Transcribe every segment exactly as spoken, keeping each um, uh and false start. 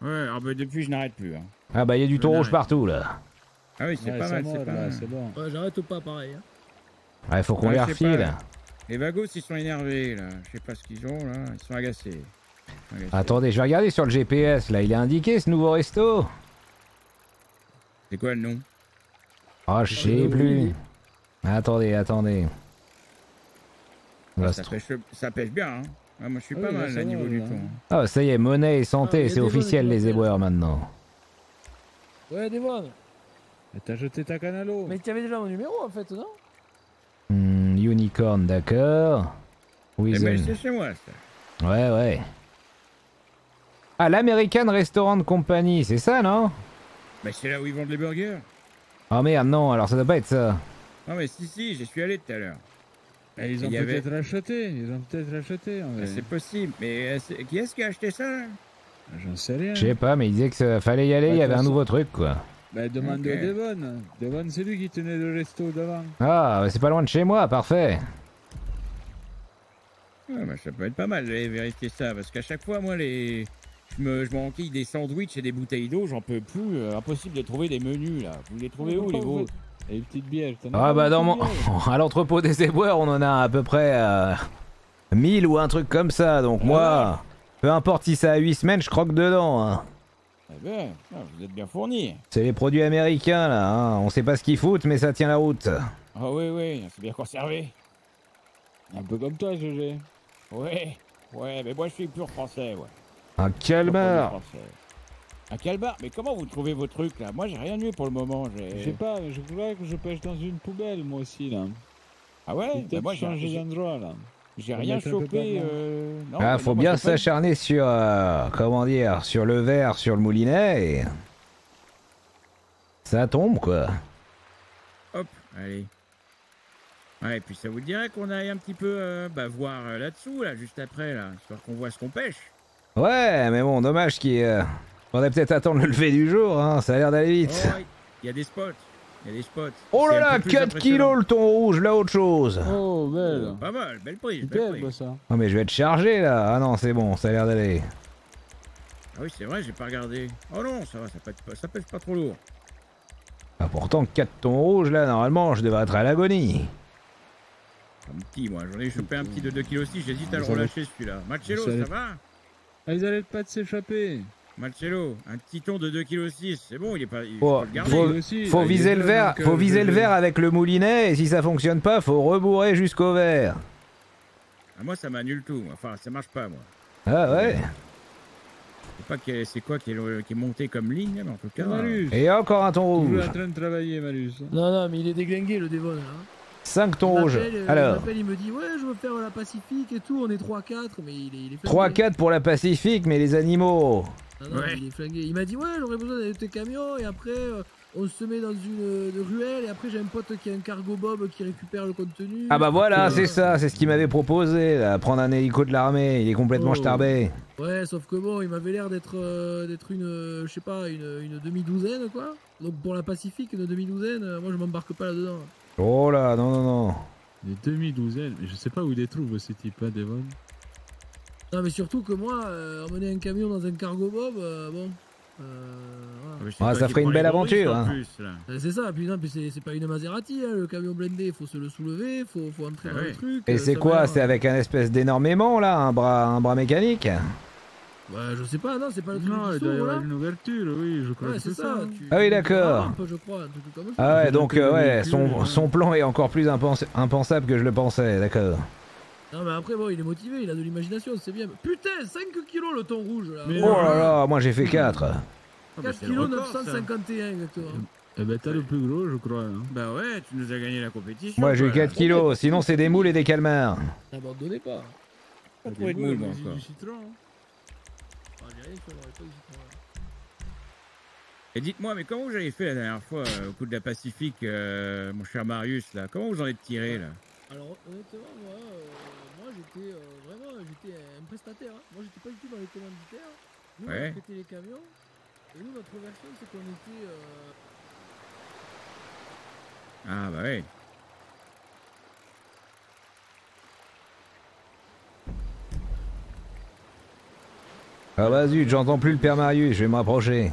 Ouais, alors bah, depuis je n'arrête plus. Hein. Ah bah il y a du Je thon rouge n'arrête. partout là. Ah oui, c'est Ouais, pas mal, c'est mode, pas là, mal. c'est bon. Ouais, j'arrête pas pareil. Hein. Ouais, faut qu'on Ah, les je sais refile. pas. Les vagos ils sont énervés là. Je sais pas ce qu'ils ont là. Ils sont agacés. Ils sont agacés. Attendez, je vais regarder sur le G P S là. Il est indiqué ce nouveau resto. C'est quoi le nom? Ah, je sais plus. Attendez, attendez. Ah, Là, ça, c'est pêche, ça pêche bien. Hein. Ah, moi je suis Ah pas oui, là, mal ça à va, niveau du là. thon. Ah, ça y est, monnaie et santé, Ah, il y a c'est des officiel bonnes les qui éboueurs maintenant. Ouais, Devon. Et t'as jeté ta canne à l'eau. Mais tu avais déjà mon numéro en fait, non? Hmm, unicorn, d'accord. Eh ben, Weasel. c'est chez moi ça. Ouais, ouais. Ah, l'American Restaurant Company, c'est ça, non? Bah c'est là où ils vendent les burgers. Oh merde, non, alors ça doit pas être ça. Non mais si si, j'y suis allé tout à l'heure. Et ils ont Il y avait- peut-être racheté. Ils ont peut-être racheté. en Bah, vrai. c'est possible. Mais euh, c'est- qui est-ce qui a acheté ça là? J'en sais rien. Je sais pas, mais il disait que ça fallait y aller, il y Ouais, avait un de toute nouveau truc, quoi. Bah demande Ok. à Devon. Devon, c'est lui qui tenait le resto devant. Ah, bah, c'est pas loin de chez moi, parfait. Ouais, bah, ça peut être pas mal d'aller vérifier ça. Parce qu'à chaque fois, moi, les... je me, je m'enquille des sandwichs et des bouteilles d'eau, j'en peux plus. euh, impossible de trouver des menus là. Vous les trouvez où les vôtres? Et une petite bière. t'en as Ah pas bah une dans mon... petite bière à l'entrepôt des éboueurs, on en a à peu près euh, mille ou un truc comme ça, donc moi, peu importe si ça a huit semaines, je croque dedans. Hein. Eh ben, ah, vous êtes bien fournis. C'est les produits américains là, hein. On sait pas ce qu'ils foutent, mais ça tient la route. Ah oui, oui, c'est bien conservé. Un peu comme toi, G G. Ouais, ouais, mais moi je suis pur français, ouais. Un Pur calmar. produit français. Un calbar? Mais comment vous trouvez vos trucs là? Moi j'ai rien eu pour le moment. Je sais J'ai... pas, mais je voudrais que je pêche dans une poubelle, moi aussi, là. Ah ouais? J'ai Bah, peut-être moi j'ai, changé j'ai, d'endroit, là. j'ai Faut rien mettre un peu chopé. par là. Euh... non, Ah, bah, faut non, moi, bien j'ai pas eu- s'acharner sur, euh, comment dire, sur le verre, sur le moulinet, et... ça tombe quoi. Hop, allez. Ouais, et puis ça vous dirait qu'on aille un petit peu euh, bah, voir euh, là-dessous, là, juste après, là, histoire qu'on voit ce qu'on pêche. Ouais, mais bon, dommage qu'il... Euh... Faudrait peut-être attendre le lever du jour, hein, ça a l'air d'aller vite. Oh, il y a des spots. Il y a des spots. Oh C'est là un là, peu plus quatre impressionnant. kilos le thon rouge, là autre chose. Oh, belle. Oh, pas mal, belle prise, belle Superbe, prise. ça. Oh mais je vais être chargé là. Ah non, c'est bon, ça a l'air d'aller. Ah oui, c'est vrai, j'ai pas regardé. Oh non, ça va, ça pèse pas, ça pèse pas trop lourd. Ah pourtant, quatre thons rouges là, normalement, je devrais être à l'agonie. Un petit, moi, j'en ai chopé un petit de deux virgule six kilos, j'hésite à le Ça va. relâcher celui-là. Marcello, Ça ça va. va? Ah, ils allaient pas de s'échapper. Marcello, un petit thon de deux virgule six kilos, c'est bon, il est pas. Il Oh, faut le garder. faut- Lui aussi, Faut là, il viser est le jeune, verre, donc, euh, faut viser je- le verre avec le moulinet et si ça fonctionne pas, faut rebourrer jusqu'au verre. Ah, moi, ça m'annule tout. Enfin, ça marche pas, moi. Ah ouais. Je sais pas quel- c'est quoi qui est, le- qui est monté comme ligne, mais en tout cas. Malus. Et encore un thon Toujours rouge. en train de travailler, Malus. Non, non, mais il est déglingué le Devon. Hein. cinq thons Il rouges. m'appelle, euh, Il Alors, m'appelle, il me dit ouais, je veux faire la Pacifique et tout. On est trois quatre, mais il est, il est flingué. trois quatre pour la Pacifique, mais les animaux. Non, non, Ouais. il est flingué. Il m'a dit ouais, j'aurais besoin d'un de tes camions et après euh, on se met dans une, euh, une ruelle et après j'ai un pote qui a un cargo bob qui récupère le contenu. Ah bah voilà, Euh, c'est ça, c'est ce qu'il m'avait proposé, là, prendre un hélico de l'armée, il est complètement Oh. starbé. Ouais, sauf que bon, il m'avait l'air d'être euh, d'être une, euh, je sais pas, une, une demi-douzaine quoi. Donc pour la Pacifique, une demi-douzaine, euh, moi je m'embarque pas là-dedans. Oh là, non, non, non. Les demi-douzaines, mais je sais pas où il les trouve, ces types, hein, Devon. Non mais surtout que moi, euh, emmener un camion dans un cargo bob, euh, bon... Euh, voilà. mais c'est Ah, toi ça qui ferait une prends belle les gros risques, aventure, en hein. plus, là. Euh, C'est ça, puis non, puis c'est c'est pas une Maserati, hein, le camion blindé, faut se le soulever, faut, faut entrer Ah dans ouais. le truc. Et euh, c'est sa quoi, mère, c'est euh, avec un espèce d'énorme aimant là, un bras, un bras mécanique? Ouais, je sais pas, non, c'est pas le truc Non, qui il doit y s'ouvre avoir là. une ouverture, oui, je crois Ouais, que c'est c'est ça. ça. tu- Ah oui, tu- d'accord. un peu, je crois, un truc comme ça. Ah ouais, Faut donc monter euh, le ouais, véhicule, son, ouais. son plan est encore plus impens- impensable que je le pensais, d'accord. Non, mais après, bon, il est motivé, il a de l'imagination, c'est bien. Putain, cinq kilos le thon rouge là. Mais Oh là là, moi j'ai fait quatre. Ah, bah, quatre c'est le kilos record, ça. neuf cent cinquante et un exactement. Eh ben, t'as le plus gros, je crois. Hein. Bah ouais, tu nous as gagné la compétition. Moi j'ai eu toi, là. quatre kilos, sinon c'est des moules et des calmars. N'abandonnez pas. Pas trouvé de moule, moi, encore. Du citron. Hein. Ah, j'ai rien fait, on aurait pas dit ça. Et dites-moi, mais comment vous avez fait la dernière fois euh, au coup de la Pacifique, euh, mon cher Marius, là? Comment vous en êtes tiré, là? Alors honnêtement, moi, euh, moi j'étais euh, vraiment, j'étais un prestataire. Hein. Moi j'étais pas du tout dans les commanditaires. Nous Ouais. on prêtait les camions. Et nous notre version c'est qu'on était... Euh... Ah bah ouais. Ah bah zut, j'entends plus le père Marius, je vais me rapprocher.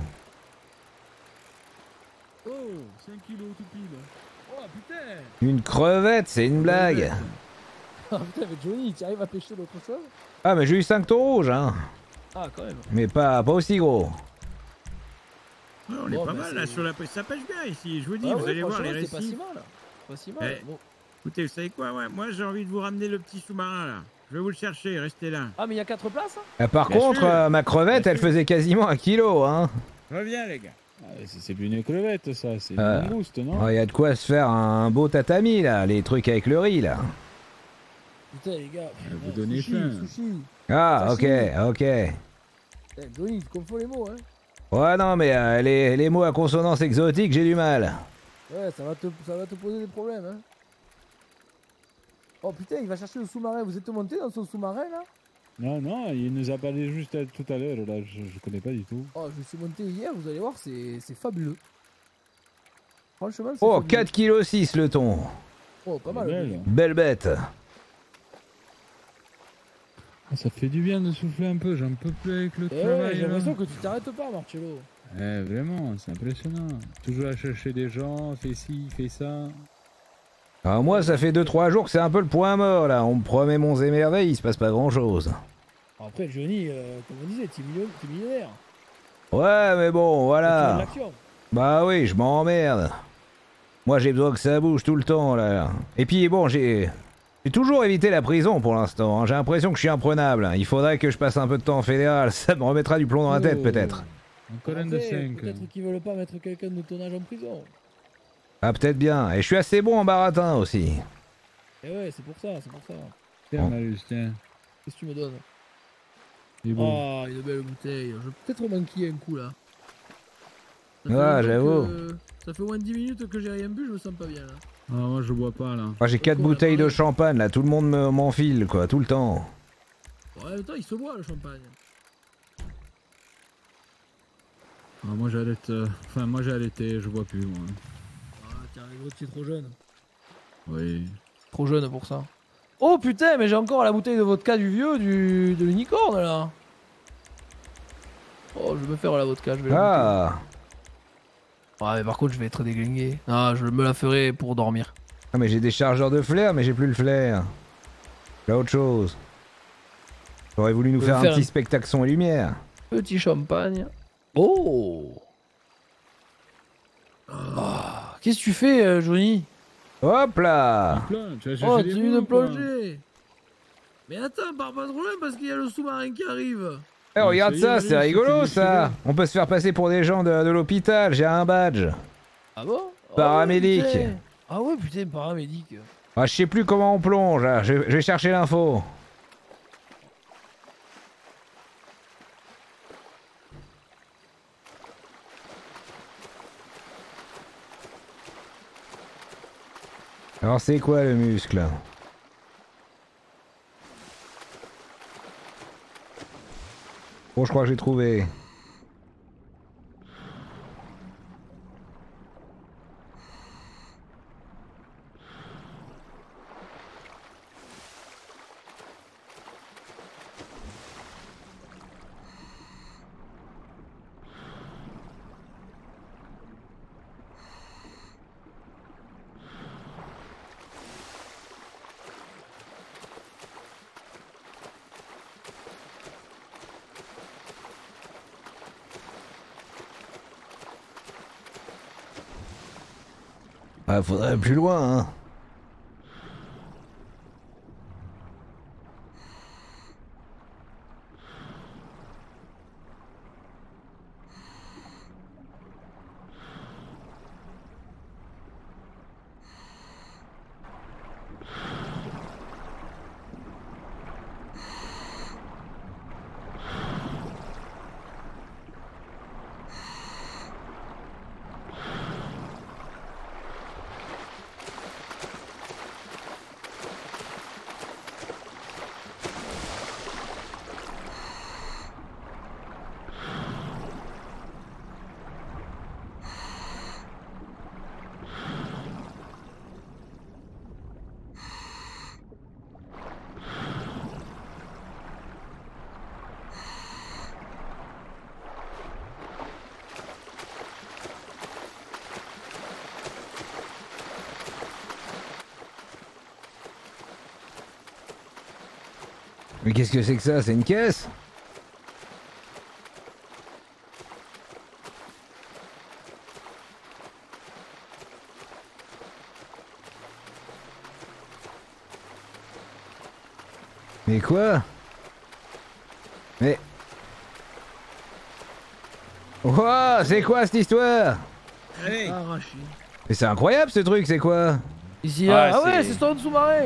Oh, cinq kilos tout pile. Oh putain. Une crevette, c'est une blague. Ah putain, mais Johnny, tu arrives à pêcher d'autres choses? Ah mais j'ai eu cinq thons rouges, hein. Ah, quand même. Mais pas, pas aussi gros. Ouais, on est Bon, pas bah, mal là c'est- sur la pêche. Ça pêche bien ici, je vous dis, Ah vous ouais, allez voir les franchement, c'est pas si récifs. mal. Pas si mal. Eh. Bon. Écoutez, vous savez quoi, ouais, moi j'ai envie de vous ramener le petit sous-marin là. Je vais vous le chercher, restez là. Ah, mais il y a quatre places hein? Ah, par Bien contre, sûr. euh, ma crevette, Bien elle sûr. faisait quasiment un kilo, hein. Reviens les gars. Ah, c'est c'est plus une crevette, ça. C'est une Ah. langouste, non? Il y a de quoi se faire un beau tatami, là, les trucs avec le riz, là. Putain, les gars. vous putain, donnez sushi, faim. Sushi. Ah, ok, ok. Eh, Johnny, tu confonds les mots, hein. Ouais, non, mais euh, les, les mots à consonance exotique, j'ai du mal. Ouais, ça va te, ça va te poser des problèmes, hein. Oh putain, il va chercher le sous-marin. Vous êtes monté dans son sous-marin, là? Non, non, il nous a parlé juste à- tout à l'heure, là. Je, je connais pas du tout. Oh, je suis monté hier, vous allez voir, c'est c'est fabuleux. Franchement, c'est Oh, fabuleux. quatre virgule six kilos le thon. Oh, pas mal. Belle. déjà. Belle bête. Ah, ça fait du bien de souffler un peu, j'en peux plus avec le Eh ouais, travail. j'ai là. l'impression que tu t'arrêtes pas, Marcello. Eh, vraiment, c'est impressionnant. Toujours à chercher des gens, fais ci, fais ça. Alors moi, ça fait deux trois jours que c'est un peu le point mort, là. On me promet monts et merveilles, il se passe pas grand-chose. Après, Johnny, euh, comme on disait, t'es million- t'es millionnaire. Ouais, mais bon, Tu veux de voilà. l'action. Bah oui, je m'emmerde. Moi, j'ai besoin que ça bouge tout le temps, là. Et puis, bon, j'ai... J'ai toujours évité la prison pour l'instant. hein. J'ai l'impression que je suis imprenable. Il faudrait que je passe un peu de temps en fédéral. Ça me remettra du plomb dans la tête, Oh. peut-être. Encore un de Après, cinq. Peut-être qu'ils veulent pas mettre quelqu'un de ton âge en prison. Ah, peut-être bien. Et je suis assez bon en baratin aussi. Eh ouais, c'est pour ça, c'est pour ça. Tiens, Oh. Marius, tiens. Qu'est-ce que tu me donnes? Il est beau. Oh, une belle bouteille. Je vais peut-être manquer un coup, là. Ça fait Ouais, longtemps j'avoue. que- Ça fait au moins dix minutes que j'ai rien bu, je me sens pas bien, là. Ah, moi, je bois pas, là. Moi, j'ai quatre Pourquoi, bouteilles de pareil champagne, là. Tout le monde me- m'enfile, quoi, tout le temps. Bon, en même temps, il se boit, le champagne. Ah, moi, j'arrête... euh, Enfin, moi, j'ai arrêté, je bois plus, moi. Ah, tiens, l'autre, c'est trop jeune. Oui. Trop jeune pour ça. Oh putain, mais j'ai encore la bouteille de vodka du vieux, du de l'unicorne là. Oh, je vais me faire la vodka, je vais la Ah. goûter. Ouais, mais par contre, je vais être déglingué. Ah, je me la ferai pour dormir. Ah, mais j'ai des chargeurs de flair, mais j'ai plus le flair. J'ai autre chose. J'aurais voulu nous Je vais faire un faire petit un- spectacle son et lumière. Petit champagne. Oh. Ah, qu'est-ce que tu fais, euh, Johnny? Hop là. Plein, tu vas chercher Oh, des tu boules viens de ou quoi? plonger. Mais attends, pars pas trop loin parce qu'il y a le sous-marin qui arrive. Eh, regarde ça y est, ça, allez, c'est rigolo c'était ça. déchiré. On peut se faire passer pour des gens de, de l'hôpital, j'ai un badge. Ah bon? Paramédic. Oh, putain. Ah ouais, putain, paramédic. Ah, je sais plus comment on plonge, là. Je, je vais chercher l'info. Alors c'est quoi le muscle? Bon, je crois que j'ai trouvé. Ah, faudrait aller plus loin, hein. Mais qu'est-ce que c'est que ça? C'est une caisse? Mais quoi? Mais... Wow, c'est quoi cette histoire? Allez. Arraché. Mais c'est incroyable ce truc, c'est quoi? Ici, Ah, ah, ah ouais, c'est- c'est Stone sous-marin.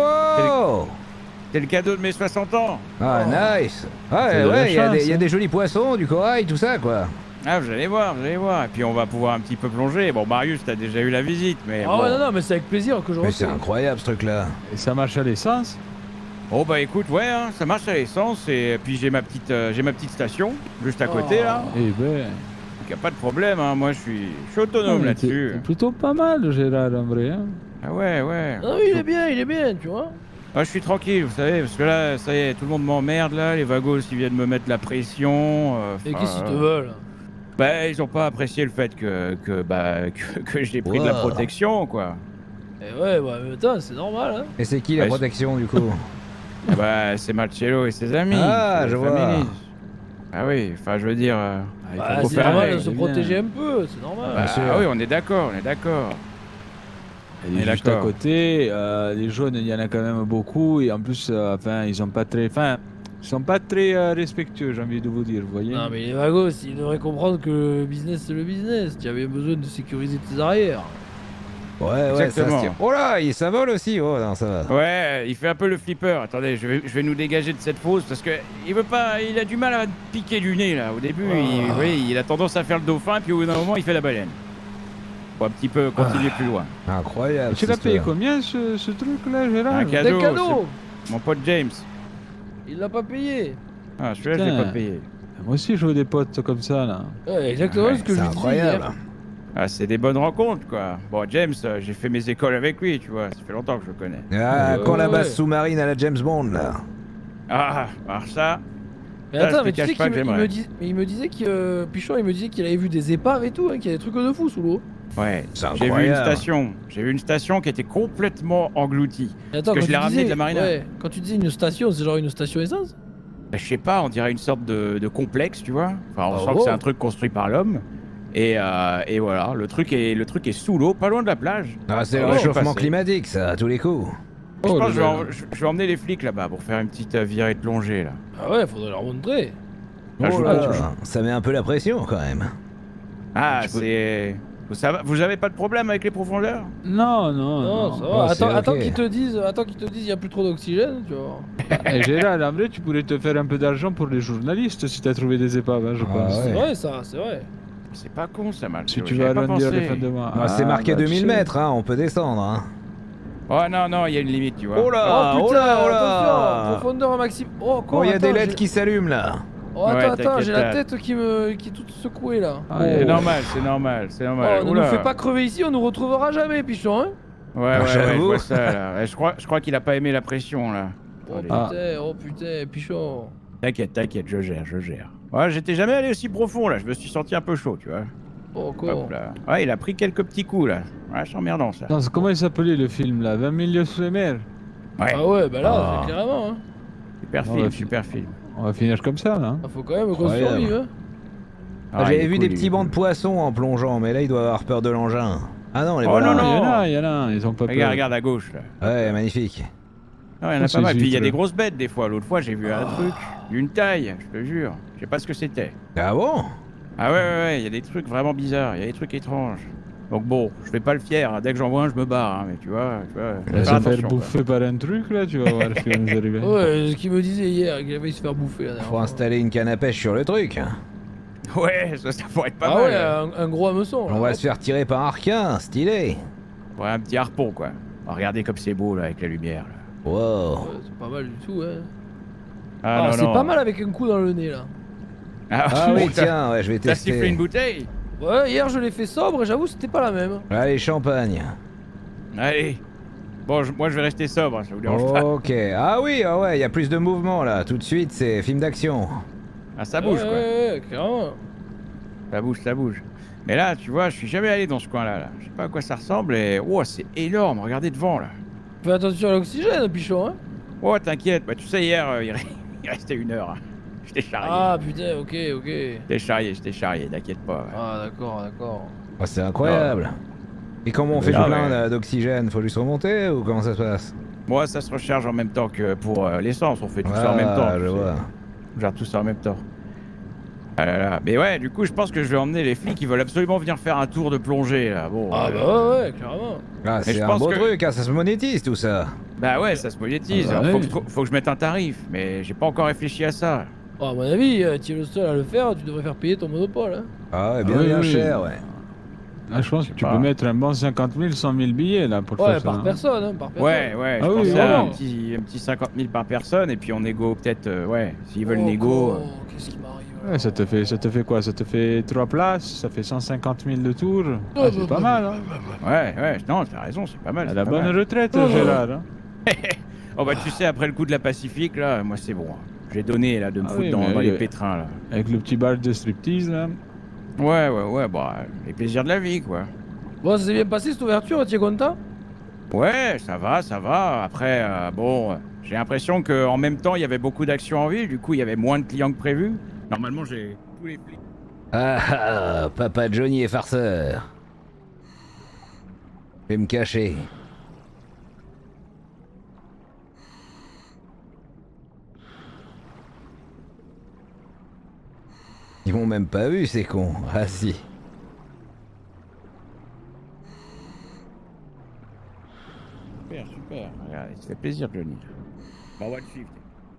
Wow! C'est le cadeau de mes soixante ans. Ah, Oh. nice! Ouais, C'est de la ouais, il y, a chance, des- y a hein. des jolis poissons, du corail, tout ça, quoi. Ah, vous allez voir, vous allez voir. Et puis on va pouvoir un petit peu plonger. Bon, Marius, t'as déjà eu la visite, mais Ah bon. ouais, non, non, mais c'est avec plaisir que je Mais c'est retourne. incroyable ce truc-là. Et ça marche à l'essence? Oh bah écoute, ouais, hein, ça marche à l'essence et puis j'ai ma petite, euh, j'ai ma petite station juste à côté Oh. là. Eh ben... Donc y a pas de problème, hein. Moi je suis, je suis autonome non, mais là-dessus. t'es- t'es plutôt pas mal, Gérard, en vrai. Hein. Ah ouais, ouais. Non, mais il est bien, il est bien, tu vois. Ah, je suis tranquille, vous savez, parce que là, ça y est, tout le monde m'emmerde là. Les vagos, ils viennent me mettre la pression. euh, Et enfin, qu'est-ce qu'ils te euh, veulent? Bah, ils ont pas apprécié le fait que, que bah, que, que j'ai pris de la Wow. protection, quoi. Eh ouais, bah, mais attends, c'est normal, hein. Et c'est qui la Ouais, protection, du coup? Ah bah, c'est Marcello et ses amis. Ah, c'est je les vois. familles. Ah oui, enfin, je veux dire. euh, Ah, il Bah, faut c'est faire normal avec, de se c'est bien. protéger un peu, c'est normal. bah, sûr. ah oui, on est d'accord, on est d'accord. Elle On est est juste à d'accord. côté, euh, les jaunes, il y en a quand même beaucoup, et en plus, euh, enfin, ils sont pas très, enfin, ils sont pas très euh, respectueux, j'ai envie de vous dire, vous voyez. Non, mais les vagos, ils devraient comprendre que le business, c'est le business. Tu avais besoin de sécuriser tes arrières. Ouais, ouais, ça se Exactement. tient. Oh là, il s'envole aussi, oh non, ça va. Ouais, il fait un peu le flipper. Attendez, je vais, je vais nous dégager de cette fosse parce que il veut pas, il a du mal à piquer du nez là. Au début, il, vous voyez, il a tendance à faire le dauphin, puis au bout d'un moment, il fait la baleine. Faut un petit peu continuer plus loin. Incroyable. Tu l'as cette payé histoire. combien ce, ce truc-là, Gérard? Un cadeau. Des cadeaux. Mon pote James. Il l'a pas payé. Ah, celui-là, je l'ai Putain. pas payé. Moi aussi, je veux des potes comme ça, là. Ouais, exactement Ouais, ce que C'est je lui disais incroyable. hier. Ah, c'est des bonnes rencontres, quoi. Bon, James, euh, j'ai fait mes écoles avec lui, tu vois. Ça fait longtemps que je le connais. Ah, Ouais, quand la ouais, base ouais. sous-marine à la James Bond, là. Ah, alors ça. Mais Ça, attends, je te mais tu cache sais pas qu'il que me, il j'aimerais. me, dis- mais il me disait que euh, Pichon, il me disait qu'il avait vu des épaves et tout, hein, qu'il y a des trucs de fou sous l'eau. Ouais. C'est J'ai vu une incroyable. station. J'ai vu une station qui était complètement engloutie. Et attends, que quand je l'ai tu ramené de disais- la marina. Ouais, quand tu dis une station, c'est genre une station essence? Bah, je sais pas, on dirait une sorte de, de complexe, tu vois. Enfin, on Ah sent bon que c'est un truc construit par l'homme. Et, euh, et voilà, le truc est, le truc est sous l'eau, pas loin de la plage. Ah, c'est le Oh, réchauffement passé. climatique, ça, à tous les coups. Je Oh pense que je là vais, là. en- je- je vais emmener les flics là-bas pour faire une petite euh, virée de plongée là. Ah ouais, faudrait leur montrer. Ah, je Oh vous- là, je- ça met un peu la pression, quand même. Ah, Tu peux- c'est. Vous, savez- vous avez pas de problème avec les profondeurs? Non, non, Non, non. ça Oh, va. c'est Attends, attends ok. qu'ils te disent, attends qu'ils te disent, il y a plus trop d'oxygène, tu vois. Et Gérard, en vrai, tu pourrais te faire un peu d'argent pour les journalistes si t'as trouvé des épaves, hein, je Ah pense. ouais. C'est vrai, ça, c'est vrai. C'est pas con ça, mal. Si tu veux arrondir les fins de mois. Ah, c'est marqué bah, tu deux mille sais. mètres, hein, on peut descendre, hein. Oh non, non, il y a une limite, tu vois. Oh là, oh oh putain, là, oh attention, là. profondeur maximum. Oh, quoi, Oh, il y a des attends, L E D j'ai- qui s'allument, là. Oh, attends, Ouais, attends, t'inquiète j'ai la pas. tête qui me, qui est toute secouée là. Ah, C'est oh. normal, c'est normal, c'est normal. Oh, ne Oula. nous fais pas crever ici, on nous retrouvera jamais, Pichon, hein. Ouais, ouais, ouais, je J'avoue. vois ça là. Ouais, je crois, je crois qu'il a pas aimé la pression là. Oh Allez. Ah. putain, oh putain, Pichon. T'inquiète, t'inquiète, je gère, je gère. Ouais, j'étais jamais allé aussi profond là, je me suis senti un peu chaud, tu vois. Oh, quoi. Hop là. Ouais, il a pris quelques petits coups là. Ouais, c'est emmerdant ça. Attends, c'est- comment il s'appelait le film là? vingt mille lieues sous les mers. Ouais, Ah ouais, bah là, Ah. c'est clairement, hein. super On film, va super film. On va finir comme ça là. hein. Ah, faut quand même qu'on Incroyable. survive, hein. Ah, Ah, il J'avais est vu cool, des il est petits bancs de cool. poissons en plongeant, mais là, il doit avoir peur de l'engin. Ah non, les Oh voilà. non, non. Il y en a, il y en a, ils ont pas Regarde, peur. regarde à gauche là. Ouais, magnifique. Non, il y en Oh, a c'est pas mal. Puis il y a huîtres. des grosses bêtes des fois. L'autre fois, j'ai vu un truc d'une taille, je te jure. Je sais pas ce que c'était. Ah bon? Ah ouais, ouais, ouais, il y a des trucs vraiment bizarres, il y a des trucs étranges. Donc bon, je fais pas le fier, hein. Dès que j'en vois un, je me barre, hein. Mais tu vois, tu vois, Il faut va faire se faire attention, quoi. bouffer par un truc là, tu vas voir ce qui va nous arriver. Ouais, ce qu'il me disait hier, qu'il avait se faire bouffer la dernière Faut fois. installer une canne à pêche sur le truc. Ouais, ça, ça pourrait être pas Ah mal. ouais, un, un gros hameçon. On là. va se faire tirer par un requin, stylé. Ouais, un petit harpon, quoi. Oh, regardez comme c'est beau, là, avec la lumière, là. Wow. Ouais, c'est pas mal du tout, hein. Ah, Ah, non, c'est non. pas mal avec un coup dans le nez là. Ah Ah, oui, bon, t'as- tiens, ouais, je vais T'as sifflé tester. une bouteille? Ouais, hier je l'ai fait sobre et j'avoue c'était pas la même. Allez, champagne. Allez. Bon, je- moi, je vais rester sobre, ça vous dérange pas. Ok. Ah oui, ah ouais, il y a plus de mouvement là. Tout de suite, c'est film d'action. Ah, ça bouge, ouais, quoi. Ouais, ouais, clairement. Ça bouge, ça bouge. Mais là, tu vois, je suis jamais allé dans ce coin-là, là. Je sais pas à quoi ça ressemble et... Oh, c'est énorme, regardez devant, là. Fais attention à l'oxygène, Pichon, hein. Oh, t'inquiète, bah tu sais, hier, euh, il, il restait une heure. Hein. Je t'ai charrié. Ah putain, ok, ok. Je t'ai charrié, je t'ai charrié, t'inquiète pas. Ouais. Ah d'accord, d'accord. Oh, c'est incroyable. Et comment on fait Ah, du plein ouais. d'oxygène? Faut juste remonter ou comment ça se passe? Moi, ça se recharge en même temps que pour euh, l'essence, on fait tout ça en Ah, même temps. je tu sais. vois. On gère tout ça en même temps. Ah là là. Mais ouais, du coup, je pense que je vais emmener les flics, ils veulent absolument venir faire un tour de plongée là. Bon, Ah euh, bah ouais, ouais, carrément. Ah, Mais c'est je un pense beau que- truc, hein, ça se monétise tout ça. Bah ouais, ça se monétise. Ah bah Alors, faut, oui. que, je- faut que je mette un tarif, mais j'ai pas encore réfléchi à ça. Oh, à mon avis, euh, tu es le seul à le faire, tu devrais faire payer ton monopole. Hein. Ah ouais, bien Ah oui, bien oui. cher, ouais. Ah, je pense que tu pas. peux mettre un bon cinquante mille, cent mille billets là pour Ouais, faire par ça. hein. personne, hein, par personne. Ouais, ouais, Ah je oui, pensais à un vraiment. petit, un petit cinquante mille par personne, et puis on négo peut-être, euh, ouais, s'ils veulent Oh, négo. con, Qu'est-ce qui m'arrive là Ouais, ça te fait, ça te fait quoi? Ça te fait trois places, ça fait cent cinquante mille de tour. Oh, Ah, bah, c'est pas bah, mal, bah, hein. bah, bah. Ouais, ouais, non, t'as raison, c'est pas mal. À c'est la pas bonne mal. retraite, Oh. Gérard. Hein. Oh bah tu sais, après le coup de la Pacifique, là, moi c'est bon. J'ai donné là de me Ah foutre oui, dans, mais dans oui, les oui. pétrins là. Avec le petit bar de striptease là. Ouais, ouais, ouais, bah les plaisirs de la vie quoi. Bon, ça s'est bien passé cette ouverture, tu es content? Ouais, ça va, ça va. Après, euh, bon, euh, j'ai l'impression qu'en même temps il y avait beaucoup d'actions en ville, du coup il y avait moins de clients que prévu. Normalement j'ai tous les flics. Ah ah, papa Johnny est farceur. Je vais me cacher. Ils m'ont même pas vu, ces cons. Ah si. Super, super. Regarde, il se fait plaisir Johnny. Bon, on va le suivre.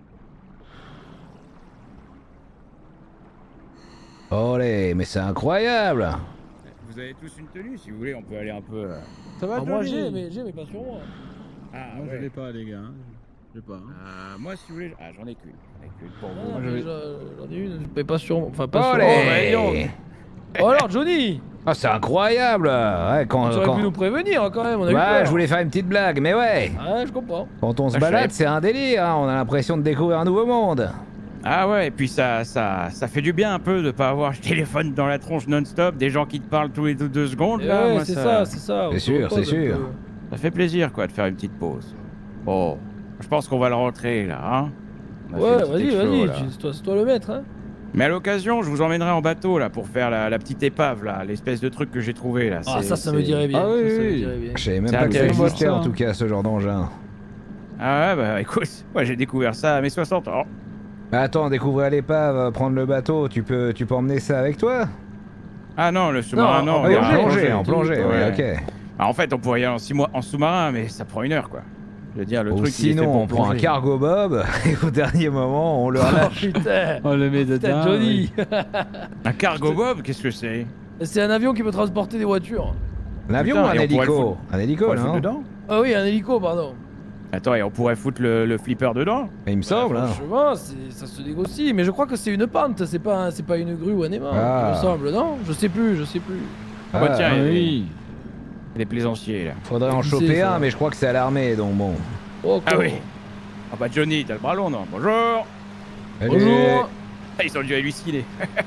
Olé, mais c'est incroyable. Vous avez tous une tenue, si vous voulez, on peut aller un peu. euh, Ça va, Ah, moi Johnny? j'ai, mais j'ai, mais pas sur moi. Ah, Moi, je ouais. l'ai pas, les gars. hein. Je l'ai pas. hein. Ah, moi si vous voulez. Ah, j'en ai qu'une. J'en ai qu'une pour vous. Ah, moi, mais j'avais- j'en j'en ai une, mais pas sur moi. Enfin, pas sur moi. Olé. Oh alors, Johnny, Ah, c'est incroyable. Ouais, quand, tu aurais quand- pu nous prévenir hein, quand même, on a eu Ouais, peur. je voulais faire une petite blague, mais ouais. Ah, je comprends. Quand on se Ah, je balade, savais- c'est un délire. Hein. On a l'impression de découvrir un nouveau monde. Ah ouais, et puis ça, ça, ça fait du bien un peu de pas avoir le téléphone dans la tronche non-stop, des gens qui te parlent tous les deux, deux secondes. Et Là, ouais, moi, c'est ça, c'est ça. on C'est se sûr, repose c'est un sûr. peu. Ça fait plaisir quoi de faire une petite pause. Bon, je pense qu'on va le rentrer là, hein. On a fait Ouais, une petite vas-y, expo, vas-y, là. tu- c'est toi, c'est toi le maître, hein. Mais à l'occasion, je vous emmènerai en bateau là pour faire la, la petite épave là, l'espèce de truc que j'ai trouvé là. Ah, C'est- ça, ça me c'est- dirait bien. Ah oui, ça, ça me oui. dirait bien. Je savais même C'est pas que ça intéressant, existait ça. en tout cas ce genre d'engin. Ah ouais, bah écoute, moi j'ai découvert ça à mes soixante ans. Mais attends, découvrir l'épave, euh, prendre le bateau, tu peux, tu peux emmener ça avec toi? Ah non, le sous-marin Non, non. en Ah oui, il y en a un plongée, plongée. en plongée, Ouais. ouais, ok. Ah, en fait, on pourrait y aller en six mois en sous-marin, mais ça prend une heure quoi. Je veux dire, le Ou truc. il est fait sinon, pour on prend un plonger. cargo bob et au dernier moment, on le Oh relâche. putain, On le met putain, dedans. Johnny. Un cargo bob, qu'est-ce que c'est? C'est un avion qui peut transporter des voitures. Un avion Putain, ou un et on pourrait le hélico? foutre- Un hélico, On va le foutre non? dedans? Ah oui, un hélico, pardon. Attends, et on pourrait foutre le, le flipper dedans? Il me semble, hein. Franchement, c'est- ça se négocie, mais je crois que c'est une pente, c'est pas, un- c'est pas une grue ou un aimant, Ah. il me semble, non? Je sais plus, je sais plus. Ah bah tiens, Ah il y a oui. des plaisanciers là. Faudrait en Qui choper c'est, un, ça mais je crois que c'est à l'armée, donc bon. Oh, Ah con. oui. Ah bah Johnny, t'as le bras long, non? Bonjour. Allez. Bonjour. Ah, ils ont dû halluciner.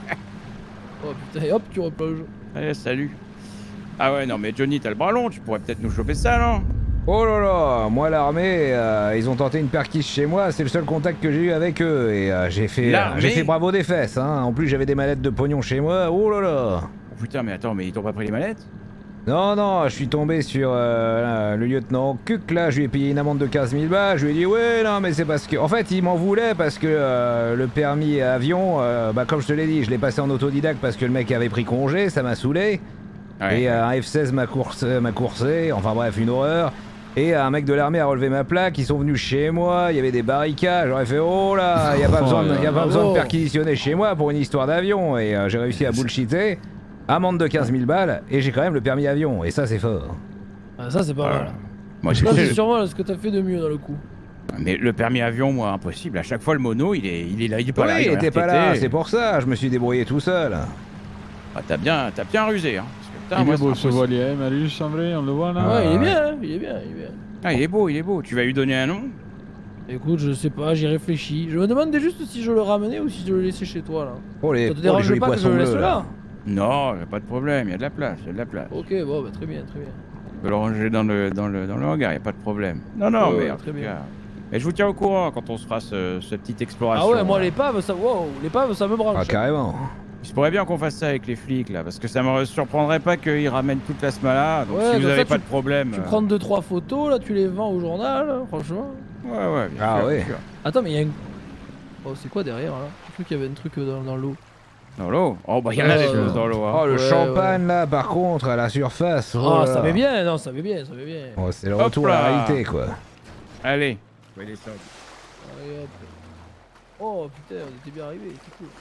Oh putain, et hop, tu replonges. Allez, salut. Ah ouais, non mais Johnny, t'as le bras long, tu pourrais peut-être nous choper ça, non? Oh là là, moi l'armée, euh, ils ont tenté une perquise chez moi, c'est le seul contact que j'ai eu avec eux et euh, j'ai fait, euh, L'armée j'ai fait bravo des fesses. Hein. En plus j'avais des mallettes de pognon chez moi. Oh là là. Oh putain, mais attends, mais ils t'ont pas pris les manettes? Non non, je suis tombé sur euh, le lieutenant Cook là, je lui ai payé une amende de quinze mille balles. Je lui ai dit ouais non mais c'est parce que, en fait il m'en voulait parce que euh, le permis avion, euh, bah comme je te l'ai dit, je l'ai passé en autodidacte parce que le mec avait pris congé, ça m'a saoulé. Ouais. Et euh, un F seize m'a coursé, m'a coursé, enfin bref, une horreur. Et un mec de l'armée a relevé ma plaque, ils sont venus chez moi, il y avait des barricades, j'aurais fait oh là, il n'y a pas, Oh besoin, de, là y a pas là. besoin de perquisitionner chez moi pour une histoire d'avion. Et euh, j'ai réussi à bullshiter, amende de quinze mille balles, et j'ai quand même le permis avion, et ça c'est fort. Ah, ça, c'est pas Voilà. mal. Moi j'ai Ça, fait c'est le- sûrement ce que t'as fait de mieux dans le coup. Mais le permis avion, moi, impossible. À chaque fois, le mono, il est, il est là, il est pas là. Oui, il est en t'es pas R T T. là, c'est pour ça, je me suis débrouillé tout seul. Ah, t'as bien, t'as bien rusé, hein. Parce que, putain, Il moi, est beau c'est ce impossible. voilier, hein, Marius, en vrai, on le voit là. Ah, ouais, il est ouais. bien, hein, il est bien, il est bien. Ah, il est beau, il est beau. Tu vas lui donner un nom? Écoute, je sais pas, j'y réfléchis. Je me demandais juste si je le ramenais ou si je le laissais chez toi là. Oh les, Ça te oh, les dérange jolis pas que je poissons le laisse bleus là, là. Non, y a pas de problème. Il y a de la place, il y a de la place. Ok, bon, bah très bien, très bien. On peut le ranger dans le, dans le, dans le hangar, y a pas de problème. Non, non, Ouais, mais ouais, en très tout bien. cas, Mais je vous tiens au courant quand on se fera ce, cette petite exploration. Ah ouais, moi là. l'épave, ça, wow, l'épave, ça me branche. Ah, carrément. Il se pourrait bien qu'on fasse ça avec les flics là, parce que ça me surprendrait pas qu'ils ramènent toute la smala. Donc Ouais, si vous comme avez ça, pas tu- de problème. Tu euh, prends deux trois photos, là, tu les vends au journal, là, franchement. Ouais, ouais. Bien Ah sûr, ouais. bien sûr. Attends, mais il y a une. Oh, c'est quoi derrière là? Je crois qu'il y avait un truc euh, dans, dans l'eau. Dans l'eau. Oh bah il y en a des Euh, choses dans l'eau. Hein. Oh, le Ouais, champagne là, par contre, à la surface. Oh, Ah, là. ça va bien, non, ça va bien, ça va bien. Oh, c'est le Hop retour à la là. réalité, quoi. Allez. Je vais descendre. Allez, hop. Oh putain, on était bien arrivés, c'est cool.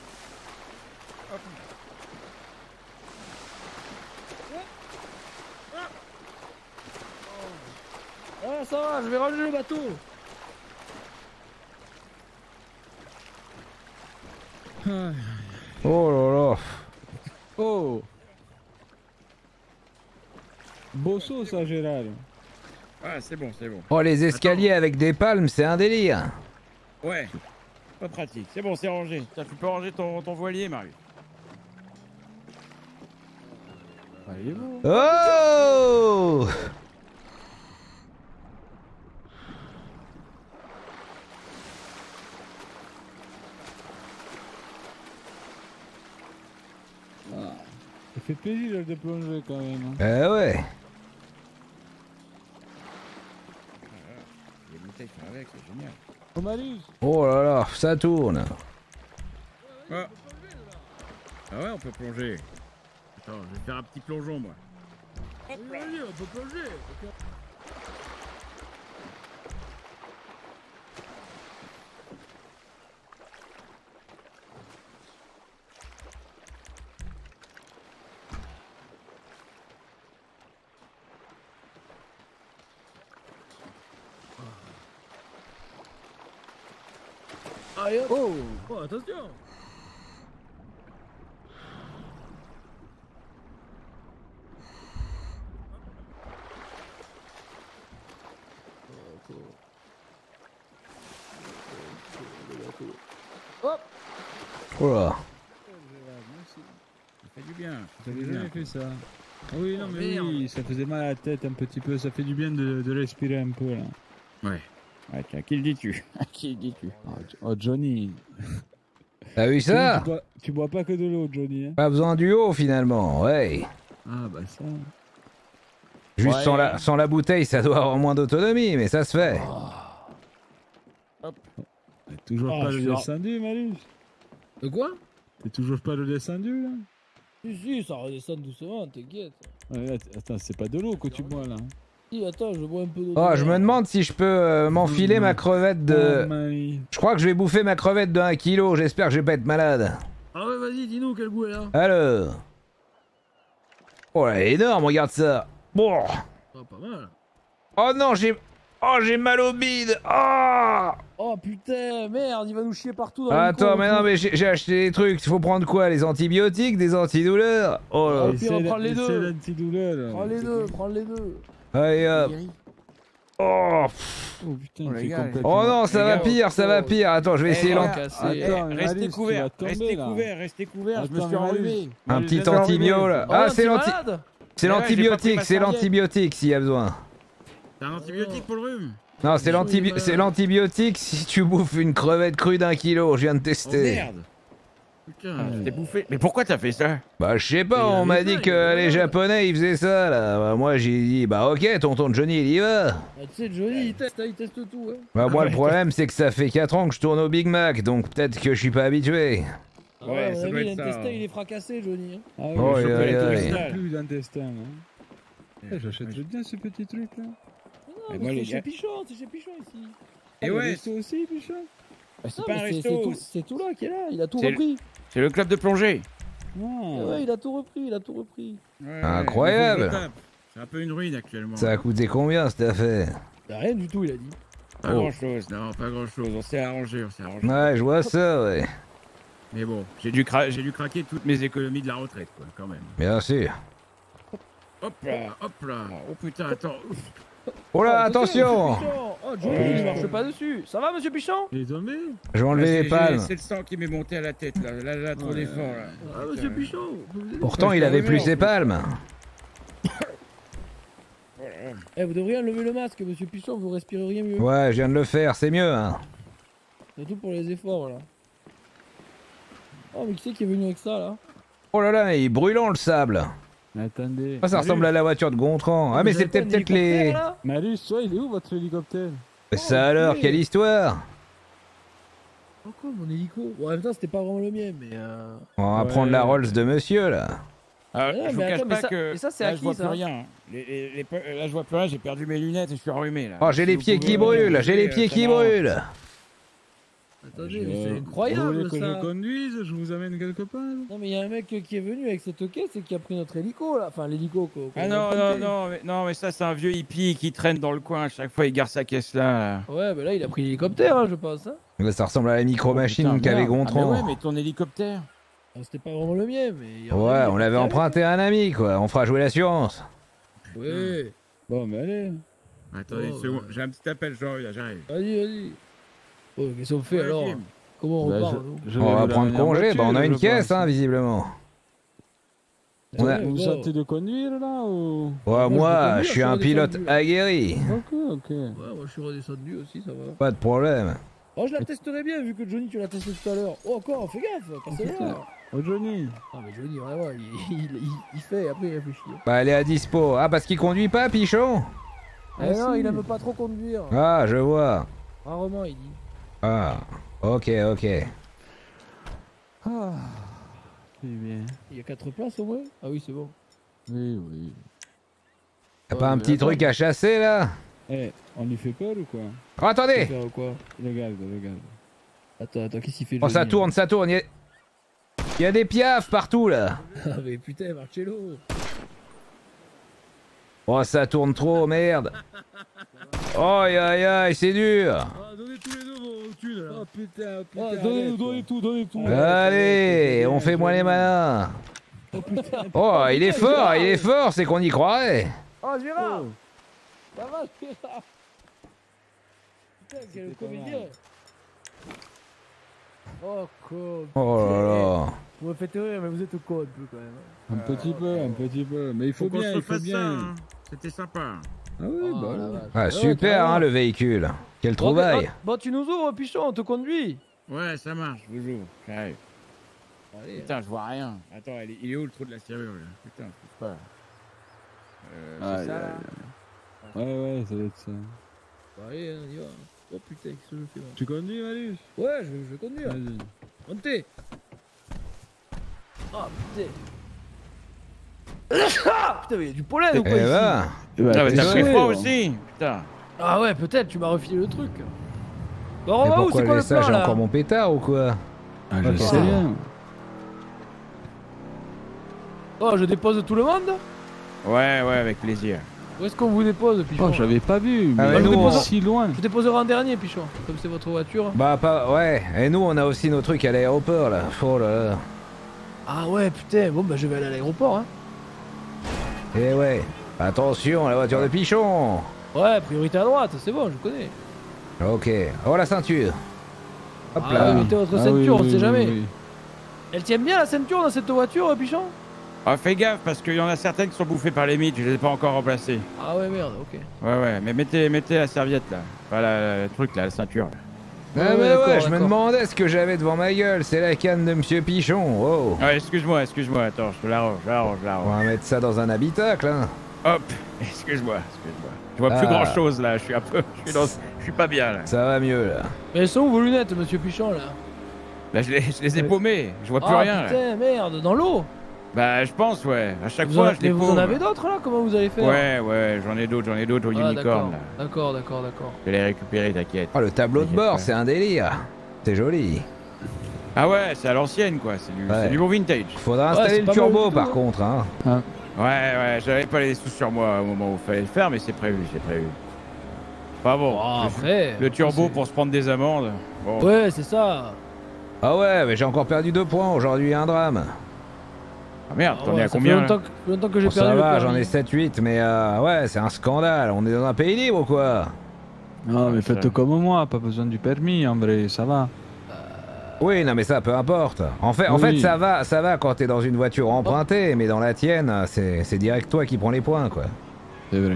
Ah, ça va, je vais ranger le bateau. Oh là là. Oh. Bosso ça Gérard. Ah c'est bon, c'est bon. Oh, les escaliers avec des palmes, c'est un délire. Ouais. Pas pratique. C'est bon, c'est rangé. Tiens, tu peux ranger ton, ton voilier, Marius. Allez bon. Oh. Ça fait plaisir de plonger quand même. Hein. Eh ouais. Les bouteilles sont avec, c'est génial. Oh Marius. Oh là là, ça tourne. Ah. Ah ouais, on peut plonger. Attends, je vais faire un petit plongeon, moi. Vas-y, on peut plonger. Allez, hop. Oh. Oh, attention. Hop. Oh là. Ça fait du bien. Ça fait J'avais du bien. jamais fait ça. Ah oui, non, Oh, mais merde. oui, ça faisait mal à la tête un petit peu. Ça fait du bien de, de respirer un peu là. Ouais. Ouais, tiens, qui le dis-tu? Qui le dis-tu? Oh, oh, Johnny. T'as vu Tu, ça? bois, tu bois pas que de l'eau, Johnny. Hein. Pas besoin du haut finalement, ouais. Ah bah ça. Juste Ouais. sans, la, sans la bouteille, ça doit avoir moins d'autonomie, mais ça se fait. T'es toujours Oh, pas je le suis en- descendu, Marius. De quoi? T'es toujours pas le descendu là. Si, si, ça redescend doucement, t'inquiète. Ouais, là, t- attends, c'est pas de l'eau que tu bois là. Si, attends, je bois un peu d'eau. Oh, de je mer. me demande si je peux euh, m'enfiler ma crevette Oh, de... my. Je crois que je vais bouffer ma crevette de un kilo, j'espère que je vais pas être malade. Ah ouais, vas-y, dis-nous quel goût elle a. Alors... Oh là, elle est énorme, regarde ça. Bon. Ah, pas mal. Oh non, j'ai... Oh, j'ai mal au bide. Oh. Oh putain, merde, il va nous chier partout dans le Attends, micro, mais et non, tout. mais j'ai j'ai acheté des trucs. Il faut prendre quoi? Les antibiotiques? Des antidouleurs? Oh là. Au pire, on Essaie prend les essaie deux. l'antidouleur, là. Prends les deux, prends les deux. Allez hop. Oh. Oh putain, Oh, les c'est gars, complètement... Oh non, ça Les va gars, pire, ça va pire. Attends, je vais Eh, essayer les l'an... gars, cassé. eh, Attends, restez Marius, tu couverts, vas tomber, restez là. couverts, restez couverts, je me Attends, suis Marius. enrhumé. Un Moi, petit je viens de antibio m'enrhumer. là. Oh, Ah, t'es c'est l'anti... malade. C'est Ouais, j'ai pas pris l'antibiotique, ma c'est serviette. l'antibiotique s'il y a besoin. T'as un antibiotique pour le rhume? Non, c'est Oui, l'antibi- voilà. c'est l'antibiotique si tu bouffes une crevette crue d'un kilo, je viens de Oh tester. merde! Putain, je t'ai bouffé. Mais pourquoi t'as fait ça? Bah je sais pas, Mais on il m'a avait dit pas, que il avait les pas. japonais ils faisaient ça là. Bah, moi j'ai dit bah ok, tonton Johnny il y va. Ah, tu sais, Johnny, il teste, hein, il teste tout. Hein. Bah moi ouais. le problème c'est que ça fait quatre ans que je tourne au Big Mac, donc peut-être que je suis pas habitué. Ah Ouais, ouais, à ça mon doit avis, être ça. l'intestin, il est fracassé, Johnny. Hein. Ah oui, Oh, je aïe, peux aïe, pas aïe. rester plus d'intestin. Hein. Eh, J'achèterais bien ce petit truc là. Non, Mais mais moi, c'est les chez gars- Pichon, c'est chez Pichon ici. Et Le ouais, resto aussi, Pichon. bah, c'est Non, pas un mais c'est- resto, c'est tout- C'est tout là qui est là, il a tout C'est- repris. c'est le club de plongée. Eh Ah. ouais, il a tout repris, il a tout repris. Ouais, Incroyable. il faut que je le tape. C'est un peu une ruine actuellement. Ça a coûté combien cette affaire? Y'a rien du tout, il a dit. Pas Oh. grand chose, non, pas grand chose. On s'est arrangé, on s'est arrangé. Ouais, je vois ça, ouais. Mais bon, j'ai dû, cra- j'ai dû craquer toutes mes économies de la retraite, quoi, quand même. Bien sûr. Hop là, hop là. Oh putain, attends. Oh là, Oh, attention! monsieur Pichon. Oh, Johnny, il marche pas dessus. Ça va, monsieur Pichon? Il est tombé. Je vais enlever Là, les c'est- palmes. C'est le sang qui m'est monté à la tête, là. Là, là, trop Ouais. d'efforts, là. Ah, monsieur Pichon. je peux vous aider Pourtant Ouais, il je avait suis plus arrivé, ses en plus. palmes. Oh là Eh, vous devriez enlever le masque, monsieur Pichon, vous respireriez mieux. Ouais, je viens de le faire, c'est mieux, hein. Surtout pour les efforts, là. Oh, mais qui c'est qui est venu avec ça, là? Oh là là, il est brûlant le sable. Attendez. Ah, ça ressemble à la voiture de Gontran. Ah, mais c'est peut-être peut-être les... Marius, toi, il est où votre hélicoptère? Mais ça alors, quelle histoire. Oh quoi, mon hélico? Bon, en même temps, c'était pas vraiment le mien, mais euh... On va Ouais. prendre la Rolls de monsieur, là. Ah, Ouais, je vous mais cache attends, mais pas ça- que mais ça, c'est là, à je qui, vois ça plus rien. Les, les, les pe- là, je vois plus rien, j'ai perdu mes lunettes et je suis enrhumé, là. Oh, j'ai les Si pieds vous qui pouvez, brûlent, j'ai les euh, pieds ça qui m'arrange. brûlent. Attendez, Je- mais c'est Vous incroyable, voulez que ça. je conduise? Je vous amène quelque part? Non, mais il y a un mec qui est venu avec cette caisse et qui a pris notre hélico, là. Enfin, l'hélico, quoi. Ah non, non, non, mais, non, mais ça, c'est un vieux hippie qui traîne dans le coin. À chaque fois, il garde sa caisse là. là. Ouais, bah là, il a pris l'hélicoptère, hein, je pense. Hein. Ouais, ça ressemble à la micro-machine Oh, putain, qu'avait merde. Ah, mais Gontran. ouais, mais ton hélicoptère. Ah, c'était pas vraiment le mien, mais... il y a Ouais, rien, on il l'avait est parti emprunté à un ami, quoi. On fera jouer l'assurance. avec. Ouais. Bon, mais allez. Attendez Oh, une seconde, ouais. j'ai un petit appel, genre, j'arrive. Vas-y, vas-y. Oh, qu'est-ce qu'on fait, Ouais, alors? Jim. Comment on Bah, repart, je- nous je On vais va vous prendre l'amener en congé, bah on a voiture, une je caisse, pense. hein, visiblement. On a- Ouais, Vous bon. sortez de conduire là ou? Ouais, Moi, je moi, peux conduire, je suis je un suis pilote redescendu. aguerri. Ok, ok. Ouais, moi, je suis redescendu aussi, ça va. Pas de problème. Oh, je la testerai bien, vu que Johnny, tu l'as testé tout à l'heure. Oh, encore, fais gaffe, passez-là. Oh Johnny. Ah, mais Johnny, vraiment, il, il, il, il fait, après, il réfléchit. Bah, elle est à dispo. Ah, parce qu'il conduit pas, Pichon? Ah, Ah, non, si. il aime pas trop conduire. Ah, je vois. Rarement, il dit. Ah, ok, ok. Ah. C'est bien. Il y a quatre places au moins? Ah oui, c'est bon. Oui, oui. T'as Ouais, pas un mais petit attends. truc à chasser, là? Eh, on lui fait peur ou quoi? Oh, attendez! Faire quoi? Regarde, regarde. Attends, attends, qu'est-ce qu'il fait Oh, ça Johnny, tourne, ça tourne. Il y a... il y a des piafs partout, là. là Ah, mais putain, Marcello. Oh, ça tourne trop, merde. Oh, aïe, aïe, aïe, c'est dur. Ah, donnez tous les deux vos thunes, là. Oh putain, putain. Ah, donnez-nous, donnez tout, donnez tout. Allez, on fait moins les malins. Oh, il est fort, il est fort, c'est qu'on y croirait. Oh, Gérard! Ça va, Gérard? Putain, quel C'était pas comédien! Oh, con. Oh là là. Vous me faites rire, mais vous êtes con un peu quand même. Un petit peu, un petit peu. Mais il faut, Faut qu'on bien, se il faut refasse bien. ça, hein. C'était sympa. Ah oui, Oh, bah la oui. vache. Ah, Ouais, super, carrément. hein, le véhicule. Quelle Bon, mais- trouvaille. ah, Bon, tu nous ouvres, Pichon, on te conduit. Ouais, ça marche, je vous ouvre. J'arrive. Allez, Putain, je vois rien. Attends, il est, il est où le trou de la serrure là? Putain, je trouve pas. Euh, c'est Aïe, ça aïe, là? aïe. Ouais, ouais, ça doit être ça. bah, allez, on y va. Oh putain, qu'est-ce que je fais moi? Tu conduis, Marius? Ouais, je, je vais conduire. Vas-y. Montez. Oh putain. Ah, putain, mais il y a du pollen ou Eh quoi ici? ben, Ah, mais t'as désolé, pris froid hein. aussi? Putain. Ah ouais, peut-être, tu m'as refilé le truc. Bon, on mais va où? pourquoi C'est quoi je le laisse ça? plan J'ai là? encore mon pétard ou quoi? Ah, Ok. je sais bien. Oh, je dépose tout le monde? Ouais, ouais, avec plaisir. Où est-ce qu'on vous dépose, Pichon? Oh, j'avais pas vu. Ah Mais ouais, nous, nous, on on- si loin. Je déposerai en dernier, Pichon, comme c'est votre voiture. Bah, pas. Ouais, et nous, on a aussi nos trucs à l'aéroport là. Oh là là. Ah ouais, putain, bon bah je vais aller à l'aéroport, hein. Eh ouais. Attention, la voiture de Pichon. Ouais, priorité à droite, c'est bon, je connais. Ok. Oh, la ceinture. Hop Ah là. oui, mettez votre Ah ceinture, oui, on oui, sait oui, jamais. oui. Elle tient bien la ceinture dans cette voiture, Pichon? Ah, fais gaffe parce qu'il y en a certaines qui sont bouffées par les mythes, je les ai pas encore remplacées. Ah ouais, merde, ok. Ouais, ouais, mais mettez, mettez la serviette là. Voilà, le truc là, la ceinture là. Ah Ouais, bah ouais, d'accord, je me d'accord. demandais ce que j'avais devant ma gueule. C'est la canne de Monsieur Pichon. Oh. Ouais, excuse-moi, excuse-moi, attends, je te l'arrange, je l'arrange, je On l'arrange. va mettre ça dans un habitacle, hein. Hop, excuse-moi, excuse-moi. Je vois plus Ah. grand chose là, je suis un peu. Je suis, dans... je suis pas bien là. Ça va mieux là. Mais elles sont où vos lunettes, monsieur Pichon, là? Là, je les, je les ai paumées, je vois plus Ah rien là. putain, merde, dans l'eau? Bah, je pense, ouais. À chaque Vous fois, en- je Mais les vous en paume. avez d'autres, là? Comment vous allez faire? Ouais, ouais, j'en ai d'autres, j'en ai d'autres au Ah, d'accord, unicorn là. d'accord, d'accord, d'accord. Je vais les récupérer, t'inquiète. Oh, le tableau de T'inquiète bord, pas. c'est un délire. C'est joli. Ah ouais, c'est à l'ancienne quoi, c'est du, Ouais. c'est du bon vintage. Faudra Ouais, installer c'est le pas mal turbo du tout, par hein. contre, hein. Ouais, ouais, j'avais pas les sous sur moi au moment où il fallait le faire, mais c'est prévu, c'est prévu. Pas bon. Oh, le, après. le turbo c'est- pour se prendre des amendes. Bon. Ouais, c'est ça. Ah ouais, mais j'ai encore perdu deux points aujourd'hui, un drame. Ah merde, Ah t'en ouais, es à ça combien fait là longtemps que, ça fait longtemps que j'ai Bon, perdu ça le va, permis. j'en ai sept huit, mais euh, ouais, c'est un scandale. On est dans un pays libre ou quoi? Non, mais ça- faites comme moi, pas besoin du permis, en vrai, ça va. Oui, non mais ça, peu importe. En fait, en Oui. fait ça va, ça va quand t'es dans une voiture empruntée, mais dans la tienne, c'est c'est direct toi qui prends les points, quoi. C'est vrai.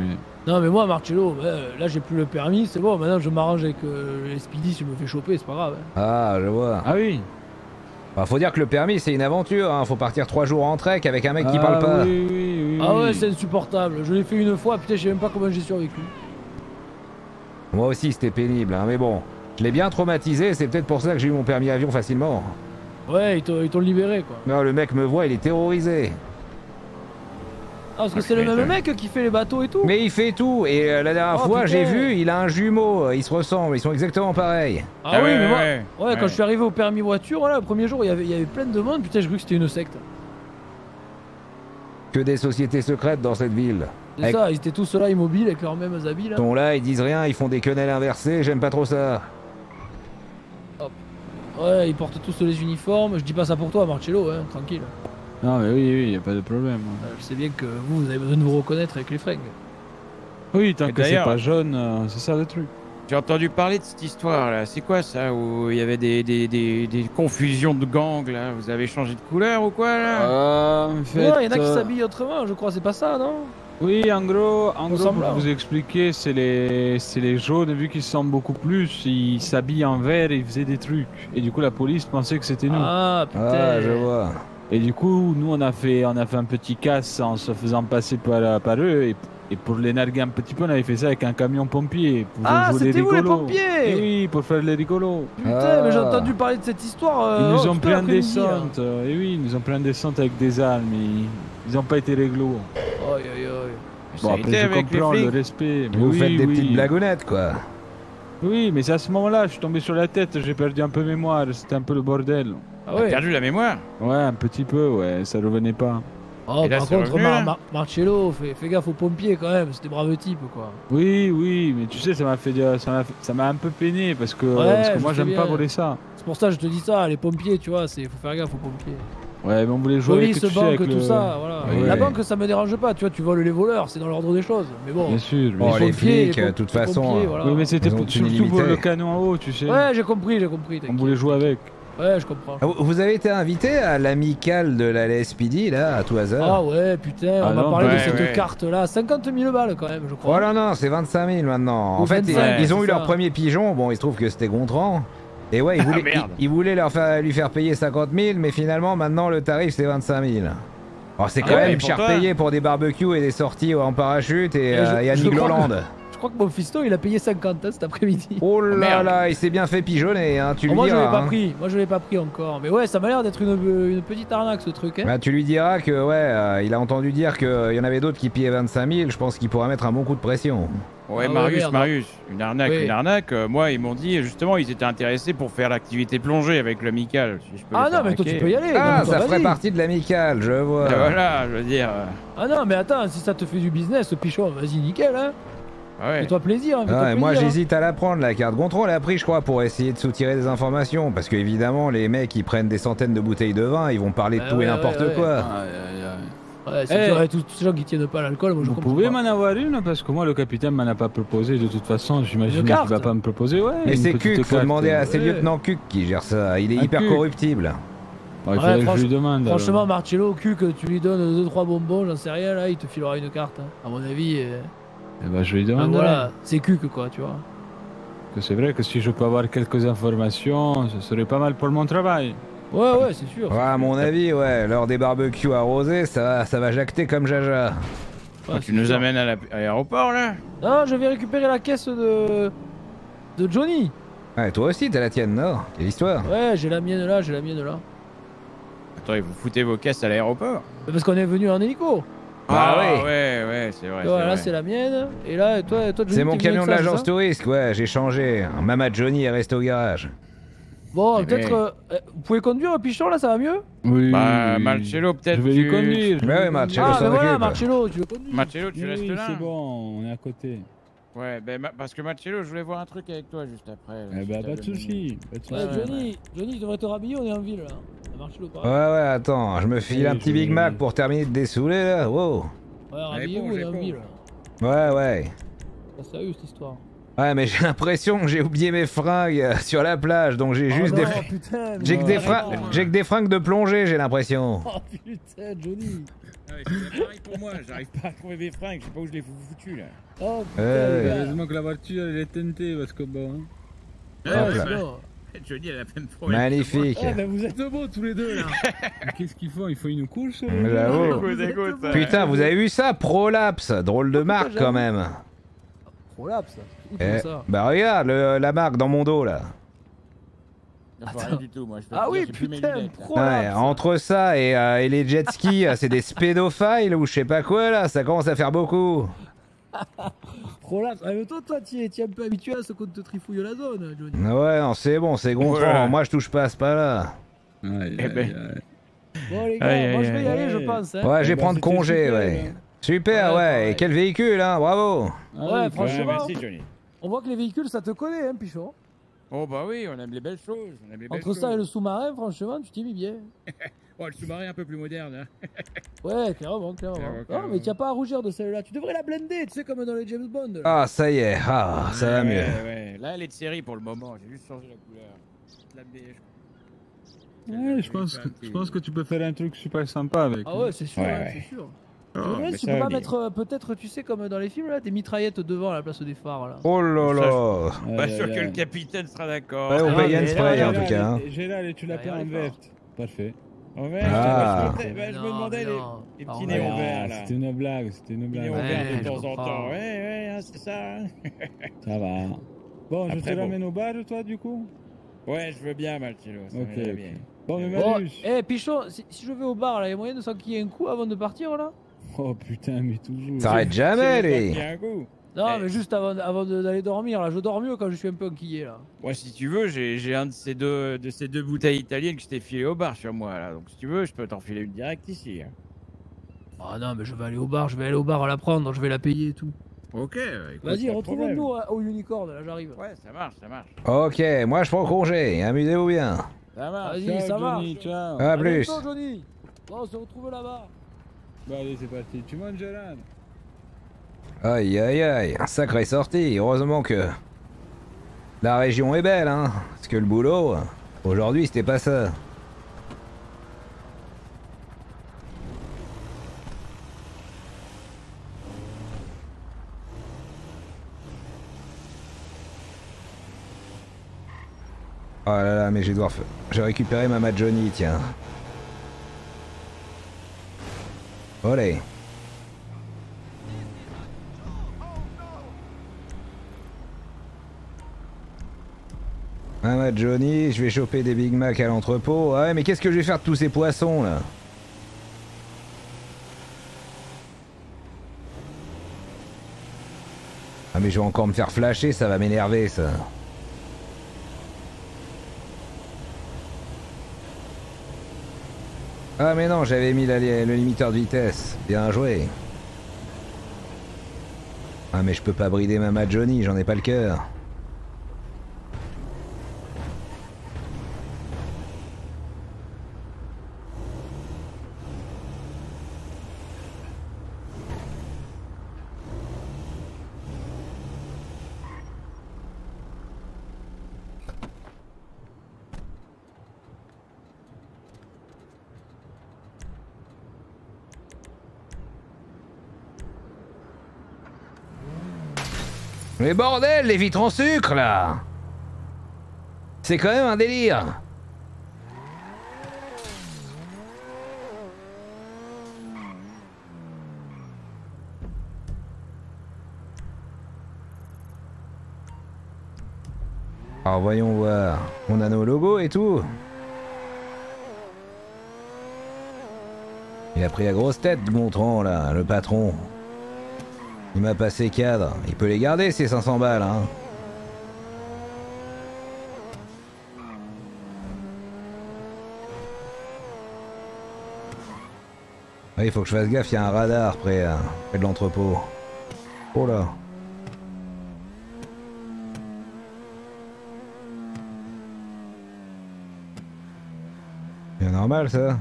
Non mais moi Marcello, bah, là j'ai plus le permis, c'est bon, maintenant je m'arrange avec euh, les Speedy, si je me fais choper, c'est pas grave. Hein. Ah, je vois. Ah oui. Bah, faut dire que le permis c'est une aventure, hein. Faut partir trois jours en trek avec un mec qui Ah parle pas. Oui, oui, oui, Ah ouais, oui. c'est insupportable, je l'ai fait une fois, putain je sais même pas comment j'ai survécu. Moi aussi c'était pénible, hein, mais bon. Je l'ai bien traumatisé, c'est peut-être pour ça que j'ai eu mon permis avion facilement. Ouais, ils t'ont ils t'ont libéré quoi. Non, le mec me voit, il est terrorisé. Ah parce que Ah, c'est le je même m'étonne. mec qui fait les bateaux et tout. Mais il fait tout, et euh, la dernière Oh, fois putain. j'ai vu, il a un jumeau, ils se ressemblent, ils sont exactement pareils. Ah, Ah oui, ouais, mais moi, ouais, ouais, ouais. quand je suis arrivé au permis voiture, voilà, le premier jour il y avait, il y avait plein de monde, putain j'ai cru que c'était une secte. Que des sociétés secrètes dans cette ville. C'est Avec- ça, ils étaient tous là immobiles avec leurs mêmes habits là. Ils sont là, ils disent rien, ils font des quenelles inversées, j'aime pas trop ça. Ouais, ils portent tous les uniformes, je dis pas ça pour toi Marcello, hein, tranquille. Non mais oui, oui, y a pas de problème. Euh, Je sais bien que vous, vous avez besoin de vous reconnaître avec les fringues. Oui, tant Et que c'est d'ailleurs- pas jaune, euh, c'est ça le truc. J'ai entendu parler de cette histoire là, c'est quoi ça où il y avait des, des, des, des confusions de gangs là, vous avez changé de couleur ou quoi là Euh, en fait, Non, il y en a qui euh, s'habillent autrement, je crois, c'est pas ça, non? Oui, en gros, en gros Ressemble pour à- vous expliquer, c'est les, c'est les jaunes, vu qu'ils sont beaucoup plus, ils s'habillent en vert et ils faisaient des trucs. Et du coup, la police pensait que c'était nous. Ah putain. Ah, je vois. Et du coup, nous, on a fait, on a fait un petit casse en se faisant passer par, par eux. Et, et pour les narguer un petit peu, on avait fait ça avec un camion pompier. Pour Ah, jouer les c'était vous, les rigolos. pompiers Et oui, pour faire les rigolos. Putain, Ah. mais j'ai entendu parler de cette histoire. euh, Ils nous oh, ont tout pris en l'après-midi, là. descente. euh, Et oui, ils nous ont pris en descente avec des armes. Ils, ils ont pas été réglo. Aïe aïe aïe. Ça Bon, a après, été je avec les comprends le flics. respect. mais Vous oui, faites des oui. petites blagounettes, quoi. Oui, mais c'est à ce moment-là, je suis tombé sur la tête, j'ai perdu un peu mémoire, c'était un peu le bordel. Ah T'as ouais. perdu la mémoire. Ouais, un petit peu, ouais, ça revenait pas. Oh, Et là, par c'est contre, revenu, Mar- là Mar- Marcello, fais, fais gaffe aux pompiers quand même, c'était brave type quoi. Oui, oui, mais tu sais, ça m'a fait, ça m'a, fait- ça m'a un peu peiné parce que, Ouais, parce que je moi, sais j'aime bien. pas voler ça. C'est pour ça que je te dis ça, les pompiers, tu vois, c'est faut faire gaffe aux pompiers. Ouais, mais on voulait jouer Police, avec, tu sais, banque, avec tout le- ça, voilà. Ouais. La banque, ça me dérange pas, tu vois, tu voles les voleurs, c'est dans l'ordre des choses. Mais bon. Bien sûr. mais- Oh, les pompiers, flics, les de pom- toute les façon. pompiers, euh, voilà. Oui, mais c'était Ils ont pour- une surtout pour illimité. le canon en haut, tu sais. Ouais, j'ai compris, j'ai compris. on t'inquiète. voulait jouer avec. Ouais, je comprends. Ah, vous- Vous avez été invité à l'amicale de la L S P D, là, à tout Ah hasard? ouais, putain, Ah on m'a non, parlé de ouais, cette ouais. carte là, cinquante mille balles quand même, je Oh crois. non, non, c'est vingt-cinq mille maintenant. Ou En fait, ils, vingt-cinq, ils ont c'est eu ça. leur premier pigeon, bon, il se trouve que c'était Gontran. Et ouais, ils Ah, voulaient, merde. ils, ils voulaient leur faire, lui faire payer cinquante mille, mais finalement, maintenant, le tarif, c'est vingt-cinq mille. Alors, c'est Ah quand ouais, même pour cher toi. payé pour des barbecues et des sorties en parachute et, Et je- euh, et à je crois Nigloland. Je crois que mon fiston il a payé cinquante hein, cet après-midi. Oh là merde. là, il s'est bien fait pigeonner, hein, tu Oh, lui moi je l'ai diras. pas hein. pris, moi je l'ai pas pris encore. Mais ouais, ça m'a l'air d'être une, une petite arnaque ce truc. Hein. Bah, tu lui diras que, ouais, euh, il a entendu dire qu'il y en avait d'autres qui pillaient vingt-cinq mille, je pense qu'il pourra mettre un bon coup de pression. Ouais, Ah ouais, Marius, merde. Marius, une arnaque, Oui. une arnaque. euh, moi, ils m'ont dit justement, ils étaient intéressés pour faire l'activité plongée avec l'amical. Si je peux Ah les non, faire mais toi tu hacker. peux y aller. non, Ah, mais toi, ça ferait vas-y. partie de l'amicale, je vois. Et voilà, je veux dire. euh, Ah non, mais attends, si ça te fait du business, pichon, vas-y, nickel. Hein. ouais. Fais-toi plaisir. Hein, fais-toi Ah, et moi plaisir, hein. j'hésite à la prendre la carte. Gontran l'a pris je crois pour essayer de soutirer des informations parce que évidemment les mecs ils prennent des centaines de bouteilles de vin, ils vont parler de Bah tout et ouais, n'importe ouais, ouais. quoi. Aïe, aïe, aïe. Ouais, c'est Eh. sûr, ouais, tous, tous ces gens qui tiennent pas à l'alcool, moi je Vous comprends pouvez pas. m'en avoir une parce que moi le capitaine m'en a pas proposé de toute façon, j'imagine Une qu'il carte va pas me proposer. Ouais, Mais une c'est petite Cuc, faut carte. demander à c'est le Ouais. lieutenant Cuc qui gère ça, il est Un hyper Cuc. corruptible. Bon, il Ouais, faudrait que franch- je lui demande. alors. Franchement, Marcello, cul, que tu lui donnes deux trois bonbons, j'en sais rien, là, il te filera une carte. Hein. À mon avis, euh, Eh ben, je lui ben demande. voilà, c'est cul que quoi, tu vois. Que c'est vrai que si je peux avoir quelques informations, ce serait pas mal pour mon travail. Ouais, ouais, c'est sûr. Ouais, à mon avis, ouais, lors des barbecues arrosés, ça, va- ça va jacter comme jaja. Ouais, tu c'est nous sûr. amènes à la- à l'aéroport là. Non, je vais récupérer la caisse de. de Johnny. Ouais, toi aussi t'as la tienne, non? Quelle histoire? Ouais, j'ai la mienne là, j'ai la mienne là. Attends, vous foutez vos caisses à l'aéroport. Mais parce qu'on est venu en hélico. Bah ah, oui. ouais, ouais, c'est vrai. Tu vois, c'est là, vrai. c'est la mienne. Et là, toi, toi Johnny. C'est mon t'es venu camion de avec ça, l'agence c'est ça touriste, ouais, j'ai changé. Mama Johnny est resté au garage. Bon, Eh peut-être. ben. euh, euh, vous pouvez conduire, Pichon, là, ça va mieux? Oui. Bah, Marcello, peut-être. Je vais lui tu- conduire. je Bah vais ouais, lui Marcello, conduire. Ah, s'en mais voilà, occupe. Marcello, tu veux conduire? Marcello, tu Oui, restes là. c'est bon, on est à côté. Ouais, ben, ma- parce que Marcello, je voulais voir un truc avec toi juste après. là, Eh si ben, t'as pas de deux soucis. Pas de Ouais, soucis. Johnny, Johnny, tu devrais te rhabiller, on est en ville là. Marcello, Ouais, pareil. ouais, attends, je me file Oui, un petit je- Big Mac pour terminer de dessouler là. Wow. Ouais, rhabillez-vous, bon, on est j'ai en bon. ville. Ouais, ouais. C'est pas sérieux cette histoire. Ouais, mais j'ai l'impression que j'ai oublié mes fringues euh, sur la plage, donc j'ai Oh juste non, des... putain, J'ai que, mais des non, fringues- non. j'ai que des fringues de plongée, j'ai l'impression. Oh putain, Johnny. Ah ouais, c'est pareil pour moi, j'arrive pas à trouver mes fringues, je sais pas où je les ai foutus là. Oh putain, Euh, les gars. Heureusement que la voiture elle est teintée parce que bon. Ouais, Hop c'est là. bon. Johnny, elle a même problème. Magnifique. Ah, ben vous êtes beaux tous les deux là. Mais qu'est-ce qu'ils font? Il faut une couche là J'avoue. Écoute, écoute, ça. Putain, vous avez vu ça? Prolapse, drôle de marque quand même. Prolapse. Où tu Eh, vois ça? bah regarde le- la marque dans mon dos là. Non, pas rien du tout, moi je peux Ah te dire, oui, j'ai plus mes putain, lunettes, là. Ouais, prolapse. entre ça et, euh, et les jet skis, euh, c'est des spédophiles ou je sais pas quoi là, ça commence à faire beaucoup. Prolapse. Ah, mais toi, toi, tu es, tu es un peu habitué à ce qu'on te trifouille la zone, Johnny. Ouais, non, c'est bon, c'est gonflant. Ouais. Moi je touche pas à ce pas là. Aïe, Eh ben. aïe, aïe. Bon, les gars, Aïe, moi aïe, je vais y aïe, aller, aïe. je pense. Hein. Ouais, je vais bah, prendre c'était congé, super, ouais. hein. Super, Ouais, ouais. pareil. Et quel véhicule, hein, bravo. Ah Ouais, oui, franchement. Ouais, merci Johnny. On voit que les véhicules, ça te connaît, hein, Pichon. Oh bah oui, on aime les belles choses, on aime les belles Entre ça et choses. le sous-marin, franchement, tu t'y mis bien. Oh, le sous-marin est un peu plus moderne, hein. Ouais, clairement, clairement. Clairement, Non, clairement. mais tu n'as pas à rougir de celle-là. Tu devrais la blender, tu sais, comme dans les James Bond. là. Ah, ça y est, ah, ça va Ouais, mieux. Ouais, là elle est de série pour le moment, j'ai juste changé la couleur. La beige. Ouais, je pense, que, je pense que tu peux faire un truc super sympa avec. Ah ouais, c'est sûr, Ouais, hein, ouais. c'est sûr. Oh, Je me demande mais si tu ça peux va pas bien. mettre, euh, peut-être, tu sais, comme dans les films, là, des mitraillettes devant à la place des phares, là. Oh là là. Aïe, Pas aïe, sûr que aïe. le capitaine sera d'accord. Ouais, on Ah, paye un mais spray là, en là, tout cas. hein. Gérald, et tu l'as Ouais, fait en allez, verte. Parfait. En vert, Ah. je, me- bah, je me Non, demandais mais les, non. les Ah, petits ouais. nez en Ah, vert là. C'était une blague, c'était une Les blague. en Ouais, vert de je temps en comprends. temps. Ouais, ouais, hein, c'est ça. hein. Ça va. Bon, je Après, te bon. ramène au bar, toi, du coup. Ouais, je veux bien, Maltino. Ça Ok, m'irait ok. bien. Bon, mais Bon, Malus. eh, Pichon, si, si je vais au bar, là, il y a moyen de s'enquiller un coup avant de partir, là? Oh putain, mais toujours. Ça arrête jamais, C'est le temps lui. qu'il y a un coup. Non, Eh. mais juste avant, avant de- d'aller dormir, là. Je dors mieux quand je suis un peu enquillé, là. Moi, si tu veux, j'ai j'ai un de ces deux de ces deux bouteilles italiennes que je t'ai filé au bar sur moi là. Donc si tu veux, je peux t'en filer une direct ici. hein. Ah non, mais je vais aller au bar, je vais aller au bar à la prendre, je vais la payer et tout. Ok. écoute, Vas-y, pas de retrouve-nous euh, au Unicorn, là, j'arrive. problème. Ouais, ça marche, ça marche. Ok, moi je prends congé. Amusez-vous bien. Ça marche. Vas-y, Ciao, ça marche. Johnny, ciao. À À plus. bientôt, Johnny. Bon, on se retrouve là-bas. Bon, allez, c'est parti. Tu montes, Gérald. Aïe aïe aïe, sacrée sortie. Heureusement que la région est belle, hein. Parce que le boulot, aujourd'hui c'était pas ça. Oh là là, mais je vais devoir faire... J'ai récupéré ma Johnny, tiens. Olé. Ah, Johnny, je vais choper des Big Mac à l'entrepôt. Ouais, mais qu'est-ce que je vais faire de tous ces poissons là? Ah, mais je vais encore me faire flasher, ça va m'énerver ça. Ah, mais non, j'avais mis la- le limiteur de vitesse. Bien joué. Ah, mais je peux pas brider ma Johnny, j'en ai pas le cœur. Mais bordel, les vitres en sucre là! C'est quand même un délire! Alors voyons voir. On a nos logos et tout. Il a pris la grosse tête, Gontran là, le patron. Il m'a passé cadre. Il peut les garder ces cinq cents balles, hein. Ouais, il faut que je fasse gaffe, il y a un radar près, euh, près de l'entrepôt. Oh là. C'est normal ça.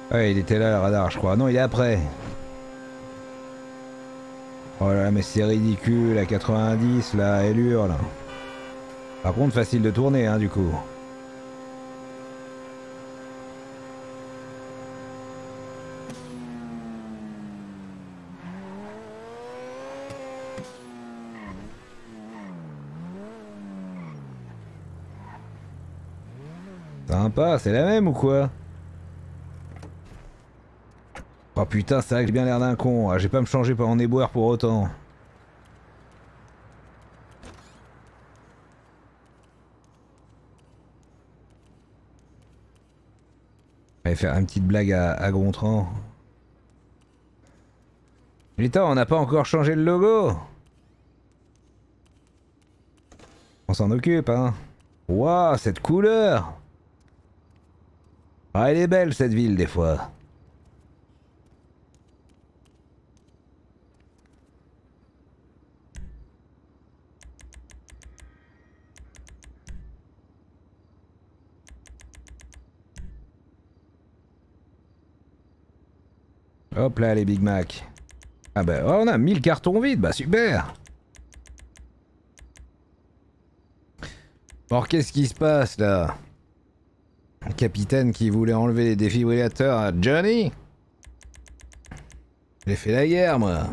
Ouais, il était là le radar, je crois. Non, il est après. Oh là, mais c'est ridicule, à quatre-vingt-dix, là, elle hurle. Par contre, facile de tourner, hein, du coup. Sympa, c'est la même ou quoi? Oh putain, c'est vrai que j'ai bien l'air d'un con. Ah, j'ai pas me changer par en éboueur pour autant. On va faire une petite blague à, à Gontran. Putain, on n'a pas encore changé le logo. On s'en occupe, hein. Waouh, cette couleur. Ah, elle est belle cette ville des fois. Hop là les Big Mac. Ah bah oh, on a mille cartons vides, bah super. Or qu'est-ce qui se passe là? Le capitaine qui voulait enlever les défibrillateurs à Johnny? J'ai fait la guerre moi.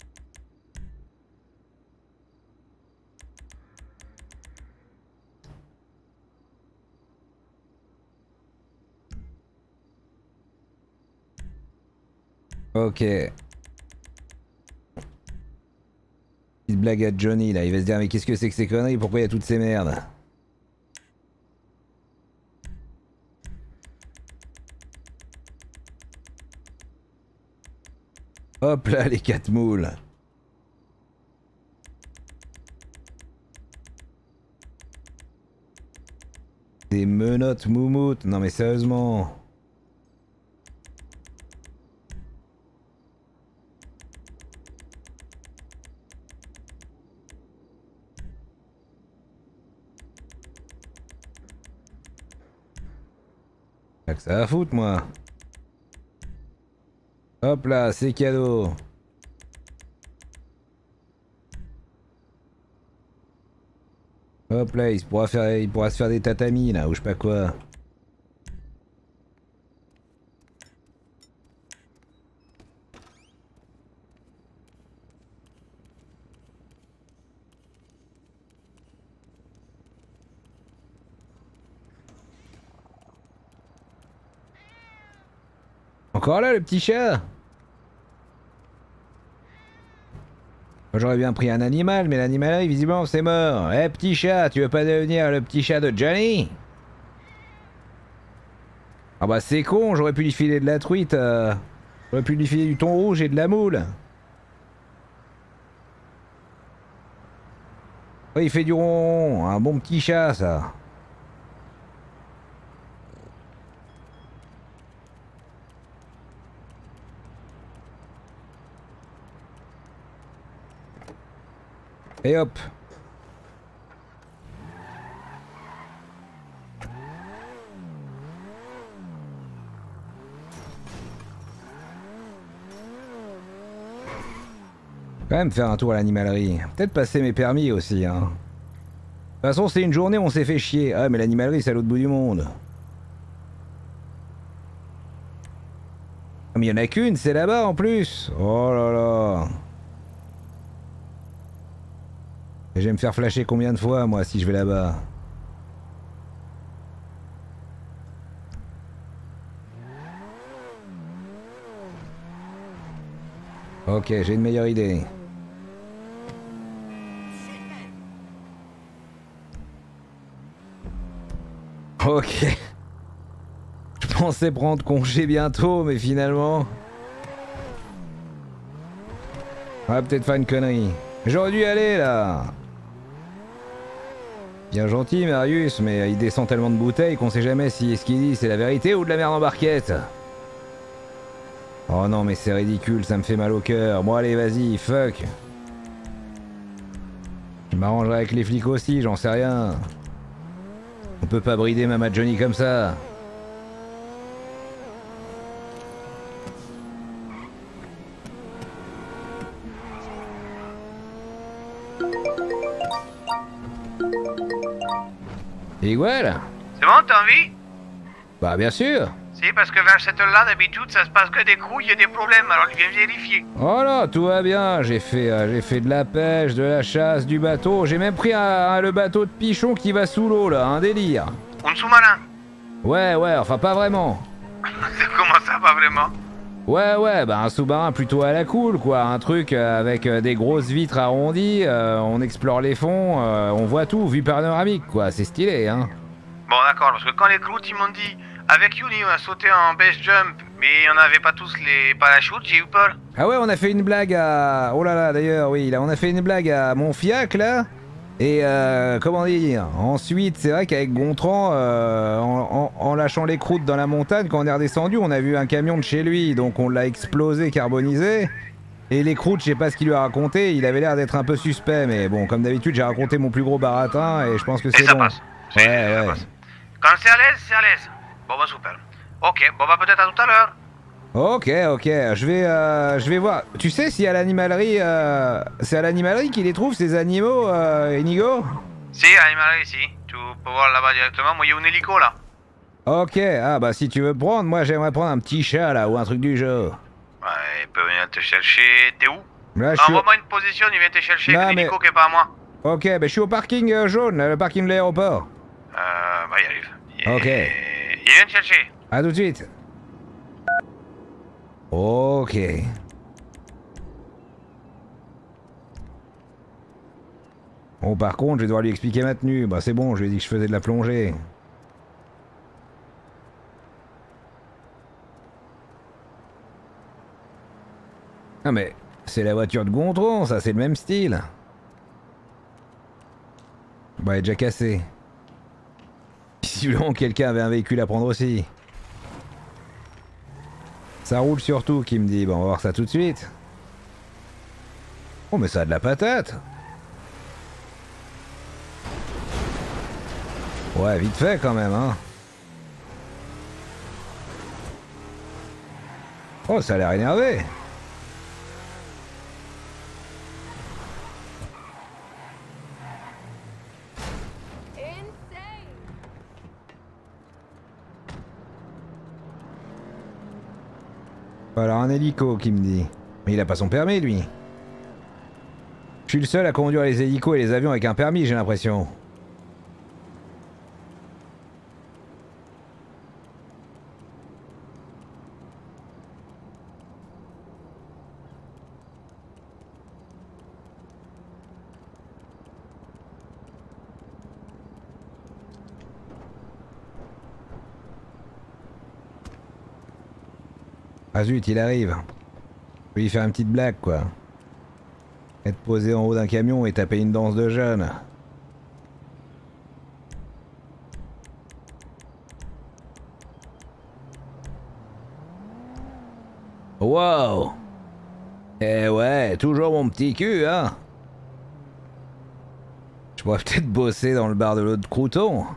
Ok. Petite blague à Johnny là, il va se dire mais qu'est-ce que c'est que ces conneries? Pourquoi il y a toutes ces merdes? Hop là les quatre moules. Des menottes moumoutes, non mais sérieusement. Pas que ça va foutre moi. Hop là, c'est cadeau. Hop là, il pourra faire, il pourra se faire des tatamis là, ou je sais pas quoi. Encore là le petit chat? J'aurais bien pris un animal, mais l'animal visiblement c'est mort. Eh petit chat, tu veux pas devenir le petit chat de Johnny? Ah bah c'est con, j'aurais pu lui filer de la truite. Euh... J'aurais pu lui filer du thon rouge et de la moule. Oh, il fait du rond, un bon petit chat ça. Et hop. Quand même faire un tour à l'animalerie. Peut-être passer mes permis aussi, hein. De toute façon, c'est une journée où on s'est fait chier. Ah, mais l'animalerie, c'est à l'autre bout du monde. Ah, mais il y en a qu'une, c'est là-bas en plus. Oh là là. Et je vais me faire flasher combien de fois, moi, si je vais là-bas? Ok, j'ai une meilleure idée. Ok. Je pensais prendre congé bientôt, mais finalement... On va peut-être faire une connerie. J'aurais dû y aller, là. Bien gentil, Marius, mais il descend tellement de bouteilles qu'on sait jamais si ce qu'il dit c'est la vérité ou de la merde en barquette. Oh non, mais c'est ridicule, ça me fait mal au cœur. Bon, allez, vas-y, fuck. Je m'arrangerai avec les flics aussi, j'en sais rien. On peut pas brider Mama Johnny comme ça. Igual? C'est bon, t'as envie? Bah bien sûr. Si, parce que vers cette heure-là, d'habitude, ça se passe que des couilles et des problèmes, alors je viens vérifier. Oh là, tout va bien. J'ai fait, euh, j'ai fait de la pêche, de la chasse, du bateau. J'ai même pris un, un- le bateau de Pichon qui va sous l'eau là, un délire. Un sous-marin? Ouais, ouais, enfin pas vraiment. Comment ça, pas vraiment? Ouais, ouais, bah un sous-marin plutôt à la cool, quoi. Un truc euh, avec euh, des grosses vitres arrondies, euh, on explore les fonds, euh, on voit tout, vue panoramique, quoi. C'est stylé, hein. Bon, d'accord, parce que quand les croûtes, ils m'ont dit, avec Yuni, on a sauté en base jump, mais on n'avait pas tous les parachutes, j'ai eu peur. Ah ouais, on a fait une blague à... Oh là là, d'ailleurs, oui, là, on a fait une blague à Montfiac, là. Et euh, comment dire, ensuite, c'est vrai qu'avec Gontran, euh, en, en, en lâchant les croûtes dans la montagne, quand on est redescendu, on a vu un camion de chez lui, donc on l'a explosé, carbonisé. Et les croûtes, je sais pas ce qu'il lui a raconté, il avait l'air d'être un peu suspect, mais bon, comme d'habitude, j'ai raconté mon plus gros baratin et je pense que Et c'est ça bon. passe. Ouais, C'est- ça ouais. passe. Quand c'est à l'aise, c'est à l'aise. Bon, bah super. Ok, bon, bah peut-être à tout à l'heure. Ok, ok, je vais, euh, je vais voir. Tu sais si à l'animalerie, euh, c'est à l'animalerie qu'ils les trouvent ces animaux, euh, Inigo? Si, animalerie, ici. Tu peux voir là-bas directement. Moi, il y a un hélico là. Ok, ah bah si tu veux prendre, moi j'aimerais prendre un petit chat là ou un truc du genre. Ouais, il peut venir te chercher. T'es où? Là, je suis au... Envoie-moi une position, il vient te chercher. Non, avec mais- l'hélico qui est pas à moi. Ok, bah je suis au parking euh, jaune, là, le parking de l'aéroport. Euh, bah, il arrive. Il- Ok. Il vient te chercher. À tout de suite. Ok. Bon, par contre, je vais devoir lui expliquer ma tenue. Bah c'est bon, je lui ai dit que je faisais de la plongée. Ah mais, c'est la voiture de Gontran, ça, c'est le même style. Bah, elle est déjà cassée. Visiblement, quelqu'un avait un véhicule à prendre aussi. Ça roule surtout, qui me dit. Bon, on va voir ça tout de suite. Oh, mais ça a de la patate. Ouais, vite fait quand même, hein. Oh, ça a l'air énervé. Alors un hélico qui me dit. Mais il a pas son permis lui. Je suis le seul à conduire les hélicos et les avions avec un permis, j'ai l'impression. Ah zut, il arrive. Je vais lui faire une petite blague, quoi. Être posé en haut d'un camion et taper une danse de jeunes. Wow! Eh ouais, toujours mon petit cul, hein? Je pourrais peut-être bosser dans le bar de l'autre crouton.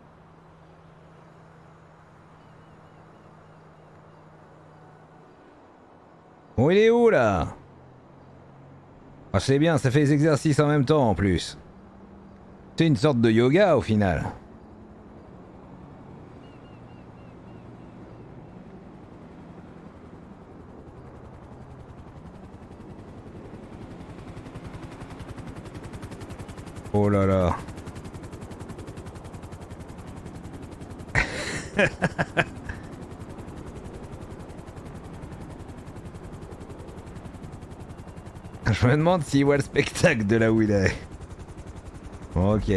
Bon, il est où là? Ah, c'est bien, ça fait les exercices en même temps en plus. C'est une sorte de yoga au final. Oh là là. Je me demande s'il voit le spectacle de là où il est. Ok.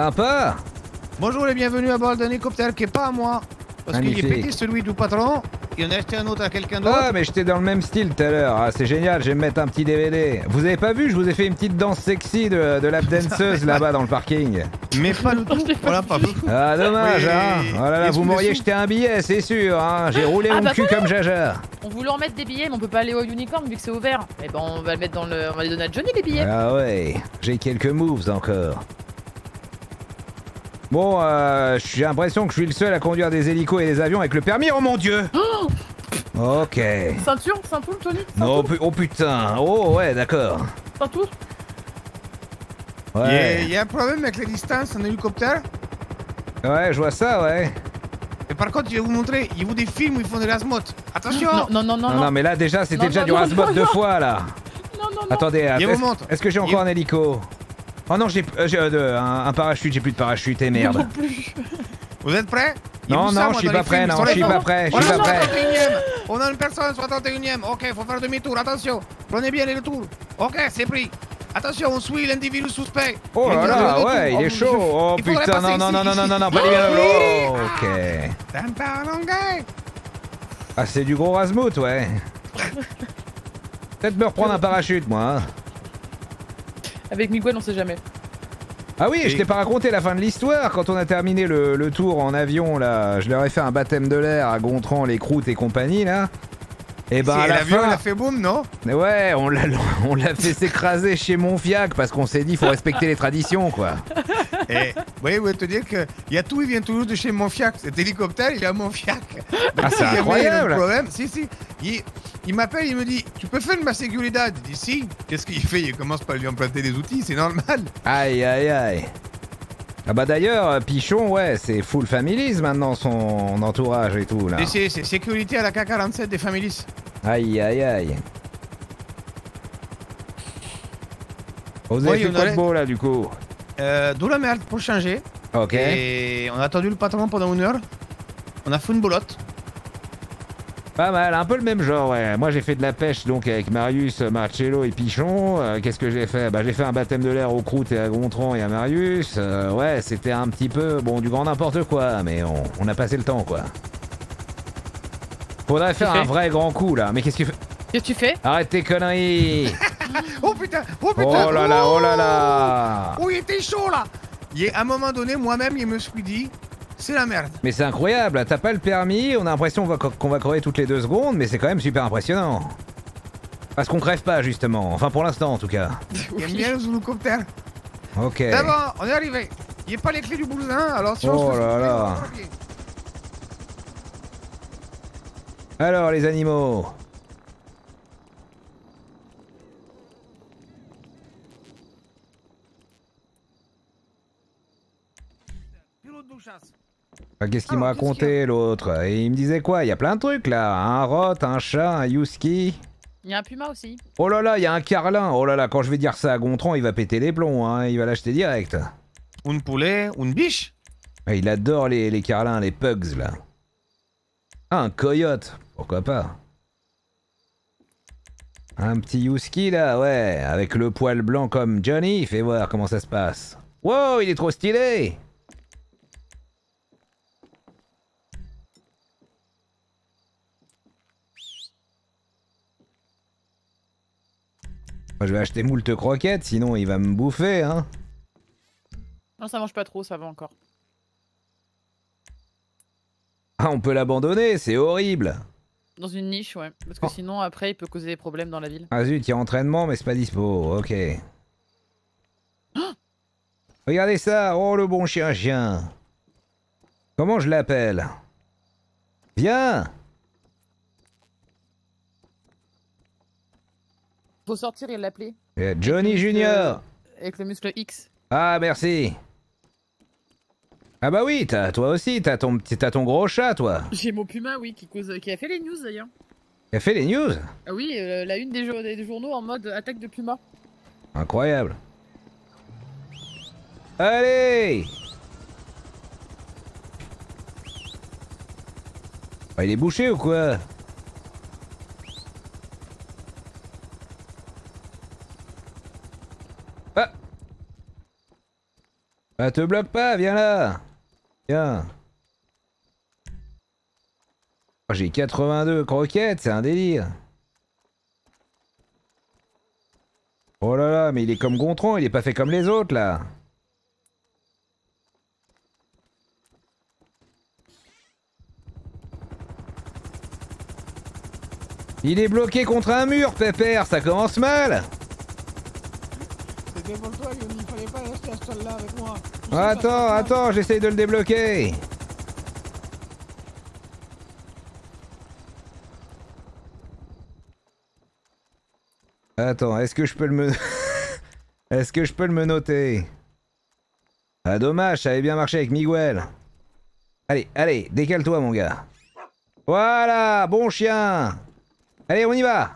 Sympa. Bonjour et bienvenue à bord d'un hélicoptère qui est pas à moi. Parce qu'il est Magnifique. pété celui du patron. Il en a acheté un autre à quelqu'un d'autre. Ah mais j'étais dans le même style tout à l'heure, ah, c'est génial, je vais me mettre un petit D V D. Vous avez pas vu, je vous ai fait une petite danse sexy de, de lap danseuse là-bas dans le parking. Mais pas le tout, on l'a pas vu. Ah dommage Oui, hein. Oh là là, les vous sous, m'auriez les jeté un billet, c'est sûr hein. J'ai roulé Ah mon bah cul comme Jaja. On voulait en mettre des billets, mais on peut pas aller au Unicorn vu que c'est ouvert. Et ben on va le mettre dans le. On va les donner à Johnny les billets. Ah ouais, j'ai quelques moves encore. Bon, euh, j'ai l'impression que je suis le seul à conduire des hélicos et des avions avec le permis, oh mon dieu. Oh Ok. ceinture, ceinture, Johnny. Non, pu- oh putain, oh ouais, d'accord. Ceinture. Il y, a- Ouais, il y a un problème avec les distances en hélicoptère. ouais, je vois ça, ouais. Et par contre, je vais vous montrer, il y a des films où ils font des rasmots. Attention. Non, non, non, non. Non, non, mais là déjà, c'était Non, déjà non, du non, rasbot non, deux non. fois là. Non, non, non. Attendez, Il vous est-ce montre. est-ce que j'ai encore un hélico? Oh non, j'ai euh, j'ai, euh, un, un parachute, j'ai plus de parachute, et merde. Non plus. Vous êtes prêts? Il Non, vous ça, non, moi, je suis dans pas les prêt, films, non, sur je les suis ponts. pas prêt, je On suis est pas au prêt. soixante et unième. On a une personne soixante et unième. Ok, faut faire demi-tour, attention. Prenez bien les tours. Ok, c'est pris. Attention, on suit l'individu suspect. Oh là là, ouais, il est chaud. Oh Il faudrait putain, passer non, non, ici, non, non, non, ici. non, non, pas les bien. Oh, ok. Tantanangay. Ah, c'est du gros rasmout, ouais. Peut-être me reprendre un parachute, moi. hein. Avec Miguel, on sait jamais. Ah oui, Et- je t'ai pas raconté la fin de l'histoire. Quand on a terminé le, le tour en avion, là, je leur ai fait un baptême de l'air à Gontran, les croûtes et compagnie, là. Et ben à Si, la l'avion, il fin, a fait boum, non? ouais, on l'a, on l'a fait s'écraser chez Montfiac parce qu'on s'est dit faut respecter les traditions, quoi. Et oui, je voulais te dire que il y a tout, il vient toujours de chez Montfiac. Cet hélicoptère, il est à Montfiac. Ah, c'est Si jamais il y a incroyable. un problème, si, si. Il, il m'appelle, il me dit, tu peux faire de ma sécurité? Je dis, si. Qu'est-ce qu'il fait? Il commence par lui emprunter des outils, c'est normal. Aïe, aïe, aïe. Ah bah d'ailleurs, euh, Pichon, ouais, c'est full families maintenant son entourage et tout, là. Et c'est c'est sécurité à la K quarante-sept des Families. Aïe, aïe, aïe. Vous avez Oui, fait on quoi de aurait- beau, là, du coup? Euh, d'où la merde pour changer. Ok. Et on a attendu le patron pendant une heure. On a fait une bolotte. Pas mal, un peu le même genre, ouais. Moi j'ai fait de la pêche donc avec Marius, Marcello et Pichon. Euh, Qu'est-ce que j'ai fait? Bah j'ai fait un baptême de l'air au Croûte et à Gontran et à Marius. Euh, ouais, c'était un petit peu, bon, du grand n'importe quoi, mais on, on a passé le temps, quoi. Faudrait faire fait un vrai grand coup, là. Mais qu'est-ce que tu fais? Qu'est-ce que tu fais? Arrête tes conneries! Oh putain, oh putain. Oh là là, oh là là! Oh, il était chaud là. Il y a, à un moment donné, moi-même, je me suis dit, c'est la merde. Mais c'est incroyable, t'as pas le permis, on a l'impression qu'on va, qu'on va crever toutes les deux secondes, mais c'est quand même super impressionnant. Parce qu'on crève pas, justement. Enfin, pour l'instant, en tout cas. J'aime bien les hélicoptères. Ok. D'abord, on est arrivé. Il n'y a pas les clés du bousin, alors si on Oh se fait là souffler, là. on va bloquer. Alors, les animaux. Pilote de chasse. Enfin, qu'est-ce qu'il Alors, m'a qu'est-ce raconté l'autre? Et il me disait quoi? Il y a plein de trucs là. Un rot, un chat, un youski. Il y a un puma aussi. Oh là là, il y a un carlin. Oh là là, quand je vais dire ça à Gontran, il va péter les plombs. Hein. Il va l'acheter direct. Un poulet, une biche. Et il adore les, les carlins, les pugs là. Ah, un coyote. Pourquoi pas? Un petit youski là, ouais. Avec le poil blanc comme Johnny. Fais voir comment ça se passe. Wow, il est trop stylé. Moi, je vais acheter moult croquettes, sinon il va me bouffer, hein. Non, ça mange pas trop, ça va encore. Ah, on peut l'abandonner, c'est horrible. Dans une niche, ouais. Parce que Oh. sinon, après, il peut causer des problèmes dans la ville. Ah zut, il y a entraînement, mais c'est pas dispo, ok. Regardez ça, oh le bon chien chien. Comment je l'appelle? Viens. Faut sortir et l'appeler. Eh, Johnny Junior. Avec le muscle X. Ah, merci. Ah bah oui, t'as, toi aussi, t'as ton, petit- t'as ton gros chat, toi. J'ai mon puma, oui, qui, cause, qui a fait les news d'ailleurs. Il a fait les news. Ah oui, euh, la une des, jo- des journaux en mode attaque de puma. Incroyable. Allez. Ah, il est bouché ou quoi? Ah. Bah te bloque pas, viens là. Viens. Oh, j'ai quatre-vingt-deux croquettes, c'est un délire. Oh là là, mais il est comme Gontran, il est pas fait comme les autres là. Il est bloqué contre un mur, Pépère, ça commence mal. C'était pour toi, Yoni, il fallait pas rester à ce stade là avec moi. Attends, attends, j'essaye de le débloquer. Attends, est-ce que je peux le me... est-ce que je peux le me noter? Ah dommage, ça avait bien marché avec Miguel. Allez, allez, décale-toi mon gars. Voilà, bon chien. Allez, on y va.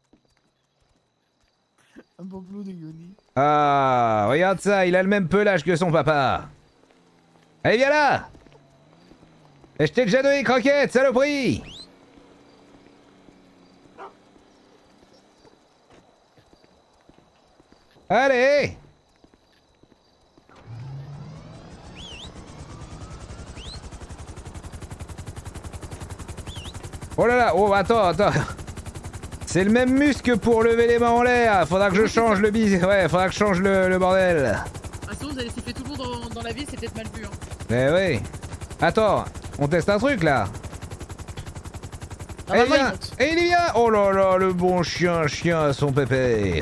Un peu flou de Yoni. Ah, regarde ça, il a le même pelage que son papa. Allez, viens là. Et je t'ai déjà donné croquettes, saloperie. Allez. Oh là là, oh attends, attends. C'est le même muscle pour lever les mains en l'air. Faudra que je change le bis. Ouais, faudra que je change le, le bordel. Ah, sinon, vous avez laissé tout le monde dans, dans la vie, c'est peut-être mal vu. Hein. Mais oui. Attends, on teste un truc là. Ah, Et il vient. Et il y vient. Oh là là, le bon chien, chien à son pépé.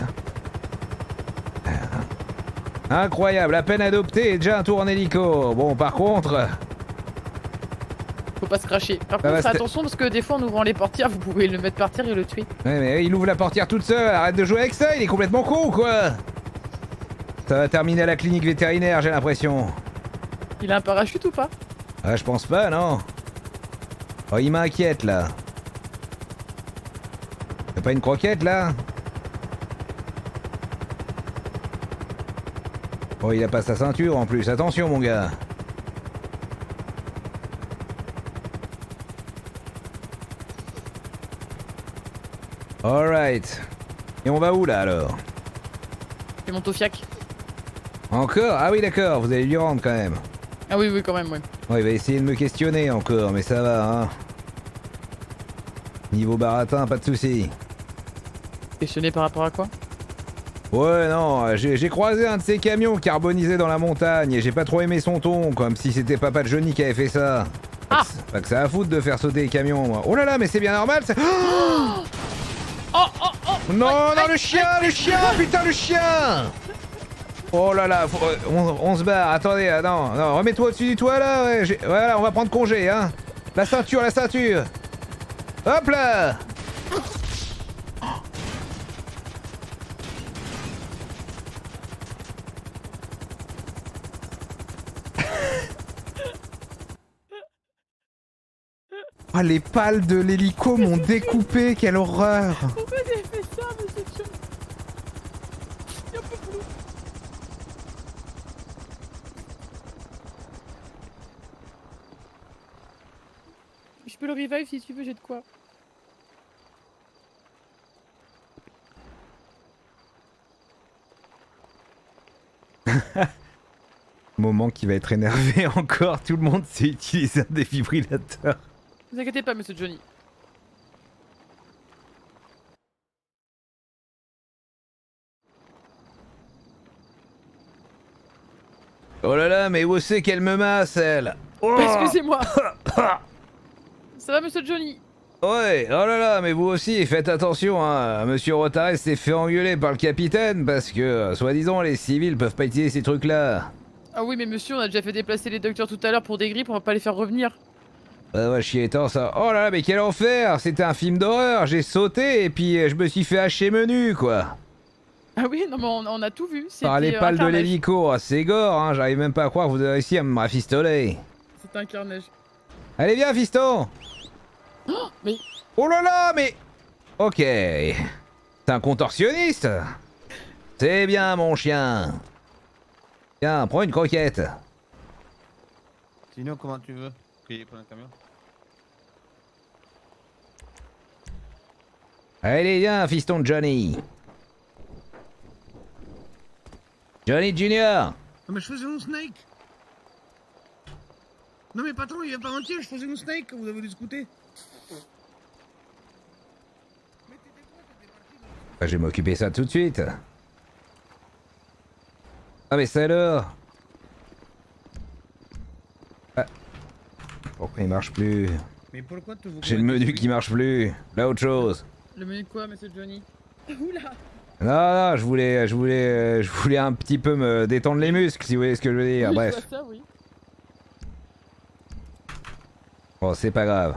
Incroyable, à peine adopté et déjà un tour en hélico. Bon, par contre... Faut pas se cracher. Par Ça contre, va, fais attention parce que des fois en ouvrant les portières, vous pouvez le mettre par terre et le tuer. Ouais, mais il ouvre la portière toute seule. Arrête de jouer avec ça, il est complètement con ou quoi? Ça va terminer à la clinique vétérinaire, j'ai l'impression. Il a un parachute ou pas? Ah, je pense pas, non. Oh, il m'inquiète là. Y'a pas une croquette là? Oh, il a pas sa ceinture en plus, attention mon gars. Alright. Et on va où là alors? Il monte au fiac. Encore? Ah oui d'accord, vous allez lui rendre quand même. Ah oui, oui, quand même, ouais. Oh, il va essayer de me questionner encore, mais ça va hein. Niveau baratin, pas de soucis. Questionné par rapport à quoi? Ouais non, j'ai croisé un de ces camions carbonisés dans la montagne et j'ai pas trop aimé son ton, comme si c'était Papa Johnny qui avait fait ça. Ah! Pas que ça a à foutre de faire sauter les camions moi. Oh là là mais c'est bien normal ça... Oh oh oh, oh Non aïe, non aïe, le chien, aïe, le chien, putain le chien. Oh là là, faut, on, on se barre, attendez, ah, non, non, remets-toi au-dessus du toit là, ouais, voilà, on va prendre congé hein. La ceinture, la ceinture. Hop là. Ah, les pales de l'hélico m'ont découpé, quelle horreur! Pourquoi vous avez fait ça, monsieur John? Il est un peu flou. Je peux le revive si tu veux, j'ai de quoi. Moment qui va être énervé encore, tout le monde sait utiliser un défibrillateur. Ne vous inquiétez pas, monsieur Johnny. Oh là là, mais où c'est qu'elle me masse, elle? Oh Excusez-moi. Ça va, monsieur Johnny? Ouais, oh là là, mais vous aussi, faites attention, hein. Monsieur Rotares s'est fait engueuler par le capitaine parce que, soi-disant, les civils peuvent pas utiliser ces trucs-là. Ah oui, mais monsieur, on a déjà fait déplacer les docteurs tout à l'heure pour des grippes, on va pas les faire revenir. Bah ouais, chier étant ça. Oh là là, mais quel enfer! C'était un film d'horreur, j'ai sauté et puis je me suis fait hacher menu, quoi. Ah oui, non mais on, on a tout vu. Par les c'était, euh, pales un de carnage. l'hélico, ah, c'est gore, hein, j'arrive même pas à croire que vous avez réussi à me rafistoler. C'était un carnage. Allez, viens, fiston! Oh, mais... Oh là là, mais... Ok. C'est un contorsionniste? C'est bien, mon chien. Tiens, prends une croquette. Sinon, comment tu veux qu'il prenne un camion? Allez, viens, fiston de Johnny. Johnny Junior. Non mais je faisais mon snake. Non mais patron, il vient pas mentir, je faisais mon snake quand vous avez discuté. Bah, je vais m'occuper de ça tout de suite. Ah mais ça alors. Ah. Pourquoi il marche plus? Mais pourquoi tu vous J'ai le menu qui marche plus. Là autre chose. Le menu de quoi, monsieur Johnny? Oula. Non, non, je voulais, je voulais, je voulais un petit peu me détendre les muscles, si vous voyez ce que je veux dire. Oui, Bref. je vois ça, oui. Bon, c'est pas grave.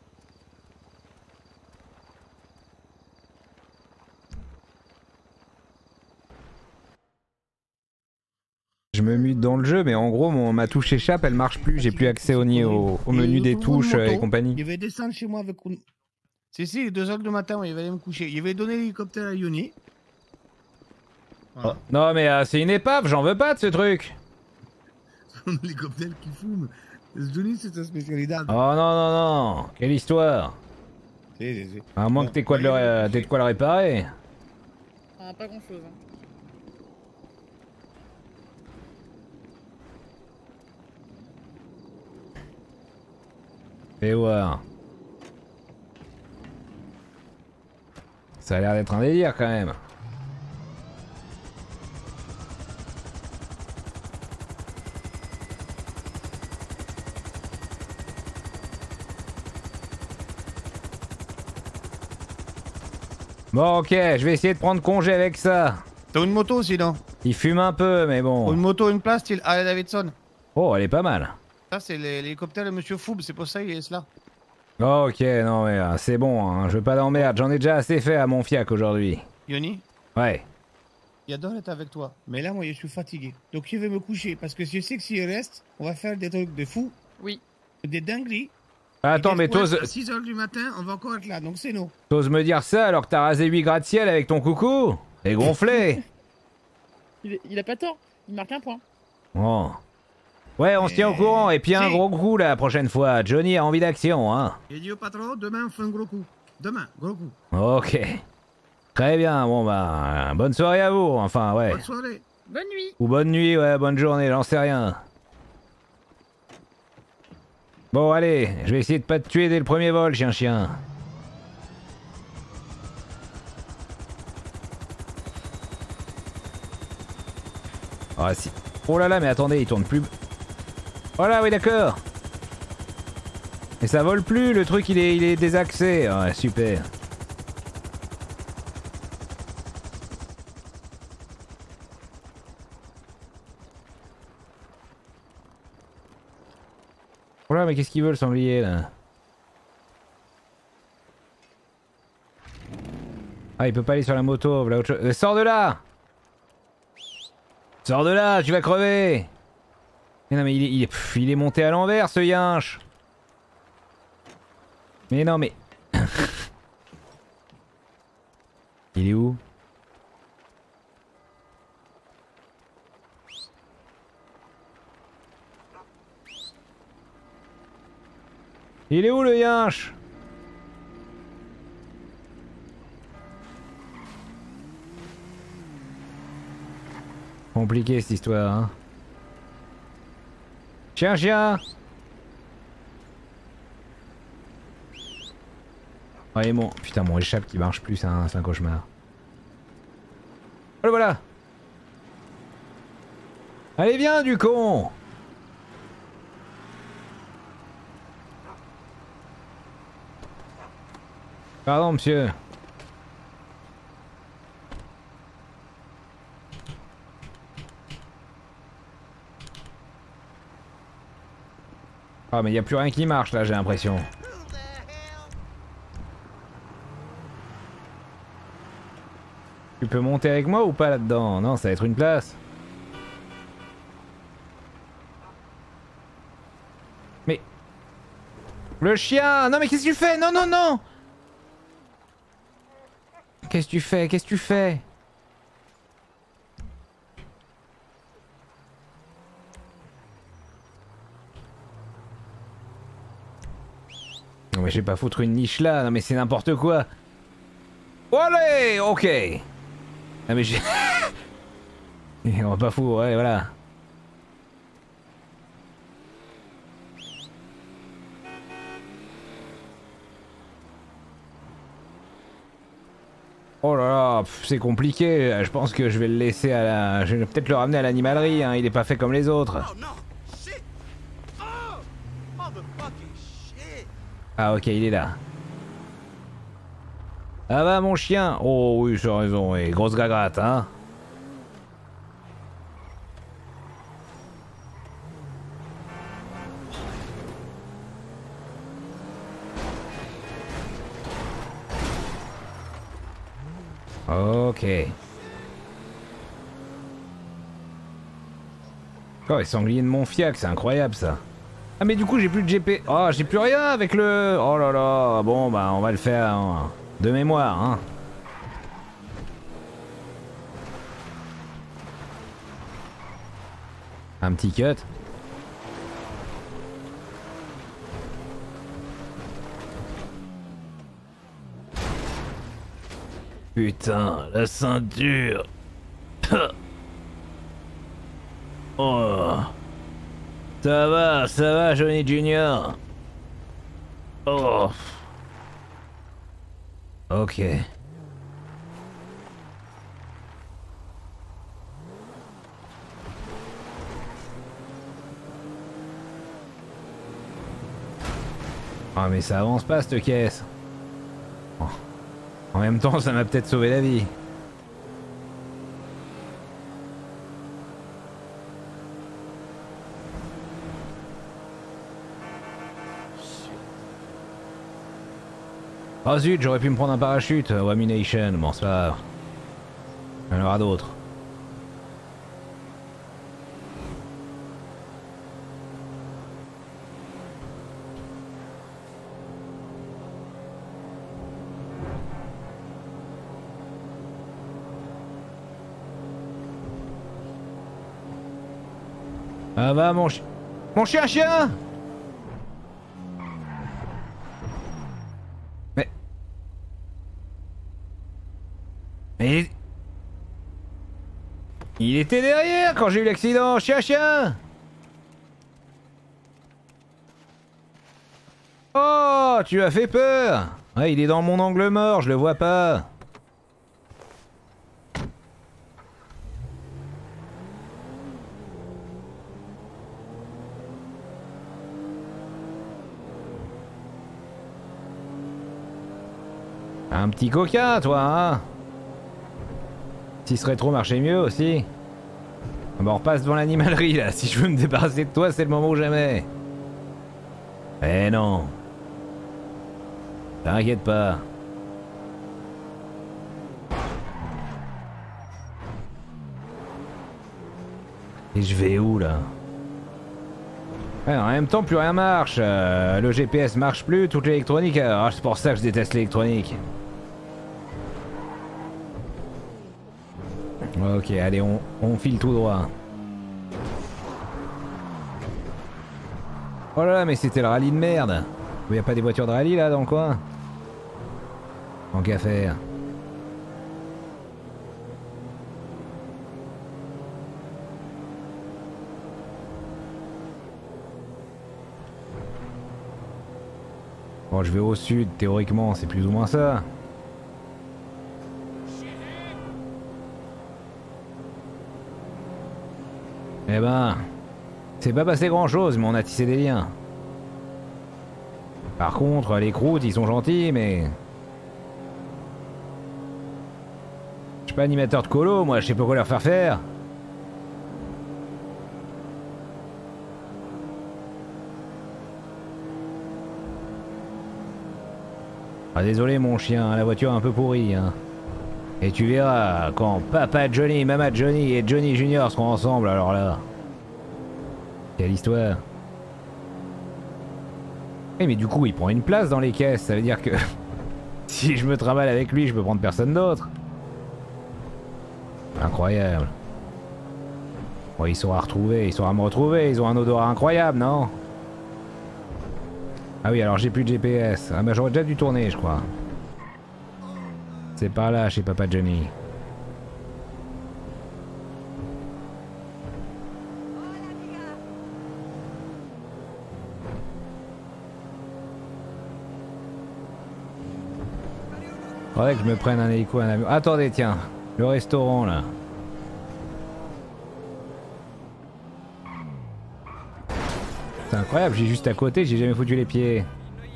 Je me mute dans le jeu, mais en gros, mon, ma touche échappe, elle marche plus. J'ai plus accès au, au, au menu des touches et compagnie. Il va descendre chez moi avec une... Si, si, deux heures du matin, il va aller me coucher. Il va donner l'hélicoptère à Yoni. Voilà. Oh. Non, mais euh, c'est une épave, j'en veux pas de ce truc. Un hélicoptère qui fume. Johnny, c'est sa spécialité. Oh non, non, non. Quelle histoire. Si, si, si. À moins Bon, que t'aies quoi de le, ouais, euh, t'aies de quoi le réparer. Ah, pas grand chose. Hein. Fais voir. Ça a l'air d'être un délire quand même. Bon ok, je vais essayer de prendre congé avec ça. T'as une moto sinon? Il fume un peu mais Une bon. moto, une place, style Harley Davidson. Oh elle est pas mal. Ça, c'est l'hélicoptère de Monsieur Foub, c'est pour ça qu'il est là. Ok, non mais euh, c'est bon, hein, je veux pas d'emmerde, j'en ai déjà assez fait à mon fiac aujourd'hui. Yoni, Ouais. j'adore être avec toi, mais là, moi, je suis fatigué. Donc, je vais me coucher, parce que je sais que s'il reste, on va faire des trucs de fou, Oui. des dingueries. Attends Et mais des fois, t'oses à six heures du matin, on va encore être là, donc c'est nous. t'oses me dire ça alors que t'as rasé huit gratte-ciel avec ton coucou? Et gonflé. Il, est- il a pas tort. Il marque un point. Bon. Ouais, on se tient au courant, et puis un Si. gros coup la prochaine fois. Johnny a envie d'action, hein. J'ai dit au patron, demain, on fait un gros coup. Demain, gros coup. Ok. Très bien, bon bah, bonne soirée à vous, enfin ouais. Bonne soirée. Bonne nuit. Ou bonne nuit, ouais, bonne journée, j'en sais rien. Bon, allez, je vais essayer de pas te tuer dès le premier vol, chien-chien. Ah si. Oh là là, mais attendez, il tourne plus. Voilà, oui, d'accord. Mais ça vole plus, le truc il est, il est désaxé. Ouais, super. Oh là, mais qu'est-ce qu'il veut le sanglier là? Ah, il peut pas aller sur la moto, voilà autre chose. Euh, sors de là! Sors de là, tu vas crever! Mais non, mais il est, il est, pff, il est monté à l'envers ce yinche! Mais non, mais. Il est où? Il est où le yinche? Compliqué cette histoire, hein. Chien, chien! Ouais, mon... Putain, mon échappe qui marche plus, c'est un, c'est un cauchemar. Oh, le voilà! Allez, viens, du con! Pardon, monsieur. Ah, mais y a plus rien qui marche là, j'ai l'impression. Tu peux monter avec moi ou pas là-dedans? Non, ça va être une place. Mais... Le chien! Non mais qu'est-ce que tu fais? Non, non, non! Qu'est-ce que tu fais? Qu'est-ce que tu fais? Non mais je vais pas foutre une niche là, non mais c'est n'importe quoi. Allez, ok. Ah mais j'ai... On va pas foutre, ouais voilà. Oh là là, c'est compliqué. Je pense que je vais le laisser à la... Je vais peut-être le ramener à l'animalerie, hein. Il est pas fait comme les autres. Ah ok, il est là. Ah va mon chien. Oh oui, j'ai raison, et grosse gagratte, hein. Ok. Oh, les sangliers de Montfiac, c'est incroyable ça. Ah mais du coup j'ai plus de G P... Oh, j'ai plus rien avec le... Oh là là, bon bah on va le faire hein, de mémoire, hein. Un petit cut. Putain, la ceinture. Oh. Ça va, ça va, Johnny Junior. Oh. Ok. Ah mais ça avance pas cette caisse. Oh. En même temps, ça m'a peut-être sauvé la vie. Oh zut, j'aurais pu me prendre un parachute ou Ammunition, bon c'est pas grave. Il y en aura d'autres. Ah va mon chien... Mon chien chien. Mais... Mais... Il était derrière quand j'ai eu l'accident, chien chien. Oh, tu as fait peur. Ouais, il est dans mon angle mort, je le vois pas. Un petit coquin, toi, hein? Si ce rétro marchait mieux aussi. Bah on repasse devant l'animalerie, là. Si je veux me débarrasser de toi, c'est le moment ou jamais. Eh non. T'inquiète pas. Et je vais où, là? Ouais, en même temps, plus rien marche. Euh, le G P S marche plus, toute l'électronique. Ah, c'est pour ça que je déteste l'électronique. Ok, allez, on, on file tout droit. Oh là là, mais c'était le rallye de merde. Il n'y a pas des voitures de rallye là dans le coin? Tant qu'à faire. Bon, je vais au sud, théoriquement, c'est plus ou moins ça. Eh ben, c'est pas passé grand chose, mais on a tissé des liens. Par contre, les croûtes, ils sont gentils, mais... Je suis pas animateur de colo, moi, je sais pas quoi leur faire faire. Ah, désolé mon chien, la voiture est un peu pourrie, hein. Et tu verras, quand Papa Johnny, Mama Johnny et Johnny Junior seront ensemble, alors là... Quelle histoire. Eh mais du coup, il prend une place dans les caisses, ça veut dire que... si je me trimballe avec lui, je peux prendre personne d'autre. Incroyable. Bon, ils sauront retrouver, ils sauront me retrouver, ils ont un odorat incroyable, non? Ah oui, alors j'ai plus de G P S. Ah bah j'aurais déjà dû tourner, je crois. C'est par là, chez Papa Johnny. Faudrait que je me prenne un hélico, un avion. Attendez, tiens, le restaurant là. C'est incroyable, j'ai juste à côté, j'ai jamais foutu les pieds.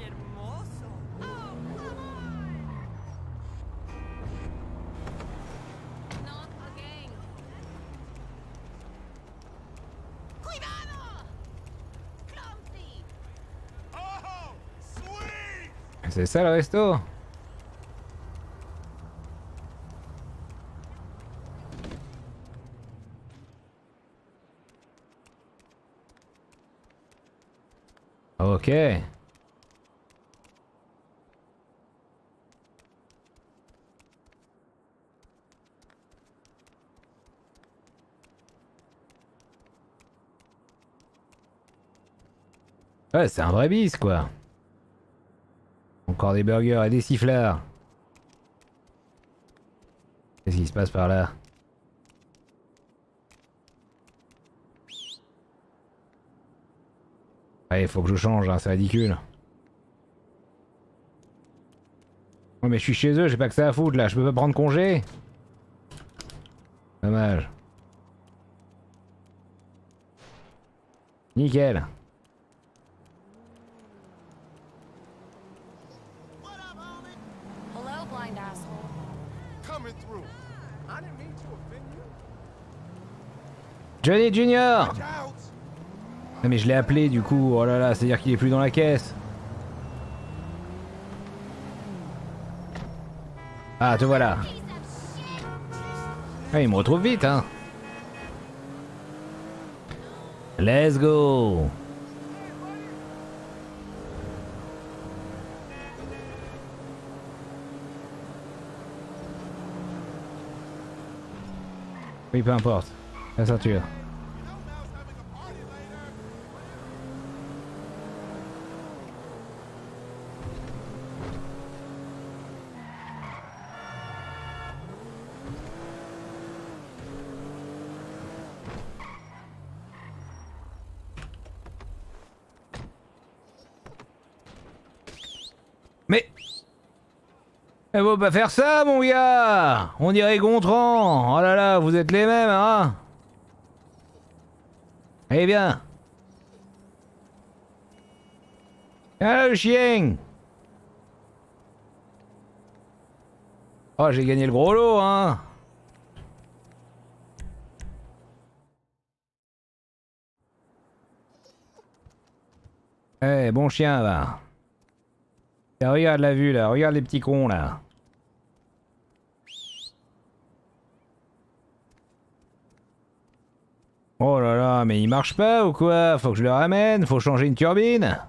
C'est ça le resto? Ok. Ouais, c'est un vrai bis quoi. Encore des burgers et des sifflards. Qu'est-ce qui se passe par là? Ouais, il faut que je change, hein, c'est ridicule. Ouais, mais je suis chez eux, j'ai pas que ça à foutre là, je peux pas prendre congé. Dommage. Nickel. Johnny Junior! Non mais je l'ai appelé du coup, oh là là, c'est à dire qu'il est plus dans la caisse. Ah te voilà. Ah il me retrouve vite hein. Let's go. Oui peu importe, la ceinture. Mais... Elle va pas faire ça mon gars. On dirait Gontran. Oh là là, vous êtes les mêmes hein. Allez bien. Ah le chien. Oh j'ai gagné le gros lot hein. Eh hey, bon chien va. Et regarde la vue là, regarde les petits cons là. Oh là là, mais il marche pas ou quoi? Faut que je le ramène, faut changer une turbine.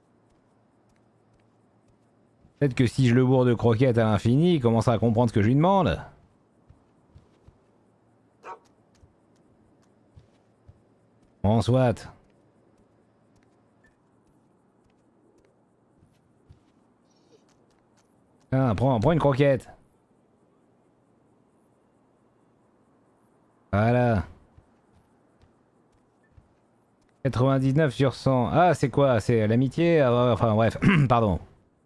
Peut-être que si je le bourre de croquettes à l'infini, il commencera à comprendre ce que je lui demande. Bon soit. Ah, prends, prends une croquette. Voilà. quatre-vingt-dix-neuf sur cent. Ah, c'est quoi? C'est l'amitié? Enfin, bref, pardon.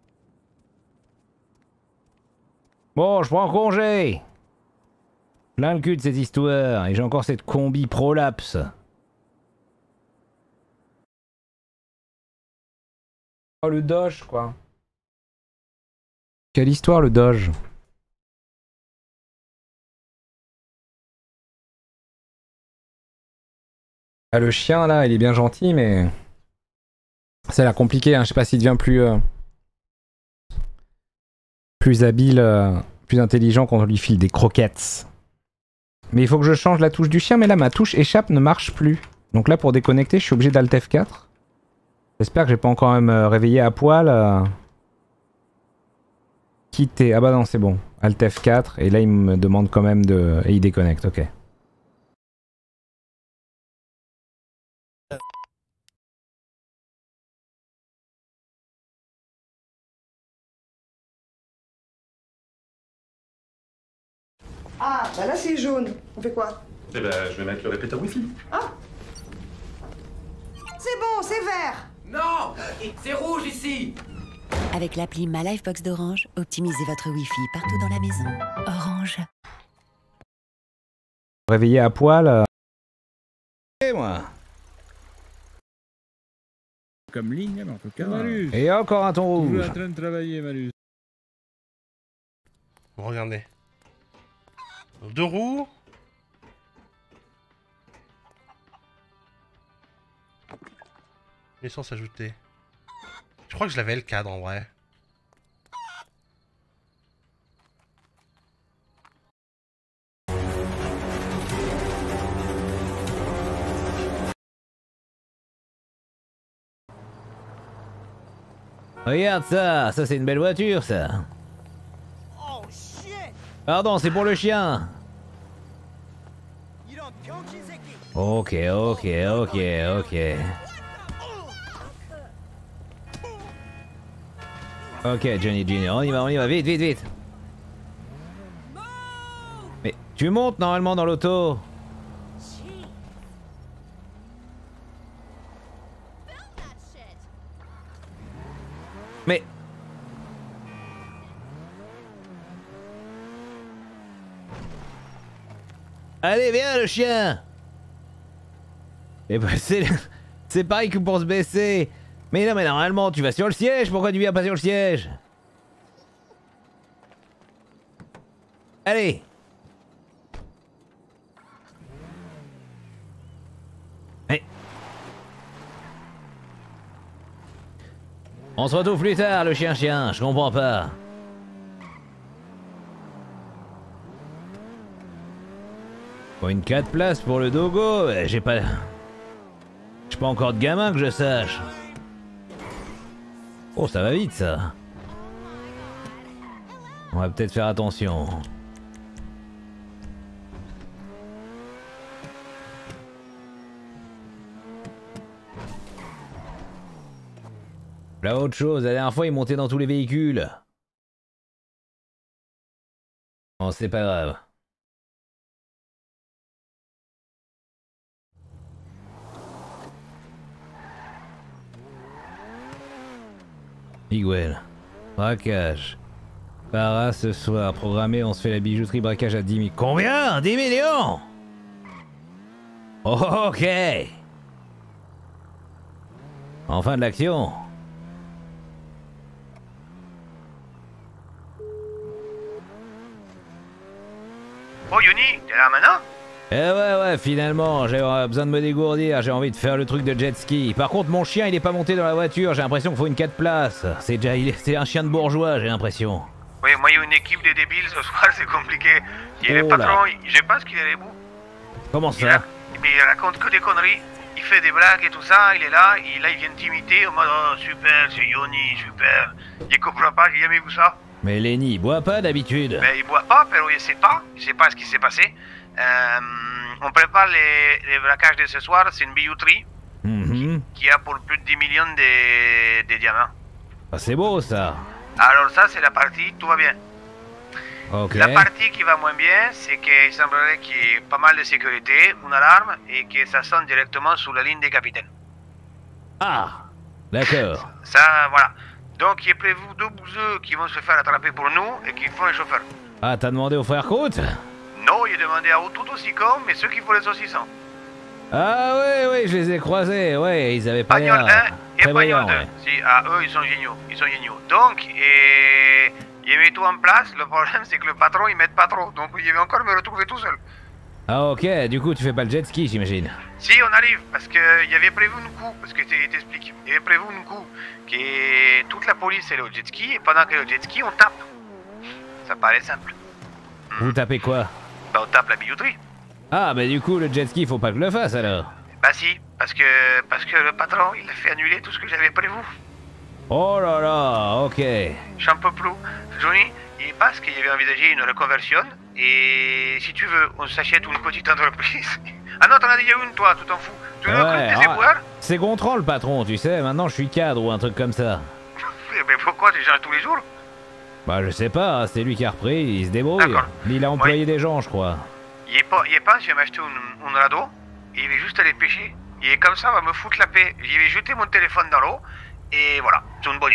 Bon, je prends congé. Plein le cul de cette histoire. Et j'ai encore cette combi prolapse. Oh, le Doge, quoi. Quelle histoire le Doge? Ah, le chien là, il est bien gentil, mais ça a l'air compliqué. Hein. Je sais pas s'il devient plus euh... plus habile, euh... plus intelligent quand on lui file des croquettes. Mais il faut que je change la touche du chien. Mais là, ma touche échappe ne marche plus. Donc là, pour déconnecter, je suis obligé d'Alt F quatre. J'espère que j'ai pas encore même euh, réveillé à poil. Euh... Quitter. Ah bah non, c'est bon. Alt F quatre. Et là, il me demande quand même de... Et il déconnecte, ok. Ah, bah là c'est jaune. On fait quoi? Eh ben, je vais mettre le répéteur Wi-Fi. Ah, c'est bon, c'est vert. Non, c'est rouge ici. Avec l'appli Ma Livebox d'Orange, optimisez votre Wi-Fi partout dans la maison. Orange. Réveillé à poil. Et moi. Comme ligne, en tout cas. Malus. Et encore un ton rouge. Toujours en train de travailler, Malus. Bon, regardez. Deux roues. Essence ajoutée. Je crois que je l'avais le cadre en vrai. Regarde ça, ça c'est une belle voiture ça. Pardon, c'est pour le chien. Ok, ok, ok, ok. Ok, Johnny Junior, on y va, on y va, vite, vite, vite. Mais tu montes normalement dans l'auto. Mais... Allez, viens le chien. Et bah c'est... C'est pareil que pour se baisser. Mais non, mais normalement, tu vas sur le siège. Pourquoi tu viens pas sur le siège? Allez. Hey. On se retrouve plus tard, le chien-chien. Je comprends pas. Faut une quatre places pour le dogo. J'ai pas... J'ai pas encore de gamin que je sache. Oh, ça va vite, ça. On va peut-être faire attention. Là, autre chose, la dernière fois, il montait dans tous les véhicules. Bon, c'est pas grave. Miguel. Braquage. Para ce soir. Programmé, on se fait la bijouterie braquage à dix mille. Combien? dix millions? Oh, ok. Enfin de l'action. Oh Yoni, t'es là maintenant? Eh ouais ouais, finalement, j'ai besoin de me dégourdir, j'ai envie de faire le truc de jet ski. Par contre, mon chien il est pas monté dans la voiture, j'ai l'impression qu'il faut une quatre places. C'est déjà, il est, c'est un chien de bourgeois, j'ai l'impression. Oui, moi il y a une équipe de débiles ce soir, c'est compliqué. Il y a Oh le patron, là. il- je pense qu'il est debout. Comment Il, ça? ra- mais il raconte que des conneries. Il fait des blagues et tout ça, il est là, et là il vient t'imiter en mode oh super, c'est Yoni, super. Il comprend pas, j'ai jamais vu ça. Mais Lenny, il boit pas d'habitude. Mais il boit pas, pero il sait pas, il sait pas ce qui s'est passé. Euh, on prépare les, les braquages de ce soir, c'est une bijouterie Mhm. qui a pour plus de dix millions de, de diamants. Ah, c'est beau ça. Alors ça c'est la partie, tout va bien. Ok. La partie qui va moins bien, c'est qu'il semblerait qu'il y ait pas mal de sécurité, une alarme, et que ça sonne directement sous la ligne des capitaines. Ah, d'accord. Ça, voilà. Donc il est prévu deux bouseux qui vont se faire attraper pour nous et qui font les chauffeurs. Ah, t'as demandé aux frères Croûte? Non, il est demandé à tout aussi con, mais ceux qui font les saucissons. Ah ouais, ouais, je les ai croisés, ouais, ils avaient pas Pagnol l'air un et très Pagnol brillants, deux. ouais. Si, ah, eux, ils sont géniaux. Ils sont géniaux. Donc, et... il y avait tout en place. Le problème, c'est que le patron, il m'aide pas trop. Donc, il va encore me retrouver tout seul. Ah ok, du coup tu fais pas le jet ski, j'imagine. Si, on arrive, parce qu'il y avait prévu un coup, parce que je t'explique, il y avait prévu un coup, que toute la police est au jet ski, et pendant que le jet ski, on tape. Ça paraît simple. Vous tapez quoi? Bah, on tape la bijouterie. Ah bah du coup le jet ski faut pas que je le fasse alors. Bah si, parce que, parce que le patron, il a fait annuler tout ce que j'avais prévu. Oh là là, ok. J'en peux plus. Johnny, il pense qu'il avait envisagé une reconversion, et si tu veux, on s'achète une petite entreprise. Ah non, t'en as déjà une, toi, tu t'en fous. Tu veux Ouais, recruter des ah, éboueurs? c'est Gontran le patron, tu sais, maintenant je suis cadre ou un truc comme ça. Mais pourquoi tu changes tous les jours? Bah je sais pas, c'est lui qui a repris, il se débrouille. D'accord. Il a employé des gens je crois. Il est pas, il est pas, je vais m'acheter un, un radeau, et il va juste aller pêcher. Et comme ça, on va me foutre la paix. Je vais jeter mon téléphone dans l'eau, et voilà, c'est une bonne idée.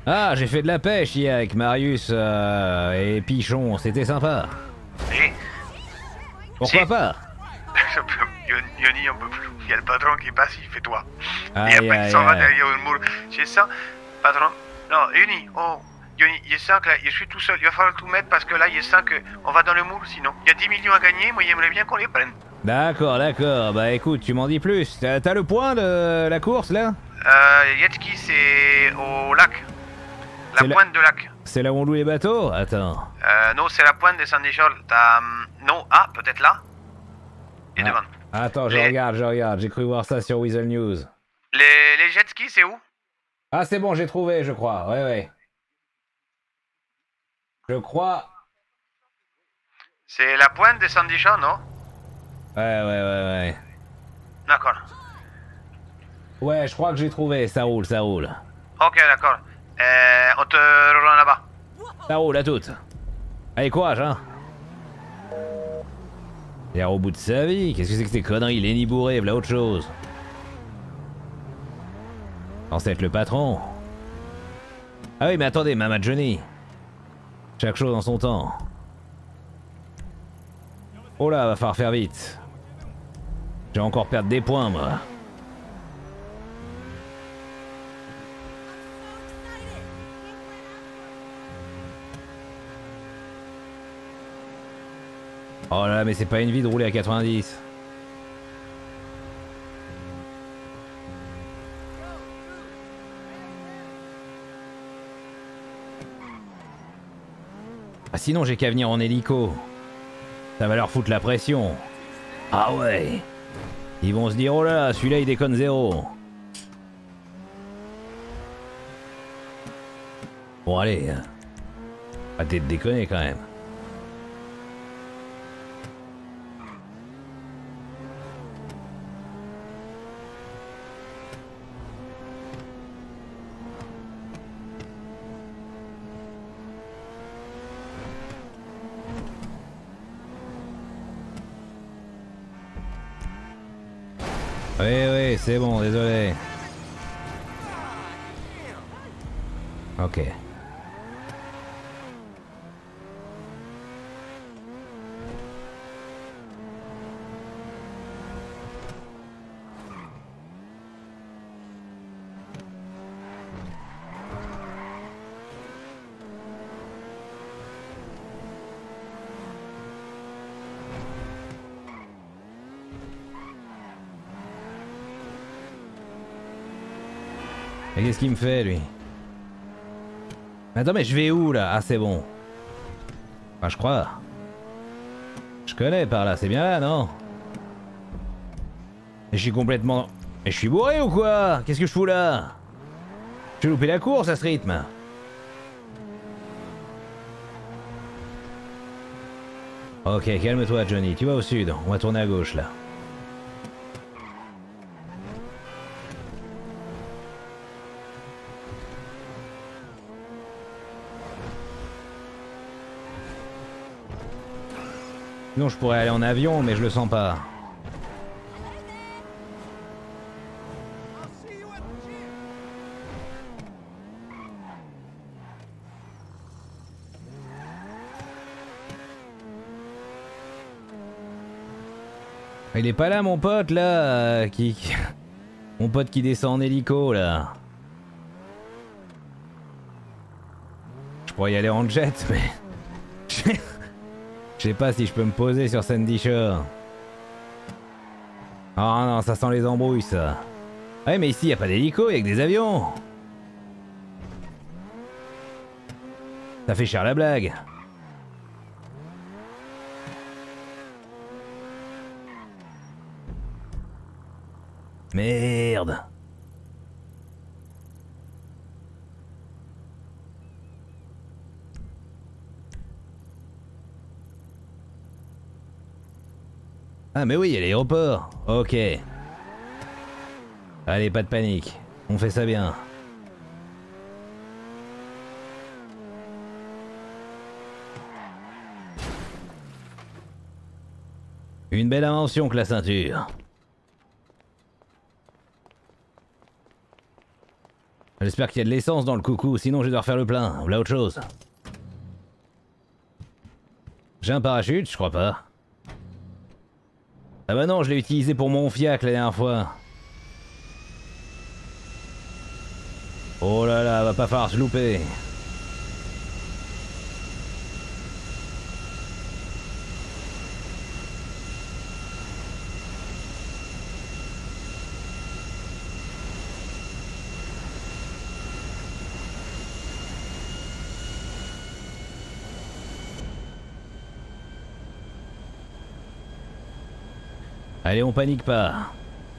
Ah, j'ai fait de la pêche hier avec Marius euh, et Pichon, c'était sympa. Et Pourquoi si. pas? Je peux- Yon- Yoni, on peut plus. Il y a le patron qui passe, il fait toi. Aïe, Et après, aïe, il s'en va aïe. derrière le mur. J'ai ça, patron. Non, Yoni, oh, Yoni, il sent que là, je suis tout seul. Il va falloir tout mettre parce que là, il sent qu'on va dans le mur sinon. Il y a dix millions à gagner, moi, j'aimerais bien qu'on les prenne. D'accord, d'accord. Bah écoute, tu m'en dis plus. T'as t'as le point de la course là? Euh, Yetski, c'est au lac. La C'est la- pointe de lac. C'est là où on loue les bateaux? Attends. Euh, non, c'est la pointe des Sandichol. T'as. hum, Non, ah, peut-être là. Et Ah. devant. Attends, je Les- regarde, je regarde. J'ai cru voir ça sur Weasel News. Les, les jet skis, c'est où? Ah, c'est bon, j'ai trouvé, je crois. Ouais, ouais. Je crois. C'est la pointe des Sandichol, non? Ouais, ouais, ouais, ouais. D'accord. Ouais, je crois que j'ai trouvé. Ça roule, ça roule. Ok, d'accord. Euh, on te rejoint là-bas. Ça roule à toutes. Allez, courage, hein. Il est au bout de sa vie. Qu'est-ce que c'est que ces conneries? Il est ni bourré, voilà autre chose. Censé être le patron. Ah oui, mais attendez, Mama Johnny. Chaque chose en son temps. Oh là, va falloir faire vite. Je vais encore perdre des points, moi. Oh là là, mais c'est pas une vie de rouler à quatre-vingt-dix. Ah sinon j'ai qu'à venir en hélico. Ça va leur foutre la pression. Ah ouais. Ils vont se dire oh là là, celui-là il déconne zéro. Bon allez. Arrêtez de déconner quand même. Oui, oui, c'est bon, désolé. Ok. Mais qu'est-ce qu'il me fait lui? Mais attends, mais je vais où là? Ah c'est bon. Enfin je crois. Je connais par là, c'est bien là, non? Et je suis complètement... Mais je suis bourré ou quoi? Qu'est-ce que je fous là? J'ai loupé la course à ce rythme. Ok, calme-toi Johnny, tu vas au sud, on va tourner à gauche là. Sinon je pourrais aller en avion, mais je le sens pas. Il est pas là mon pote là, euh, qui... qui- Mon pote qui descend en hélico là. Je pourrais y aller en jet, mais... Je sais pas si je peux me poser sur Sandy Shore. Oh non, ça sent les embrouilles ça. Ouais mais ici y a pas d'hélico, y'a que des avions. Ça fait cher la blague. Merde. Ah mais oui, il y a l'aéroport. Ok. Allez, pas de panique. On fait ça bien. Une belle invention que la ceinture. J'espère qu'il y a de l'essence dans le coucou, sinon je vais devoir faire le plein. Voilà autre chose. J'ai un parachute, je crois pas. Ah bah non, je l'ai utilisé pour mon fiac la dernière fois. Oh là là, va pas falloir se louper. Allez, on panique pas.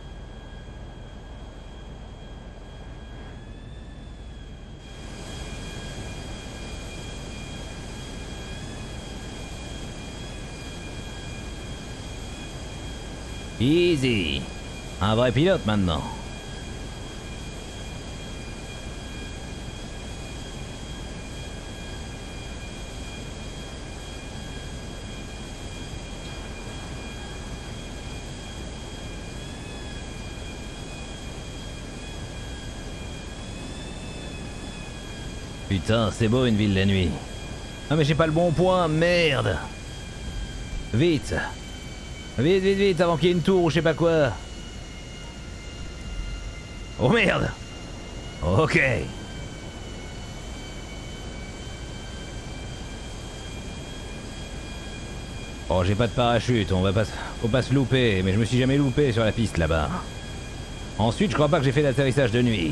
Easy. Un vrai pilote maintenant. Putain, c'est beau une ville la nuit. Ah mais j'ai pas le bon point, merde. Vite. Vite, vite, vite, avant qu'il y ait une tour ou je sais pas quoi. Oh merde. Ok. Oh, j'ai pas de parachute, on va pas... Faut pas se louper, mais je me suis jamais loupé sur la piste là-bas. Ensuite, je crois pas que j'ai fait d'atterrissage de nuit.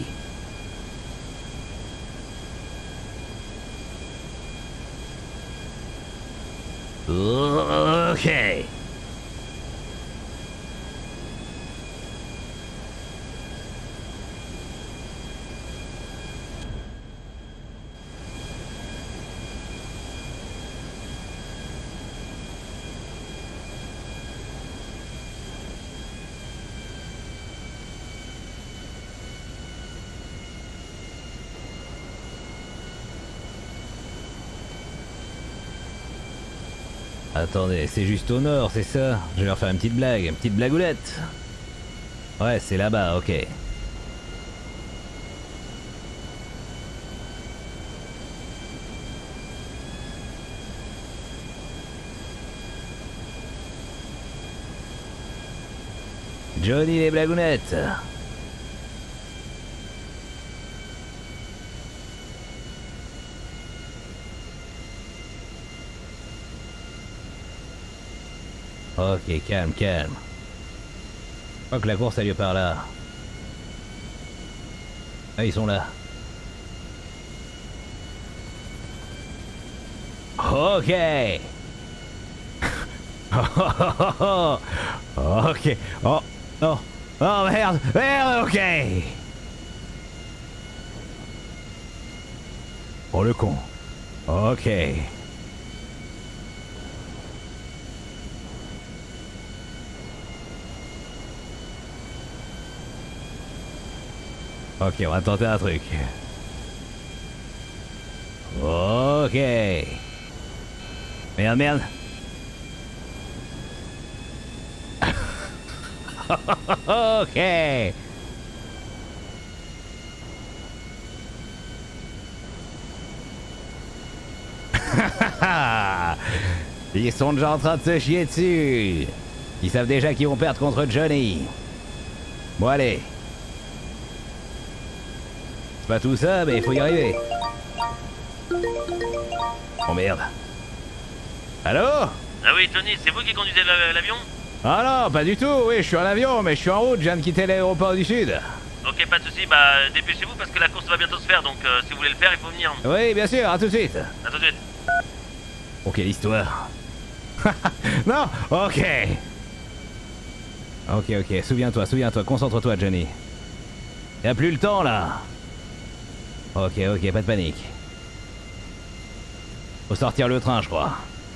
Ok. Attendez, c'est juste au nord, c'est ça? Je vais leur faire une petite blague, une petite blagoulette. Ouais, c'est là-bas, ok. Johnny les blagounettes. Ok, calme, calme. Je crois que la course a lieu par là. Ah, ils sont là. Ok. Ok. Oh, oh, oh merde, merde, ok. Oh le con. Ok. Ok, on va tenter un truc. Ok. Merde, merde. Ok. Ils sont déjà en train de se chier dessus. Ils savent déjà qu'ils vont perdre contre Johnny. Bon allez. C'est pas tout ça, mais il faut y arriver. Oh merde. Allô? Ah oui, Johnny, c'est vous qui conduisez l'avion? Ah non, pas du tout, oui, je suis en avion, mais je suis en route, je viens de quitter l'aéroport du Sud. Ok, pas de soucis, bah dépêchez-vous parce que la course va bientôt se faire, donc euh, si vous voulez le faire, il faut venir. Oui, bien sûr, à tout de suite. À tout de suite. Oh, quelle histoire. Non, ok. Ok, ok, souviens-toi, souviens-toi, concentre-toi, Johnny. Y'a plus le temps, là. Ok, ok, pas de panique. Faut sortir le train, je crois.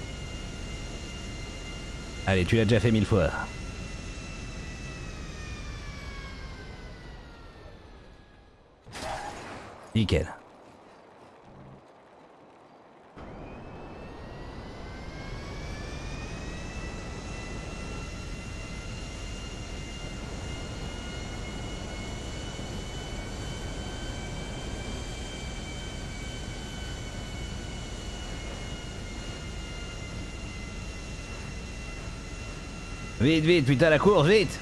Allez, tu l'as déjà fait mille fois. Nickel. Vite, vite, putain, la course, vite.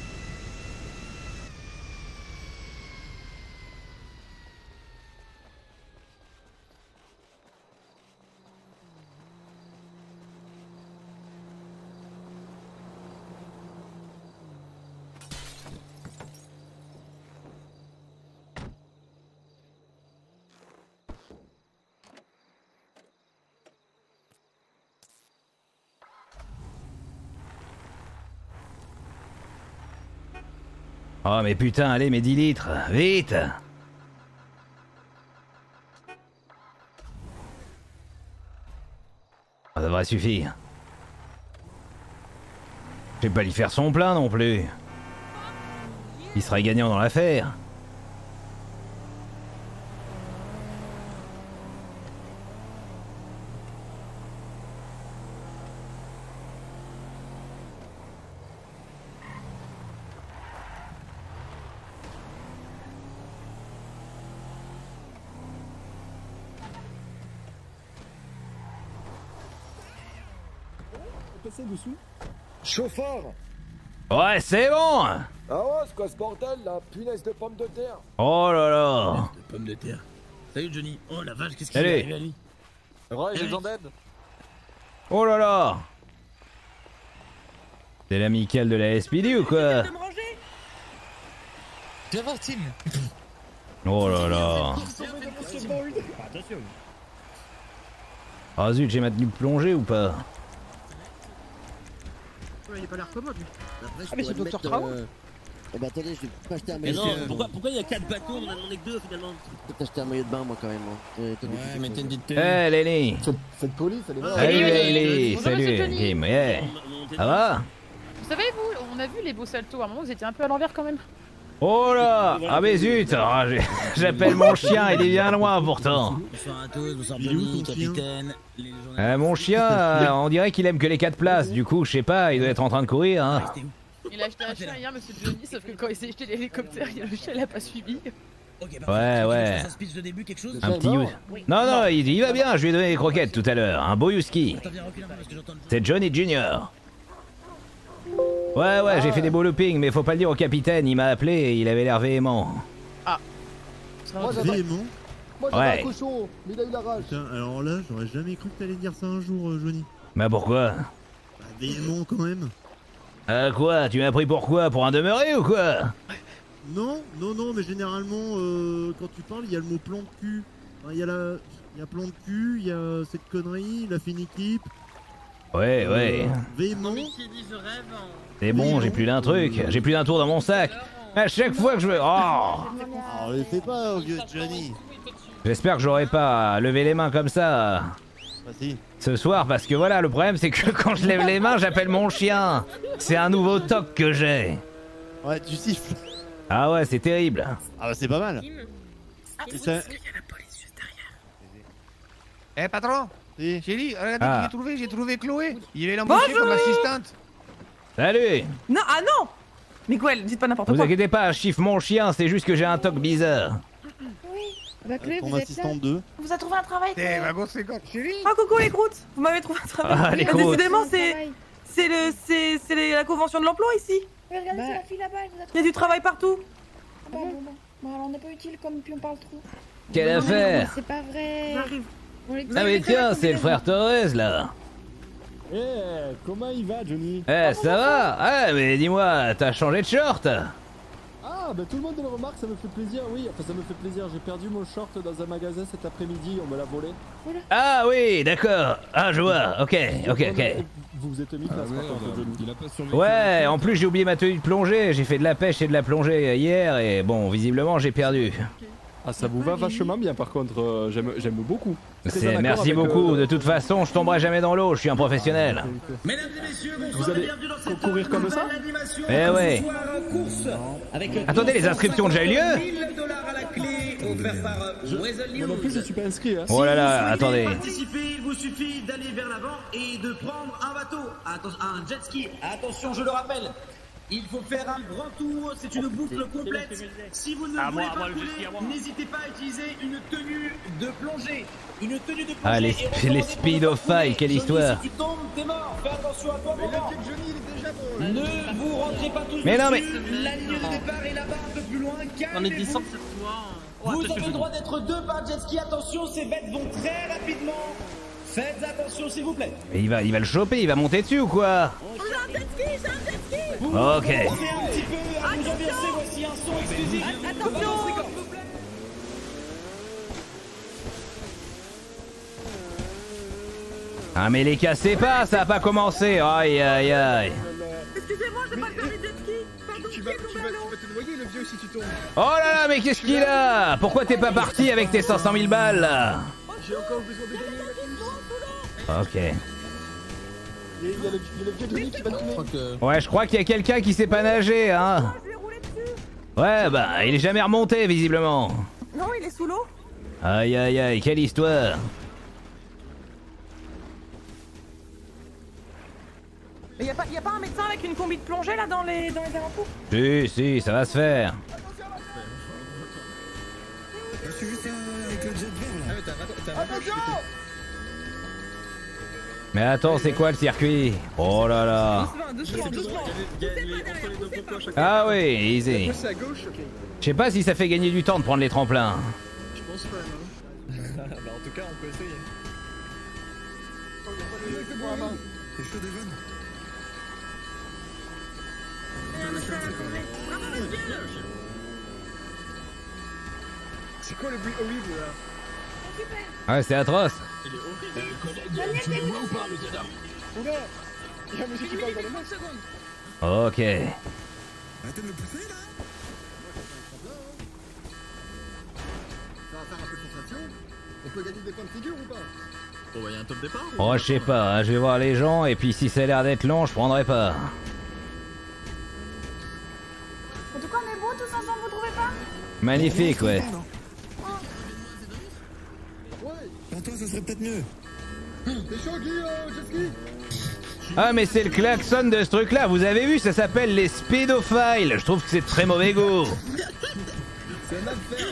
Oh mais putain, allez, mes dix litres, vite. Ça devrait suffire. Je vais pas lui faire son plein non plus. Il sera gagnant dans l'affaire. Dessous. Chauffeur. Ouais, c'est bon. Ah ouais, c'est quoi ce bordel là? Punaise de pommes de terre. Oh là là. De pommes de terre. Salut Johnny. Oh la vache, qu'est-ce qu'il est Salut. arrivé à lui? Ouais, j'ai besoin d'aide. Oh là là. C'est l'amical de la S P D ou quoi? Viens voir Tim. Oh là là. Attention. Ah zut, j'ai ma tenue plongée ou pas? Il est pas l'air commode lui. Ah mais c'est le docteur Traum. Eh ben attendez, je vais pas acheter un maillot de bain. Mais non, pourquoi, pourquoi il y a quatre bateaux, on en a demandé que deux finalement? Peut-être acheter un maillot de bain moi quand même. Ouais, mais t'as une petite tenue. Eh Lélie. Cette police, elle est là. Salut Lélie. Salut. Kim, yeah. Ça va? Vous savez, vous, on a vu les beaux saltos. À un moment, vous étiez un peu à l'envers quand même. Oh là. Ah mais zut. Ah, j'appelle mon chien, il est bien loin pourtant. Bonsoir à tous, bonsoir Johnny, capitaine. Euh, mon chien, euh, on dirait qu'il aime que les quatre places. Du coup, je sais pas, il doit être en train de courir. Hein. Il a acheté un chien hier, monsieur Johnny, sauf que quand il s'est jeté l'hélicoptère, le chien l'a pas suivi. Ouais, ouais. Un petit. Non, non, il, il va bien. Je lui ai donné des croquettes tout à l'heure. Un beau husky. C'est Johnny Junior Ouais, ouais, j'ai fait des beaux loopings, mais faut pas le dire au capitaine. Il m'a appelé et il avait l'air véhément. Ah. Moi, véhément. Moi j'avais un cochon, mais il a eu la rage. Putain, alors là, j'aurais jamais cru que t'allais dire ça un jour, euh, Johnny. Bah pourquoi? Bah véhément quand même. Ah quoi? Tu m'as pris pour quoi? Pour un demeuré ou quoi? Non, non, non, mais généralement, euh, quand tu parles, il y a le mot plan de cul. Il enfin, y a la... Il y a plan de cul, il y a cette connerie, la fine équipe. Ouais, ouais. Euh, véhément. C'est bon, j'ai plus d'un truc. J'ai plus d'un tour dans mon sac. À chaque fois que je veux... Oh! On les fait pas, vieux Johnny. J'espère que j'aurai pas à lever les mains comme ça Vas-y. ce soir, parce que voilà, le problème c'est que quand je lève les mains, j'appelle mon chien. C'est un nouveau toc que j'ai. Ouais, tu siffles. Ah ouais, c'est terrible. Ah bah c'est pas mal. C'est ça. Eh patron, chérie, regardez Ah. qui j'ai trouvé, j'ai trouvé Chloé. Il est l'embaucher comme assistante. Salut. Non, ah non. Miguel, dites pas n'importe Vous quoi. inquiétez pas, je chiffre mon chien, c'est juste que j'ai un toc bizarre. Bah, Chloé, Ton vous êtes assistant là deux. On vous a trouvé un travail. Eh bah bon, c'est quoi, chérie? Ah coucou les croûtes. Vous m'avez trouvé un travail. Ah, les Bah, croûtes. décidément, c'est c'est le c'est c'est les- la convention de l'emploi ici. Mais regardez, c'est la fille là-bas, elle vous a Il y a du travail partout. Ah bon, bon, bon. Bon, alors on n'est pas utile comme puis on parle trop. Quelle Non, affaire. C'est pas vrai. On les- Ah mais tiens, c'est le frère Torres là. Eh, comment il va, Johnny? Eh, ça va? Ah mais dis-moi, t'as changé de short? Ah, bah tout le monde le remarque, ça me fait plaisir, oui. Enfin, ça me fait plaisir. J'ai perdu mon short dans un magasin cet après-midi, on me l'a volé. Ah oui, d'accord. Ah je vois, ok, ok, ok. Vous vous êtes mis face par contre, Johnny. Il a pas survécu. Ouais, en plus j'ai oublié ma tenue de plongée, j'ai fait de la pêche et de la plongée hier et bon, visiblement j'ai perdu. Ah, ça vous va vachement bien par contre, euh, j'aime j'aime beaucoup. Très en C'est- accord Merci avec, beaucoup, euh, de toute façon je tomberai jamais dans l'eau, je suis un professionnel. Mesdames et messieurs, Vous allez courir comme ça? Eh ouais. Attendez, les inscriptions ont déjà eu lieu? mille dollars à la clé, offert par Weasel Moi non plus, je suis pas inscrit, hein. Oh là là, attendez. Participer, il vous suffit d'aller vers l'avant et de prendre un bateau, Atten- un jet ski. Attention, je le rappelle, Il faut faire un grand tour, c'est une boucle complète. Si vous ne À voulez moi, à pas moi, le jet ski, à moi. couler, n'hésitez pas à utiliser une tenue de plongée. Une tenue de plongée. Ah, les, et sp- recommandez les pour ne pas speedophiles, couler. quelle Johnny, histoire. Si tu tombes, t'es mort. Fais attention à toi, moment. Ne vous rentrez pas tous Mais non, mais- dessus. La ligne de départ est là-bas, un peu plus loin. On est descend Calmez-vous. cette fois. Vous avez le droit d'être deux par jet ski. Attention, ces bêtes vont très rapidement. Faites attention, s'il vous plaît. Mais il va, il va le choper, il va monter dessus ou quoi? J'ai un jet ski, j'ai un jet ski. Vous Ok. commencez un petit peu à vous ambiancer. Voici un son exclusif. Attention. Ah mais les cassez pas, ça a pas commencé. Aïe aïe aïe. Excusez-moi, j'ai pas faire les jet skis. Pardon, Tu vas, tu, vas, tu vas te noyer, le vieux, si tu tombes. Oh là là, mais qu'est-ce qu'il a? Pourquoi t'es pas parti avec tes cinq cent mille balles là? J'ai encore besoin de gagner la course. Ok. Il y a, il y a le, il y a le vieux Johnny qui va tuer. Ouais, je crois qu'il y a quelqu'un qui sait pas nager, hein. Ouais, bah, il est jamais remonté, visiblement. Non, il est sous l'eau. Aïe aïe aïe, quelle histoire. Mais y a pas, y a pas un médecin avec une combi de plongée là dans les, dans les alentours? Si, si, ça va se faire. Je suis juste avec le jet vert là. Attention! Mais attends, c'est quoi le circuit? Oh là là. Doucement, doucement, doucement. Ah oui, easy. C'est à gauche, ok. Je sais pas si ça fait gagner du temps de prendre les tremplins. Je pense pas, non. Bah, en tout cas, on peut essayer. C'est chaud des vannes. C'est quoi le bruit horrible là? Ouais, c'est atroce. Il est horrible. Collègue, tu le vois ou pas, le cadavre? Oula! Il y a un monsieur qui parle dans le masque. Ok. Arrêtez de me pousser là! Ça va faire un peu de concentration. On peut gagner des points de figure ou pas? Bon bah y'a un top départ. Oh, je sais pas, hein, je vais voir les gens et puis si ça a l'air d'être long, je prendrai pas. En tout cas, on est beaux tous ensemble, vous trouvez pas? Magnifique, ouais. Ouais, pour toi ça serait peut-être mieux. T'es chaud Guy, euh, jet ski? Ah mais c'est le klaxon de ce truc là, vous avez vu, ça s'appelle les speedophiles. Je trouve que c'est de très mauvais goût. C'est un affaire.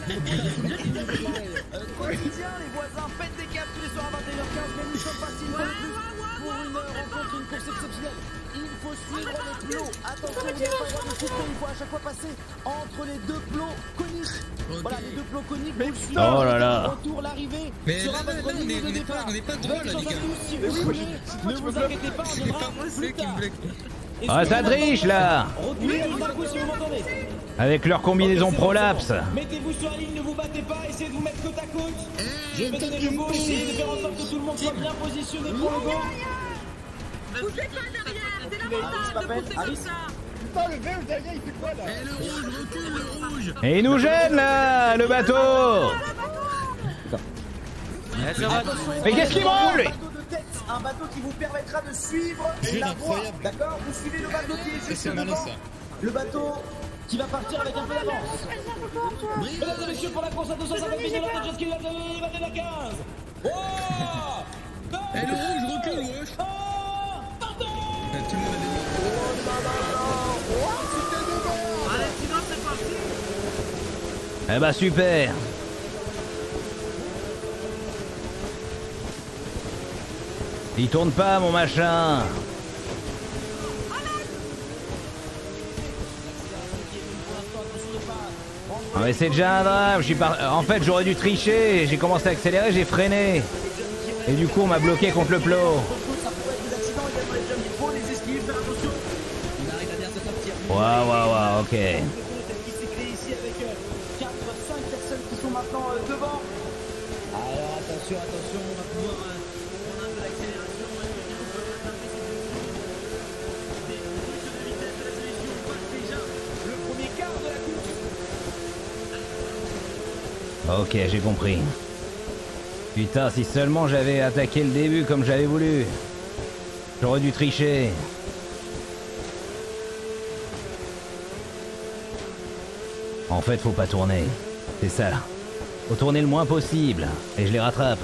Quotidien, les voisins pètent des câbles tous les soirs à vingt et une heures quinze, mais nous sommes pas si loin de plus. Pour une heure, rencontre une course exceptionnelle. Il faut suivre les plots. Attention, vous n'avez pas le droit de couper, il faut à chaque fois passer entre les deux plots coniques. Voilà, les deux plots coniques, vous le suivez. Oh là là. Retour, l'arrivée Mais sera là, votre là, on ligne est- de on est départ. pas- on est pas droit, là, les gars. Si vous voulez, ne vous inquiétez pas, on viendra plus tard. Ah ça triche là. Reculez tout d'un coup si vous m'entendez. Avec leur combinaison prolapse. Mettez-vous sur la ligne, ne vous battez pas, essayez de vous mettre côte à côte. Je vais donner le go, essayez de faire en sorte que tout le monde soit bien positionné pour le go. Poussez pas derrière, c'est lamentable de pousser comme ça. Putain, le vert derrière il fait quoi là? Eh le rouge, recule le rouge! Et il nous gêne là, le bateau. Mais qu'est-ce qu'il branle lui? Un bateau de tête, un bateau qui vous permettra de suivre la voie. D'accord? Vous suivez le bateau qui est juste devant. Le bateau qui va partir avec un peu d'avance. Mesdames et messieurs, pour la course à deux cent cinquante mille dollars de jet ski, il va de la quinze. Oh! Eh le rouge, recule, wesh! Oh! Pardon! Tout le monde a des Allez, sinon c'est parti. Eh bah super. Il tourne pas mon machin. Ah mais c'est déjà un drame, je suis par... En fait j'aurais dû tricher, j'ai commencé à accélérer, j'ai freiné. Et du coup on m'a bloqué contre le plot. Waouh waouh waouh, ok. Qui s'est créé ici avec quatre cinq personnes qui sont maintenant euh, devant. Alors attention, attention, on va pouvoir euh, prendre un peu d'accélération. Le premier quart de la course. Ok, j'ai compris. Putain, si seulement j'avais attaqué le début comme j'avais voulu. J'aurais dû tricher. En fait, faut pas tourner. C'est ça. Faut tourner le moins possible. Et je les rattrape.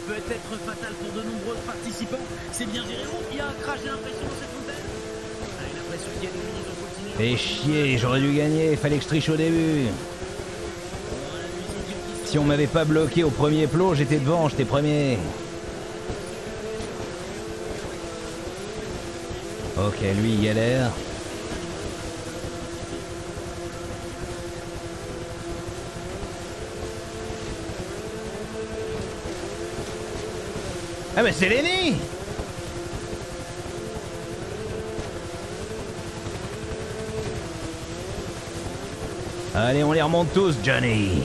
peut être fatale pour de nombreux participants. C'est bien géré. Oh, il y a un crash, j'ai l'impression, dans cette fontaine. Allez, l'impression qu'il y a des minutes, on continue. Fais chier, j'aurais dû gagner, fallait que je triche au début. Si on m'avait pas bloqué au premier plot, j'étais devant, j'étais premier. Ok, lui il galère. Ah mais c'est Lenny! Allez, on les remonte tous, Johnny.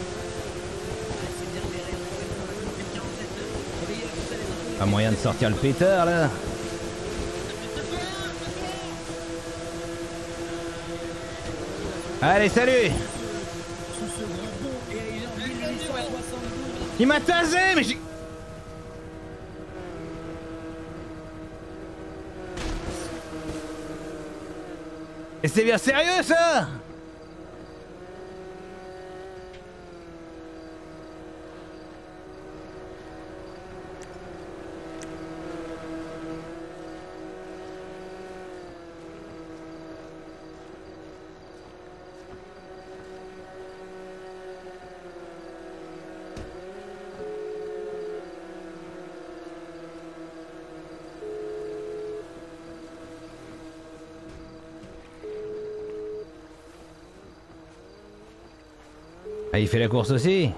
Pas moyen de sortir le pétard là. Allez, salut! Il m'a tasé, mais j'ai... Et c'est bien sérieux ça? Ah, il fait la course aussi?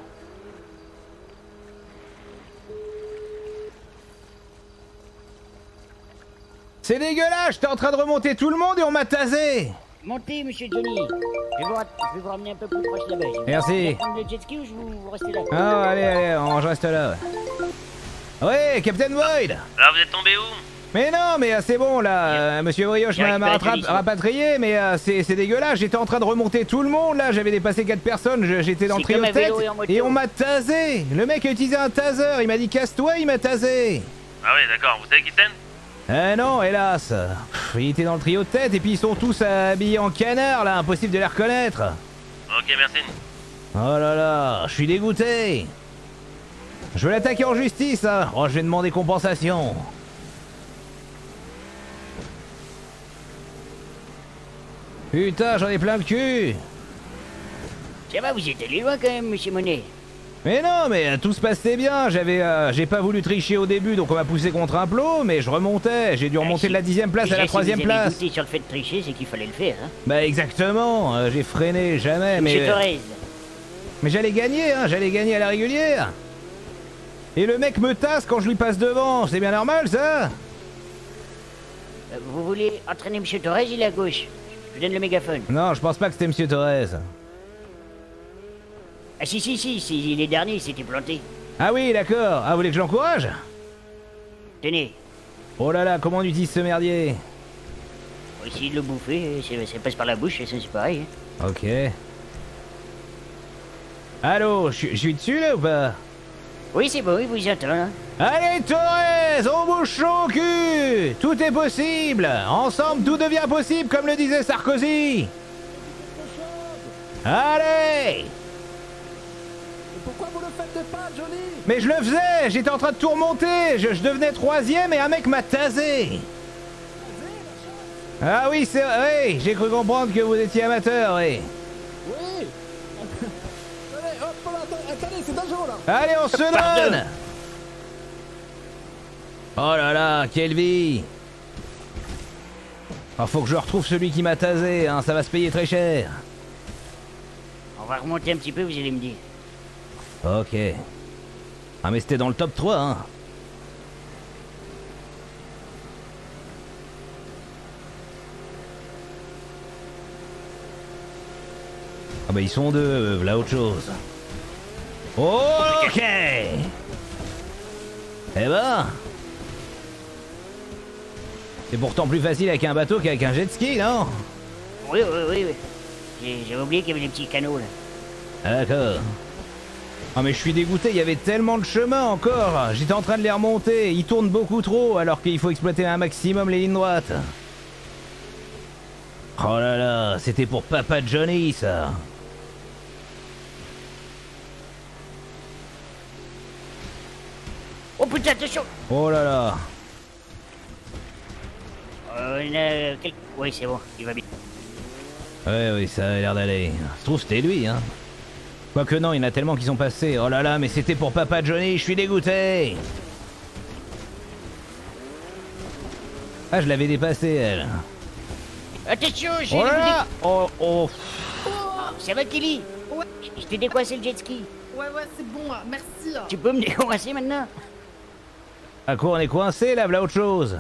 C'est dégueulasse, j'étais en train de remonter tout le monde et on m'a tasé! Montez, monsieur Johnny. Je vais vous, je vais vous ramener un peu plus proche là-bas. Merci. Vous prendre le jet ski ou je vous, vous restez là? Ah, allez, allez, on, je reste là. Ouais, Captain Void! Alors vous êtes tombé où? Mais non, mais euh, c'est bon là, euh, monsieur Brioche m'a rattrap- rapatrié, mais euh, c'est dégueulasse, j'étais en train de remonter tout le monde là, j'avais dépassé quatre personnes, j'étais dans le trio de tête, et, et on m'a tasé. Le mec a utilisé un taser, il m'a dit casse-toi, il m'a tasé. Ah oui, d'accord, vous savez qui c'est? Eh non, hélas. Pff, il était dans le trio de tête, et puis ils sont tous habillés en canard là, impossible de les reconnaître. Ok, merci. Oh là là, je suis dégoûté. Je veux l'attaquer en justice, hein. Oh, je vais demander compensation. Putain, j'en ai plein le cul. Ça va, vous êtes allé loin quand même, monsieur Monet. Mais non, mais euh, tout se passait bien. J'avais, euh, j'ai pas voulu tricher au début, donc on m'a poussé contre un plot, mais je remontais. J'ai dû remonter de la dixième place Déjà, à la troisième si vous avez place. goûté sur le fait de tricher, c'est qu'il fallait le faire, hein. Bah exactement. Euh, j'ai freiné jamais, mais. Monsieur Torres. Mais j'allais gagner, hein. J'allais gagner à la régulière. Et le mec me tasse quand je lui passe devant. C'est bien normal, ça. Euh, vous voulez entraîner monsieur Torres? Il est à gauche. Je vous donne le mégaphone. Non, je pense pas que c'était monsieur Torres. Ah si si si, si il est dernier, il s'était planté. Ah oui, d'accord. Ah, vous voulez que je l'encourage? Tenez. Oh là là, comment on utilise ce merdier? On va essayer de le bouffer, ça passe par la bouche, et ça c'est pareil. Hein. Ok. Allô, je suis dessus là ou pas? Oui, c'est bon, il vous attend là. Allez Torres, on bouge son cul. Tout est possible. Ensemble, tout devient possible, comme le disait Sarkozy. Allez. Pourquoi vous le faites pas, Johnny? Mais je le faisais, j'étais en train de tout remonter, je, je devenais troisième et un mec m'a tasé. Ah oui, c'est vrai, oui, j'ai cru comprendre que vous étiez amateur, oui. Oui. Allez, hop, là, attendez, c'est dangereux là. Allez, on se donne. Oh là là, quelle vie. Oh, faut que je retrouve celui qui m'a tasé, hein, ça va se payer très cher. On va remonter un petit peu, vous allez me dire. Ok. Ah mais c'était dans le top trois, hein. Ah bah ils sont deux, voilà autre chose. Ok. Eh ben... C'est pourtant plus facile avec un bateau qu'avec un jet ski, non? Oui, oui, oui, oui. J'ai oublié qu'il y avait des petits canaux là. Ah, d'accord. Ah mais je suis dégoûté, il y avait tellement de chemin encore. J'étais en train de les remonter, ils tournent beaucoup trop alors qu'il faut exploiter un maximum les lignes droites. Oh là là, c'était pour Papa Johnny ça. Oh putain, attention. Oh là là. Euh, il y a quel- Oui, c'est bon, il va bien. Ouais, oui, ça a l'air d'aller. Je trouve que c'était lui, hein. Quoique non, il y en a tellement qui sont passés. Oh là là, mais c'était pour Papa Johnny, je suis dégoûté. Ah, je l'avais dépassé, elle. Attention, j'ai Oh là le là. Oh, oh. Ça va, Kelly? Ouais. Je t'ai décoincé le jet ski. Ouais, ouais, c'est bon, hein. Merci. Tu peux me décoincer maintenant? À quoi on est coincé là, voilà autre chose.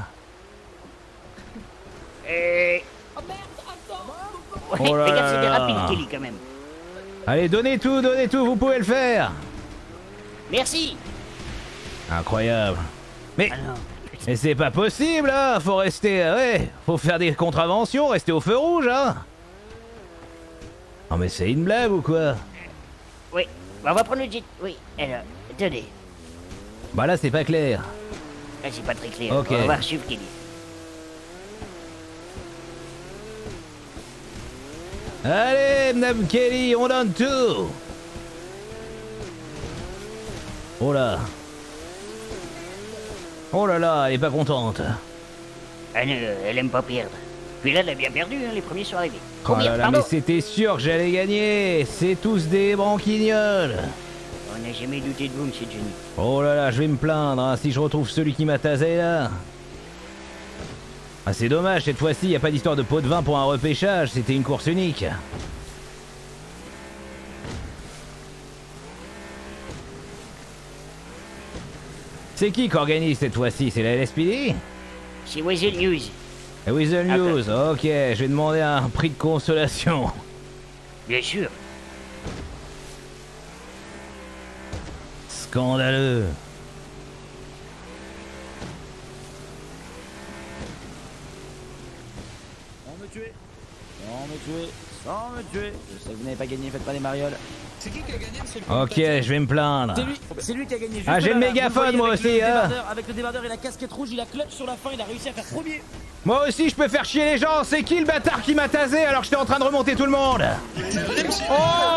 Euh... Oh merde, attends. Ouais, Oh là fais gaffe, c'est des là. rapides, Kelly, quand même. Allez, donnez tout, donnez tout, vous pouvez le faire. Merci. Incroyable. Mais, Ah non. mais c'est pas possible, hein. Faut rester, euh, ouais, faut faire des contraventions, rester au feu rouge, hein. Non mais c'est une blague ou quoi? Oui, bah, on va prendre le jet. Oui, alors, attendez. Bah là c'est pas clair. Là, c'est pas très clair. Ok. On va voir suivre Kelly. Allez, Madame Kelly, on donne tout. Oh là. Oh là là, elle est pas contente. Ah non, elle aime pas perdre. Puis là, elle a bien perdu, hein, les premiers sont arrivés. Oh là là, mais c'était sûr que j'allais gagner. C'est tous des branquignoles. On n'a jamais douté de vous, monsieur Johnny. Oh là là, je vais me plaindre hein, si je retrouve celui qui m'a tasé là. Ah c'est dommage, cette fois-ci, il n'y a pas d'histoire de pot de vin pour un repêchage, c'était une course unique. C'est qui qui organise cette fois-ci? C'est la L S P D? C'est Weasel News. La Weasel News, ok, je vais demander un prix de consolation. Bien sûr. Scandaleux. Sans me tuer. Sans me tuer. Sans me tuer. Je sais que vous n'avez pas gagné, faites pas les marioles. C'est qui qui a gagné, monsieur le Ok, je vais me plaindre. C'est lui, c'est lui qui a gagné. Juste Ah, j'ai le là, mégaphone, vous voyez, moi avec aussi, le hein. débardeur- Avec le débardeur et la casquette rouge, il a clutch sur la fin, il a réussi à faire premier. Moi aussi, je peux faire chier les gens. C'est qui le bâtard qui m'a tasé alors que j'étais en train de remonter tout le monde? Oh!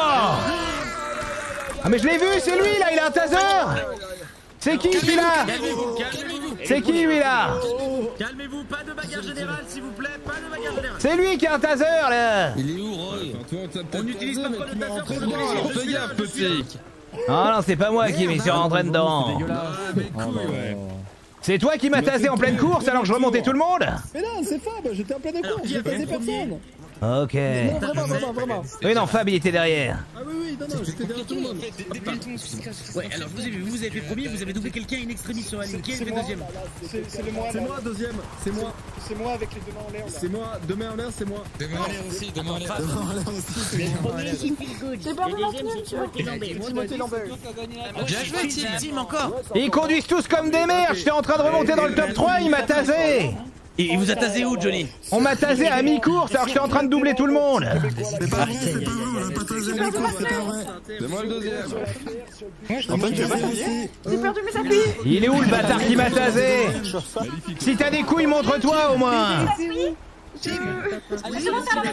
Ah, mais je l'ai vu, c'est lui là, il a un taser! C'est qui celui-là? Calmez-vous, calmez-vous. C'est qui lui là? Calmez-vous, pas de bagarre générale, s'il vous plaît, pas de bagarre générale. C'est lui qui a un taser là! Il est où, Roy? On n'utilise pas trop le taser pour le moment. Fais gaffe, petit. Ah non, c'est pas moi qui m'y suis rentré dedans. C'est toi qui m'as tasé en pleine course alors que je remontais tout le monde? Mais non, c'est Fab, j'étais en pleine course, j'ai tasé personne. Ok. Non, vraiment, vraiment, vraiment. Oui, non, Fab il était derrière. Ah oui, oui, non, non, j'étais derrière tout le monde. Ouais, alors vous avez, vous avez fait premier, vous avez doublé quelqu'un in extremis sur la ligne. Qui a fait deuxième? C'est moi, c'est moi, deuxième, c'est moi. C'est moi avec les deux mains en l'air. C'est moi, deux mains en l'air, c'est moi. Deux mains en l'air aussi, deux mains en l'air. Deux mains en l'air aussi, c'est Le moi. premier, c'est Phil Good. J'ai perdu Le la deuxième, c'est Timothée Lambert. Timothée Lambert. Bien joué, Tim. Team encore. Ils conduisent tous comme des merdes, j'étais en train de remonter dans le top trois, il m'a tasé. Il vous a tasé où, Johnny? On m'a tasé à mi-course alors que j'étais en train de doubler tout le monde. C'est pas vrai, c'est pas vrai, on l'a pas tasé à mi-course, c'est pas vrai. C'est moi le deuxième. Antoine, tu vas pas tasé? J'ai perdu mes habits. Il est où le bâtard qui m'a tasé? Si t'as des couilles, montre-toi au moins. Je... Je commence à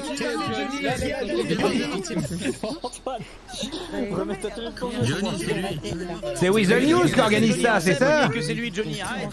Johnny, c'est lui. C'est Weasel News qui organise ça, c'est ça? Que c'est lui, Johnny, arrête.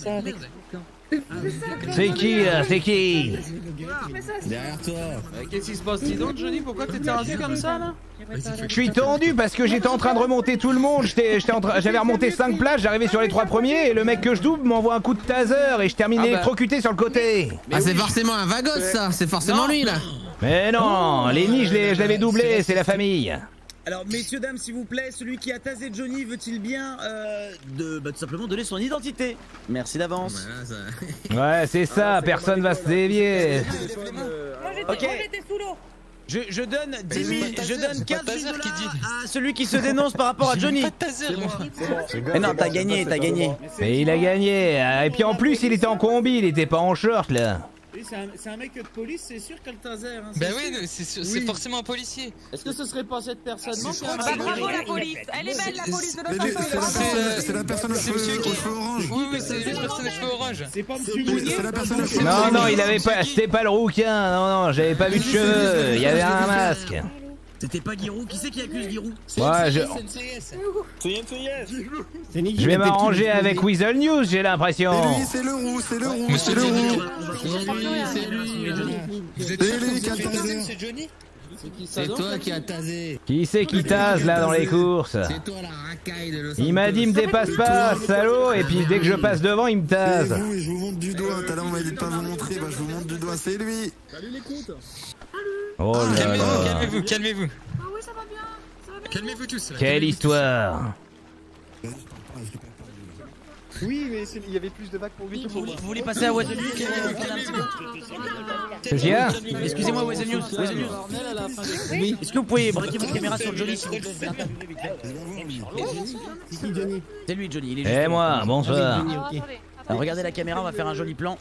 C'est qui là? C'est qui? Derrière toi. Qu'est-ce qui se passe, dis donc, Johnny? Pourquoi t'étais rendu comme ça là? Je suis tendu parce que j'étais en train de remonter tout le monde. J'étais, j'étais en train, j'avais remonté cinq places, j'arrivais sur les trois premiers et le mec que je double m'envoie un coup de taser et je termine Ah bah. électrocuté sur le côté. Ah, c'est forcément un vagos ça, c'est forcément lui là. Mais non, Lenny je l'ai- je l'avais doublé, c'est la famille. Alors, messieurs, dames, s'il vous plaît, celui qui a tasé Johnny veut-il bien euh, de, bah, tout simplement donner son identité? Merci d'avance. Ouais, c'est ça, personne va se dévier. Moi j'étais Ok. moi, j'étais sous l'eau. Je, je donne dix mille, je donne quinze mille dollars à celui qui se dénonce par rapport à Johnny. Mais non, t'as gagné, t'as gagné. Mais il a gagné. Et puis en plus, il était en combi, il était pas en short là. Oui, c'est un, un mec de police, c'est sûr qu'elle taser. Hein, Bah oui, c'est forcément un policier. Est-ce que ce serait pas cette personne? Non, c'est un Bah, bravo la police. Elle est belle la police de Los Mais Angeles. c'est la personne aux cheveux orange. Oui, oui, c'est la personne aux cheveux orange. C'est pas monsieur Mounier? C'est la personne aux cheveux Non, non, il avait pas. C'était pas le rouquin. Non, non, j'avais pas vu de cheveux. Il y avait un masque. C'était pas Giroud. Qui c'est qui accuse Giroud? Ouais, je... Je vais m'arranger avec Weasel News, j'ai l'impression. C'est le roux, c'est le roux, c'est le roux. C'est lui qui a tasé. C'est Johnny? C'est toi qui as tasé. Qui c'est qui tase là dans les courses? C'est toi la racaille de Los Il m'a dit me dépasse pas, salaud, et puis dès que je passe devant, il me tase. C'est vous et je vous montre du doigt. Tout à l'heure, on m'a dit de pas vous montrer, bah je vous montre du doigt, c'est lui. Salut les comptes. Oh là Calmez-vous, là. calmez-vous, calmez-vous. Ah oui, ça va bien. Ça va bien. Calmez-vous tous. là, Quelle calmez-vous histoire. Oui, mais c'est- il y avait plus de vagues pour lui que pour moi. Vous voulez passer à Weasel News? C'est bien. Excusez-moi, Weasel News. Weasel News. Oui. Est-ce que vous pouvez braquer votre caméra sur Johnny s'il vous plaît? C'est qui Johnny? C'est lui, Johnny. Il est Et juste- moi, bonsoir. Johnny, ok. Alors, regardez la caméra, on va faire un joli plan.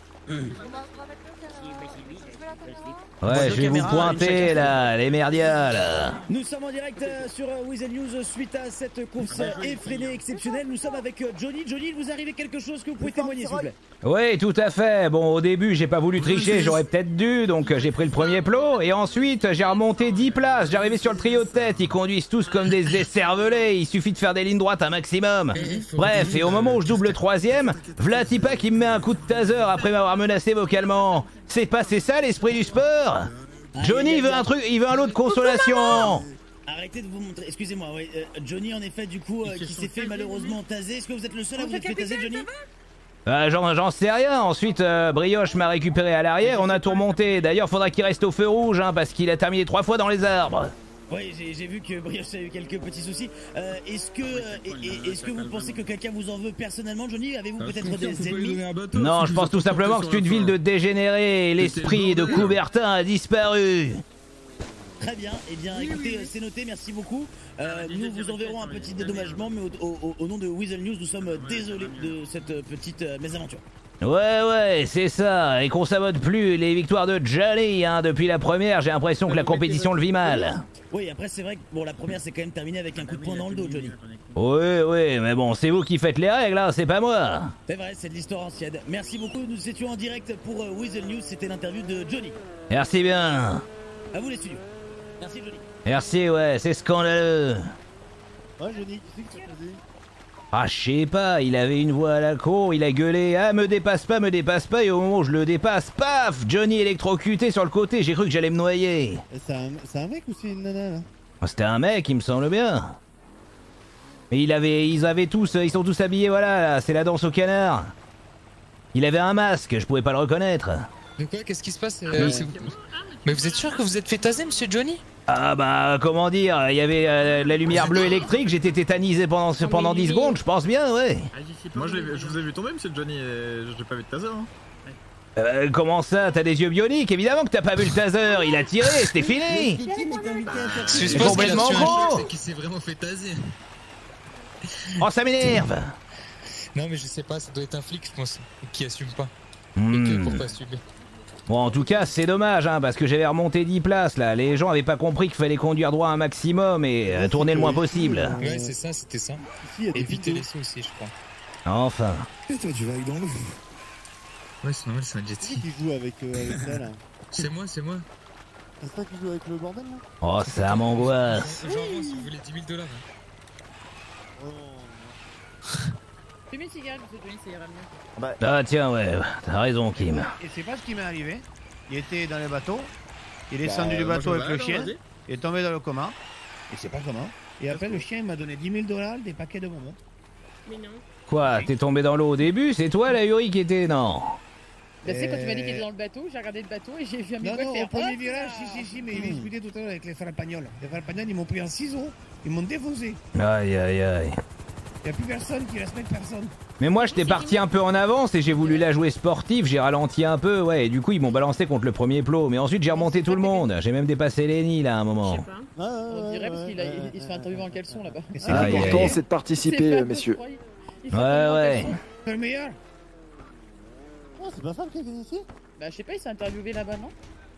Ouais, je vais vous pointer là, les merdias là. Nous sommes en direct euh, sur euh, Weasel News euh, suite à cette course euh, effrénée, exceptionnelle. Nous sommes avec euh, Johnny. Johnny, il vous arrive quelque chose que vous pouvez témoigner, s'il vous plaît? Oui, tout à fait. Bon, au début, j'ai pas voulu tricher, j'aurais peut-être dû, donc euh, j'ai pris le premier plot, et ensuite, j'ai remonté dix places, j'arrivais sur le trio de tête, ils conduisent tous comme des écervelés, il suffit de faire des lignes droites un maximum. Bref, et au moment où je double le troisième, v'là Tipa qui me met un coup de taser après m'avoir menacé vocalement. C'est pas c'est ça l'esprit du sport? Johnny, il veut un truc, il veut un lot de consolation. Arrêtez de vous montrer. Excusez-moi, oui. euh, Johnny, en effet, du coup, euh, qui s'est fait malheureusement taser. Est-ce que vous êtes le seul à vous être fait taser, Johnny? Euh, j'en, j'en sais rien. Ensuite, euh, Brioche m'a récupéré à l'arrière, on a tout remonté. D'ailleurs, faudra qu'il reste au feu rouge, hein, parce qu'il a terminé trois fois dans les arbres. Oui, j'ai j'ai vu que Brioche a eu quelques petits soucis. Euh, est-ce que, euh, et- et- est-ce que vous pensez que quelqu'un vous en veut personnellement, Johnny? Avez-vous peut-être des ennemis? Non, je pense tout simplement que c'est une ville de dégénérés et l'esprit de Coubertin a disparu. Très bien. Eh bien, écoutez, euh, c'est noté. Merci beaucoup. Euh, nous vous enverrons un petit dédommagement, mais au, au- au nom de Weasel News, nous sommes euh, désolés de cette euh, petite euh, mésaventure. Ouais, ouais, c'est ça. Et qu'on sabote plus les victoires de Johnny, hein. Depuis la première, j'ai l'impression que la compétition le vit mal. Oui, après, c'est vrai que bon, la première, c'est quand même terminé avec un coup de poing dans le dos, Johnny. Oui, oui, mais bon, c'est vous qui faites les règles, hein, c'est pas moi. C'est vrai, c'est de l'histoire ancienne. Merci beaucoup. Nous étions en direct pour euh, Weasel News. C'était l'interview de Johnny. Merci bien. À vous les studios. Merci, Johnny. Merci, ouais, c'est scandaleux. Ouais, Johnny, qui c'est que tu as dit? Ah, je sais pas, il avait une voix à la con, il a gueulé « Ah, me dépasse pas, me dépasse pas » et au moment où je le dépasse, paf, Johnny électrocuté sur le côté, j'ai cru que j'allais me noyer. C'est un, c'est un mec ou c'est une nana là? Oh, c'était un mec, il me semble bien. Mais il avait, ils avaient tous, ils sont tous habillés, voilà, là, c'est la danse au canard. Il avait un masque, je pouvais pas le reconnaître. De quoi? Qu'est-ce qui se passe? euh, c'est- Mais vous êtes sûr que vous êtes fait taser, monsieur Johnny? Ah bah, comment dire, il y avait euh, la lumière bleue électrique, j'étais tétanisé pendant, pendant dix secondes, je pense bien, ouais. Moi je, l'ai- je vous ai vu tomber, monsieur Johnny, et j'ai pas vu de taser. Hein. Euh, comment ça, t'as des yeux bioniques? Évidemment que t'as pas vu le taser, il a tiré, c'était fini. Je C'est suppose qu'il a complètement reçu un gros. choc, c'est qu'il s'est vraiment fait taser. Oh, ça m'énerve. Non mais je sais pas, ça doit être un flic, je pense, qui assume pas. Hmm. Et que pour pas assumer. Bon, en tout cas, c'est dommage, hein, parce que j'avais remonté dix places, là. Les gens avaient pas compris qu'il fallait conduire droit un maximum et euh, tourner le moins possible. Ouais, c'est ça, c'était ça. Éviter les sauts aussi, je crois. Enfin. Et toi, tu vas avec dans l'eau. Ouais, c'est normal, c'est un jet Qui ski. qui joue avec, euh, avec ça là? C'est moi, c'est moi. C'est toi qui joue avec le bordel là? Oh, ça m'angoisse. Genre, si vous voulez dix mille dollars. Fais mes cigares, monsieur Johnny, ça ira mieux. Ah, tiens, ouais, t'as raison, Kim. Et c'est pas ce qui m'est arrivé. Il était dans le bateau, il est Bah, descendu du moi, bateau je avec vais, le alors, chien, vas-y. il est tombé dans le coma, et c'est pas comment. Et après, le chien il m'a donné dix mille dollars, des paquets de bonbons. Mais non. Quoi, t'es tombé dans l'eau au début? C'est toi, la Yuri, qui était... Non. Bah, tu sais, quand tu m'as dit qu'il était dans le bateau, j'ai regardé le bateau et j'ai vu un Non, mec non, faire au premier hop virage, là. si, si, si, mais il expliquait tout à l'heure avec les farapagnols. Les farapagnols, ils m'ont pris en ciseaux, ils m'ont défoncé. Aïe, aïe, aïe. Il n'y a plus personne qui respecte personne. Mais moi, j'étais parti un peu en avance et j'ai voulu la jouer sportive, j'ai ralenti un peu, ouais, et du coup, ils m'ont balancé contre le premier plot. Mais ensuite, j'ai remonté tout le monde. J'ai même dépassé Lenny, là, à un moment. On dirait parce qu'il a- il- il se fait interviewer en caleçon là-bas. Aïe, aïe, L'important aïe. c'est de participer, messieurs. Ouais, ouais. C'est le meilleur. Oh, c'est pas Fab qui a gagné ici? Bah, je sais pas, il s'est interviewé là-bas, non?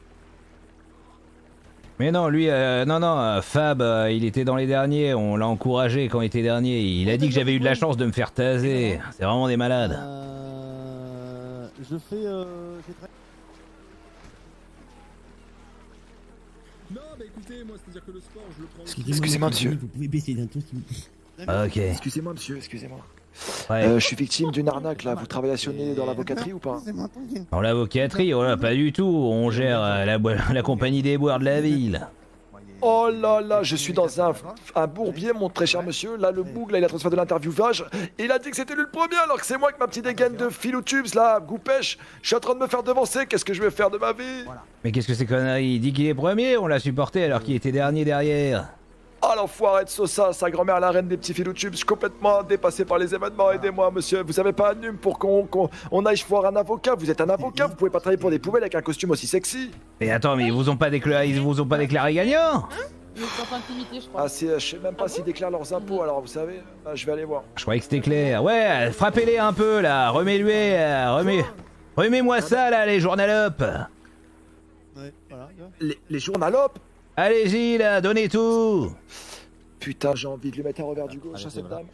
Mais non, lui, euh, non, non, euh, Fab, euh, il était dans les derniers, on l'a encouragé quand il était dernier. Il a dit que j'avais eu de la chance de me faire taser. C'est vraiment des malades. Euh, je fais. Euh, j'ai tra- Non, bah écoutez, moi, c'est-à-dire que le sport, je le prends. Excusez-moi, monsieur. Vous pouvez baisser d'un ton s'il vous plaît. Ok. Excusez-moi, monsieur, excusez-moi. Ouais. Euh, je suis victime d'une arnaque là. Vous travaillez à Sionnet dans l'avocaterie ou pas? Dans l'avocaterie, oh là, pas du tout. On gère euh, la, boi- la compagnie des boires de la ville. Oh là là, je suis dans un, un bourbier, mon très cher monsieur. Là, le boug, là, il a transféré de l'interviewage. Et il a dit que c'était lui le premier, alors que c'est moi avec ma petite dégaine de fil ou tubes, là, goût pêche. Je suis en train de me faire devancer. Qu'est-ce que je vais faire de ma vie? Mais qu'est-ce que c'est conneries? Il dit qu'il est premier, on l'a supporté alors qu'il était dernier derrière. Ah l'enfoiré de Sosa, sa grand-mère la reine des petits fils ou tubes. Je suis complètement dépassé par les événements. Aidez-moi, monsieur. Vous avez pas un nume pour qu'on qu'on on aille voir un avocat? Vous êtes un avocat, vous pouvez pas travailler pour des poubelles avec un costume aussi sexy. Mais attends, mais ils vous ont pas déclaré, ils vous ont pas déclaré gagnant? Ils sont en train de t'imiter, je crois. Ah, c'est, je sais même pas s'ils déclarent leurs impôts, alors vous savez, ah, je vais aller voir. Je croyais que c'était clair. Ouais, frappez-les un peu là, remets-lui, euh, remets... remets-moi ça là, les journalopes. Ouais, voilà. Les, les journalopes? Allez-y là, donnez tout. Putain, j'ai envie de lui mettre un revers du gauche à cette dame.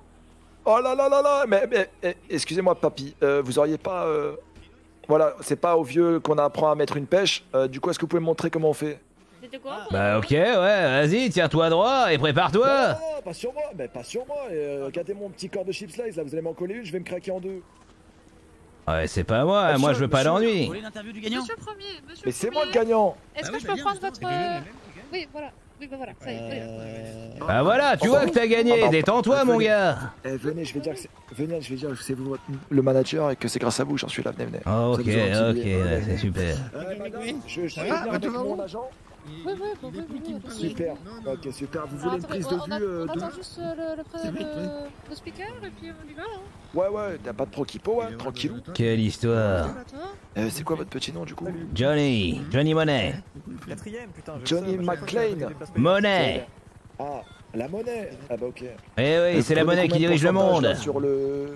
Oh là là là là, mais, mais eh, excusez-moi, papy, euh, vous auriez pas... Euh... Voilà, c'est pas au vieux qu'on apprend à mettre une pêche. Euh, du coup, est-ce que vous pouvez me montrer comment on fait? C'était quoi? Bah ok, ouais, vas-y, tiens-toi droit et prépare-toi. Non, non, non, pas sur moi, mais pas sur moi. Euh, regardez mon petit corps de chips slice, là, vous allez m'en coller une, je vais me craquer en deux. Ouais, c'est pas moi, Monsieur, moi je veux pas monsieur, d'ennui. Vous voulez l'interview du gagnant? Monsieur le premier, monsieur Mais le c'est premier. moi le gagnant. Est-ce que je peux prendre votre... Oui, voilà. Oui, bah voilà, ça y est. Euh... Bah voilà, tu vois que t'as gagné, détends-toi mon gars. Eh, venez, je vais dire que c'est... Venez, je vais dire que c'est vous le manager et que c'est grâce à vous, j'en suis là, venez, venez. Oh, ok, ok, ouais, c'est super. Euh, madame, je, je Ça vais va? venir Bah, avec tout va mon bon? agent. Oui, oui, bah, oui, oui, oui, oui. Super, ok, super. Vous voulez une prise de on, a- vue euh, on de... attend juste euh, le, le, pré- le, le speaker et puis on y va là. Ouais, ouais, t'as pas de pro-kipo, hein, tranquillou. Quelle histoire. Euh, c'est quoi votre petit nom, du coup? Johnny, Johnny Monet. Quatrième, putain. je Johnny sais, moi, je sais, McClane. j'ai des placements. Monnaie. Ah, la monnaie. Ah bah ok. Eh oui, Vous c'est la prenez monnaie qui combien de dirige le pourcentage, monde. là, sur le...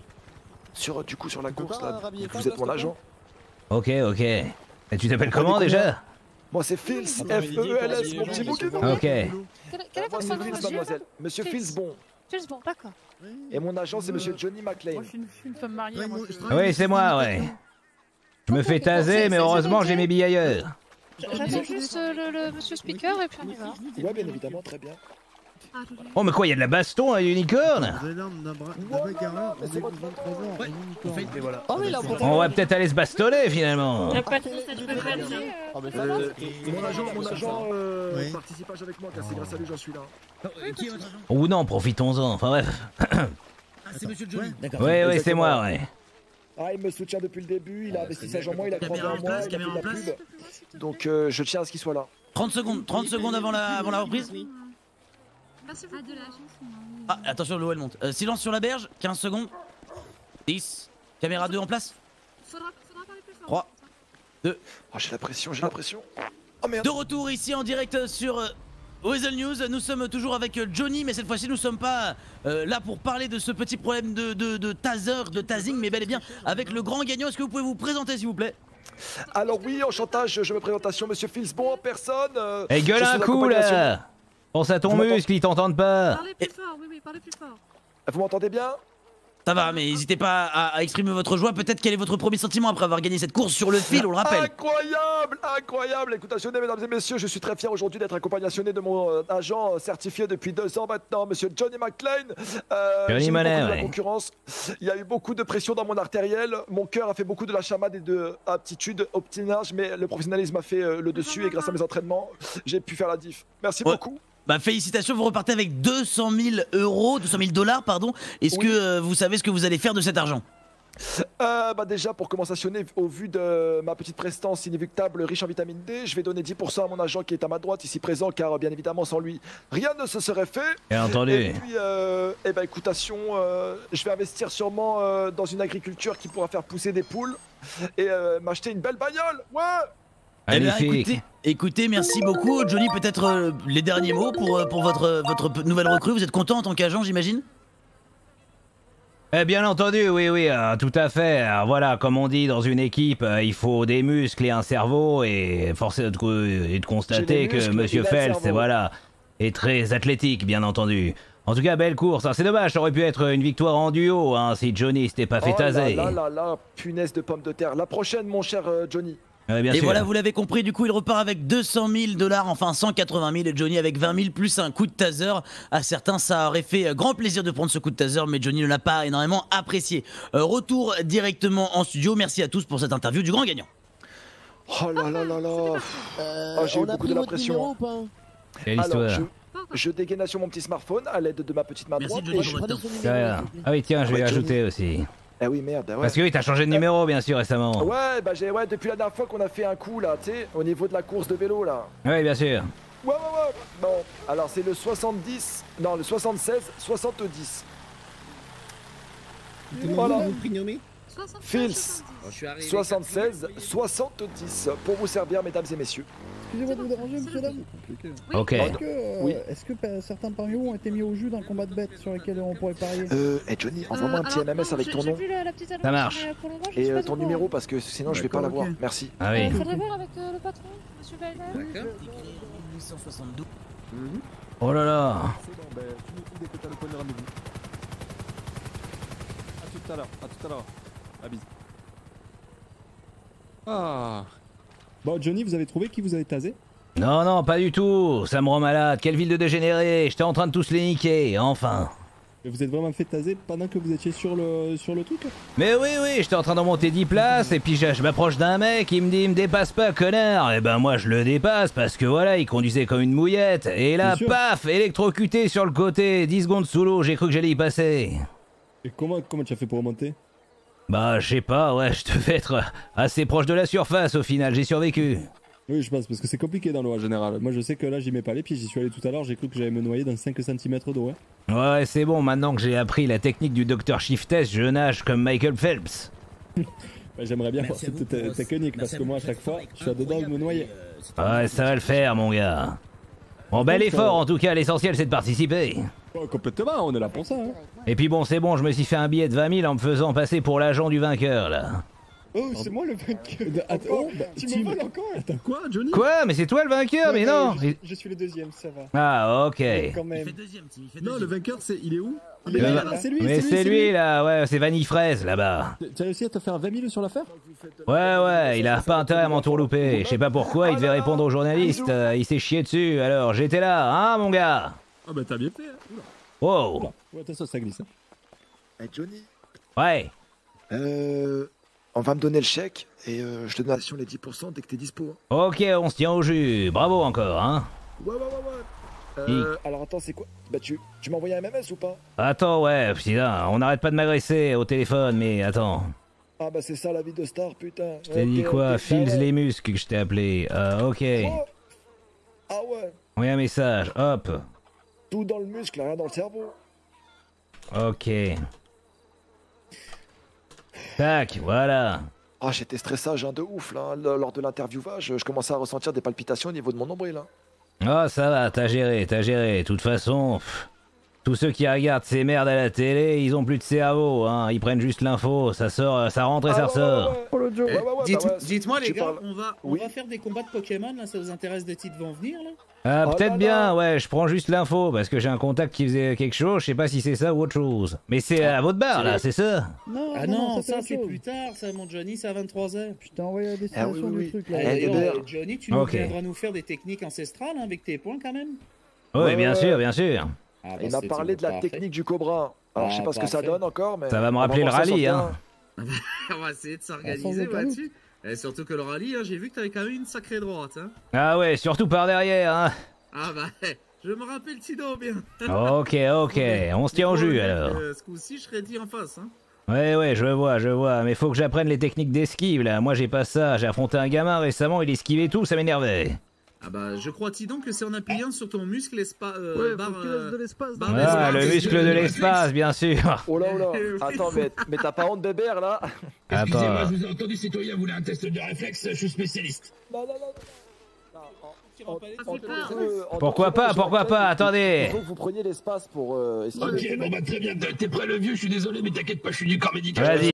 Sur, du coup, sur la course, là, vous êtes mon agent. Ok, ok. Et tu t'appelles comment déjà? Moi, c'est Fils, F E E L S, mon petit bouquin. Ok. Quel, quel est Moi, votre c'est nom, Fils, monsieur? mademoiselle. Monsieur Fils. Fils Bon. Fils, bon, d'accord. Et mon agent, c'est monsieur Johnny McClane. Moi, je suis une, je suis une femme mariée. Moi, je- Oui, c'est moi, ouais. Je me fais taser, mais heureusement j'ai mes billes ailleurs. J'attends juste euh, le, le monsieur speaker et puis on y va. Ouais, bien évidemment, très bien. Oh, mais quoi, il y a de la baston à Unicorn? Oh, mais il a On va peut-être aller se bastonner finalement. La patrouille, ça te peut faire dire. Euh, mon agent, mon agent euh, participe pas avec moi, car c'est grâce à lui j'en suis là. Qui est votre agent? Ou non, profitons-en. Enfin bref. Ah, c'est monsieur Johnny. D'accord. Oui, oui, c'est Exactement. moi, ouais. Ah, il me soutient depuis le début, il a investi sa en moi, il a croisé Caméra en en moi, place, il a fait de caméra la en place. pub. Donc euh, je tiens à ce qu'il soit là. trente secondes, trente secondes avant la, avant la reprise. Merci beaucoup. de l'agence. Ah, attention, l'eau elle monte. Euh, silence sur la berge, quinze secondes. dix. Caméra deux en place. Faudra, faudra parler plus fort. trois, deux. Oh, j'ai la pression, j'ai la pression. Oh merde. De retour ici en direct sur euh, Weasel News. Nous sommes toujours avec euh, Johnny, mais cette fois-ci nous sommes pas euh, là pour parler de ce petit problème de, de, de taser, de tasing, mais bel et bien avec le grand gagnant. Est-ce que vous pouvez vous présenter s'il vous plaît? Alors oui, en chantage, je me présentation, monsieur Filsbon en personne. Euh, Eh, gueule je suis un la coup compagnie nationale- là! Pense à ton Vous m'entendez muscle, ils t'entendent pas! Parlez plus fort, oui, oui, parlez plus fort. Vous m'entendez bien? Ça va, mais n'hésitez pas à, à exprimer votre joie. Peut-être quel est votre premier sentiment après avoir gagné cette course sur le fil, on le rappelle. Incroyable, incroyable. Écoutez, mesdames et messieurs, je suis très fier aujourd'hui d'être accompagné de mon euh, agent euh, certifié depuis deux ans maintenant, monsieur Johnny McClane. Euh, Johnny j'ai eu Monet, beaucoup de la ouais. concurrence. Il y a eu beaucoup de pression dans mon artériel. Mon cœur a fait beaucoup de la chamade et de aptitude, optinage, mais le professionnalisme a fait euh, le dessus et grâce à mes entraînements, j'ai pu faire la diff. Merci Ouais. beaucoup. Bah félicitations, vous repartez avec deux cent mille euros, deux cent mille dollars pardon. Est-ce Oui. que euh, vous savez ce que vous allez faire de cet argent? Euh, bah déjà pour commencer à sonner, au vu de ma petite prestance inéluctable riche en vitamine D, je vais donner dix pour cent à mon agent qui est à ma droite ici présent, car bien évidemment sans lui rien ne se serait fait. Bien entendu. Et puis euh, eh ben écoutation, euh, je vais investir sûrement euh, dans une agriculture qui pourra faire pousser des poules et euh, m'acheter une belle bagnole. Ouais. Eh bien, Magnifique. écoutez, écoutez, merci beaucoup Johnny. Peut-être euh, les derniers mots pour, euh, pour votre, euh, votre p- nouvelle recrue. Vous êtes content en tant qu'agent, j'imagine? Eh bien entendu, oui, oui, euh, tout à fait. Alors, voilà, comme on dit dans une équipe, euh, il faut des muscles et un cerveau, et force est de, co- est de constater J'ai les que muscles, Monsieur il a le Phelps, cerveau. voilà, est très athlétique, bien entendu. En tout cas, belle course. hein. C'est dommage, ça aurait pu être une victoire en duo, hein, si Johnny s'était pas fait Oh là taser. là là là, punaise de pommes de terre. La prochaine, mon cher euh, Johnny. Ouais, bien et sûr. voilà, vous l'avez compris, du coup, il repart avec deux cent mille dollars, enfin cent quatre-vingt mille, et Johnny avec vingt mille plus un coup de taser. À certains, ça aurait fait grand plaisir de prendre ce coup de taser, mais Johnny ne l'a pas énormément apprécié. Euh, retour directement en studio. Merci à tous pour cette interview du grand gagnant. Oh là là là là. Euh, Ah, j'ai eu on a beaucoup pris de la votre pression. numéro ou pas? Quelle Alors, histoire. je, je dégaine sur mon petit smartphone à l'aide de ma petite main Merci, droite. Johnny, et je- pour votre temps. Derrière. Ah oui, tiens, je vais Ouais, Johnny. l'ajouter aussi. Ah oui, merde. Ouais. Parce que oui, t'as changé de numéro, bien sûr, récemment. Ouais, bah j'ai ouais, depuis la dernière fois qu'on a fait un coup là, tu sais, au niveau de la course de vélo là. Oui, bien sûr. Ouais, ouais, ouais. Bon, alors c'est le soixante-dix, non, le soixante-seize, soixante-dix. Voilà. Vous prénommez Fils, Oh, je suis arrivé. soixante-seize, soixante-dix, pour vous servir, mesdames et messieurs. Excusez-moi de vous déranger, monsieur dame. Ok. Est-ce que, euh, Oui. est-ce que pa- certains parmi vous ont été mis au jus d'un combat de bêtes sur lequel on pourrait parier? Euh, hey Johnny, envoie-moi un petit M M S avec ton nom Ça marche. et euh, ton numéro parce que sinon je vais pas D'accord, l'avoir. ok. Merci. Ah oui. Faudrait voir avec euh, le patron, monsieur Bailey. D'accord. huit cent soixante-douze. Oh là là. C'est bon, ben, tu nous dis dès que t'as le point de rendez-vous. A tout à l'heure, à tout à l'heure. À bise. Ah. Bon, Johnny, vous avez trouvé qui vous avez tasé? Non, non, pas du tout. Ça me rend malade. Quelle ville de dégénérés. J'étais en train de tous les niquer, enfin. Mais vous êtes vraiment fait taser pendant que vous étiez sur le, sur le truc? Mais oui, oui, j'étais en train d'en monter dix places, et puis je, je m'approche d'un mec, il me dit, il me dépasse pas, connard. Et ben moi, je le dépasse, parce que voilà, il conduisait comme une mouillette. Et là, Bien sûr. paf, électrocuté sur le côté, dix secondes sous l'eau, j'ai cru que j'allais y passer. Et comment, comment tu as fait pour remonter? Bah, je sais pas, ouais, je devais être assez proche de la surface au final, j'ai survécu. Oui, je pense, parce que c'est compliqué dans l'eau en général. Moi, je sais que là, j'y mets pas les pieds, j'y suis allé tout à l'heure, j'ai cru que j'allais me noyer dans cinq centimètres d'eau. Hein. Ouais, c'est bon, maintenant que j'ai appris la technique du docteur Shiftes, je nage comme Michael Phelps. Bah, J'aimerais bien Merci à voir vous cette pour, te- technique, merci parce à que vous moi, à pour chaque votre fois, travail. je suis à dedans de me noyer. Ouais, ça va le faire, mon gars. Bon, bel effort, en tout cas, l'essentiel c'est de participer. Oh, complètement, on est là pour ça. Hein. Et puis bon, c'est bon, je me suis fait un billet de vingt mille en me faisant passer pour l'agent du vainqueur, là. Oh, c'est moi le vainqueur. Attends, oh, bah, tu Tim, me voles encore? Attends, quoi, Johnny? Quoi? Mais c'est toi le vainqueur, mais non! Je, je suis le deuxième, ça va. Ah, ok. Quand même. Il fait deuxième, Tim, il fait Non, deuxième. le vainqueur, c'est, il est où? Il est Euh, là, bah, là. c'est lui, Mais c'est lui, là, ouais, c'est Vanille Fraise, là-bas. Tu as réussi à te faire vingt mille sur l'affaire? Ouais, ouais, il a pas intérêt à m'entourlouper. Je sais pas pourquoi, il devait répondre aux journalistes, euh, il s'est chié dessus, alors j'étais là, hein, mon gars? Ah bah t'as bien fait. Hein. Oula. Wow! Oula. Ouais, attention, ça glisse. Hein. Hey Johnny, Ouais. euh, on va me donner le chèque et euh, je te donne les dix pour cent dès que t'es dispo. Ok, on se tient au jus. Bravo encore, hein? Ouais, ouais, ouais, ouais. Euh, alors attends, c'est quoi? Bah tu, tu m'as envoyé un M M S ou pas? Attends, ouais, putain, on n'arrête pas de m'agresser au téléphone, mais attends. Ah bah c'est ça la vie de star, putain. Je t'ai dit quoi? Fils les muscles que je t'ai appelé. Euh, ok. Oh. Ah ouais, Envoyez un message, hop. tout dans le muscle, rien dans le cerveau. Ok. Tac, voilà. Ah j'étais stressage hein, de ouf là, L- lors de l'interviewage, je commençais à ressentir des palpitations au niveau de mon nombril là. Oh, ça va, t'as géré, t'as géré. De toute façon, pff, tous ceux qui regardent ces merdes à la télé, ils ont plus de cerveau, hein. Ils prennent juste l'info, ça sort, ça rentre et ça ressort. Oh le Joe. Ouais, ouais, ouais, Dites- bah ouais, Dites-moi les tu gars, parles- on va, on Oui. va faire des combats de Pokémon là, ça vous intéresse des titres vont venir là? Ah, Oh peut-être là bien, là. ouais, je prends juste l'info, parce que j'ai un contact qui faisait quelque chose, je sais pas si c'est ça ou autre chose. Mais c'est à votre bar, là, c'est ça? Non, Ah non, non, ça autre c'est chose. plus tard, ça mon Johnny, c'est à vingt-trois heures. Je t'ai envoyé la destination Ah oui, oui, du oui. truc Eh, là. Eh, d'ailleurs, Hébert. euh, Johnny, tu nous Ok. viendras nous faire des techniques ancestrales hein, avec tes points quand même? Oui, Ouais, bien ouais, sûr, ouais. bien sûr. Ah, bah, Il m'a c'est- parlé c'est de la parfait. technique du Cobra. Alors je sais Ah, pas ce que ça parfait. donne encore, mais... Ça va me on rappeler le voir ça sur rallye, le hein. terrain. On va essayer de Sans s'organiser aucun là-dessus. Et surtout que le rallye, hein, j'ai vu que t'avais quand même une sacrée droite. Hein. Ah ouais, surtout par derrière, hein. Ah bah, je me rappelle Tino bien. Ok, ok, on se tient au jus, alors. Euh, ce coup-ci, je serais dit en face. Hein. Ouais, ouais, je vois, je vois, mais faut que j'apprenne les techniques d'esquive, là. Moi, j'ai pas ça. J'ai affronté un gamin récemment, il esquivait tout, ça m'énervait. Ah bah, je crois, Tidon, que c'est en appuyant sur ton muscle espa euh, Ouais, barre, faut qu'il laisse de l'espace. barre dans Ah, d'espace. le muscle de l'espace, bien sûr. Oh là oh là. Oui. Attends, mais, mais t'as pas honte Bébert là? Attends. je vous ai entendu, citoyen, vous voulez un test de réflexe, je suis spécialiste. Non, non, non. Pourquoi pas, pourquoi pas, attendez. Il faut que vous preniez l'espace pour euh, esquiver. Ok, bon bah très bien, t'es prêt le vieux, je suis désolé, mais t'inquiète pas, je suis du corps médical. Vas-y,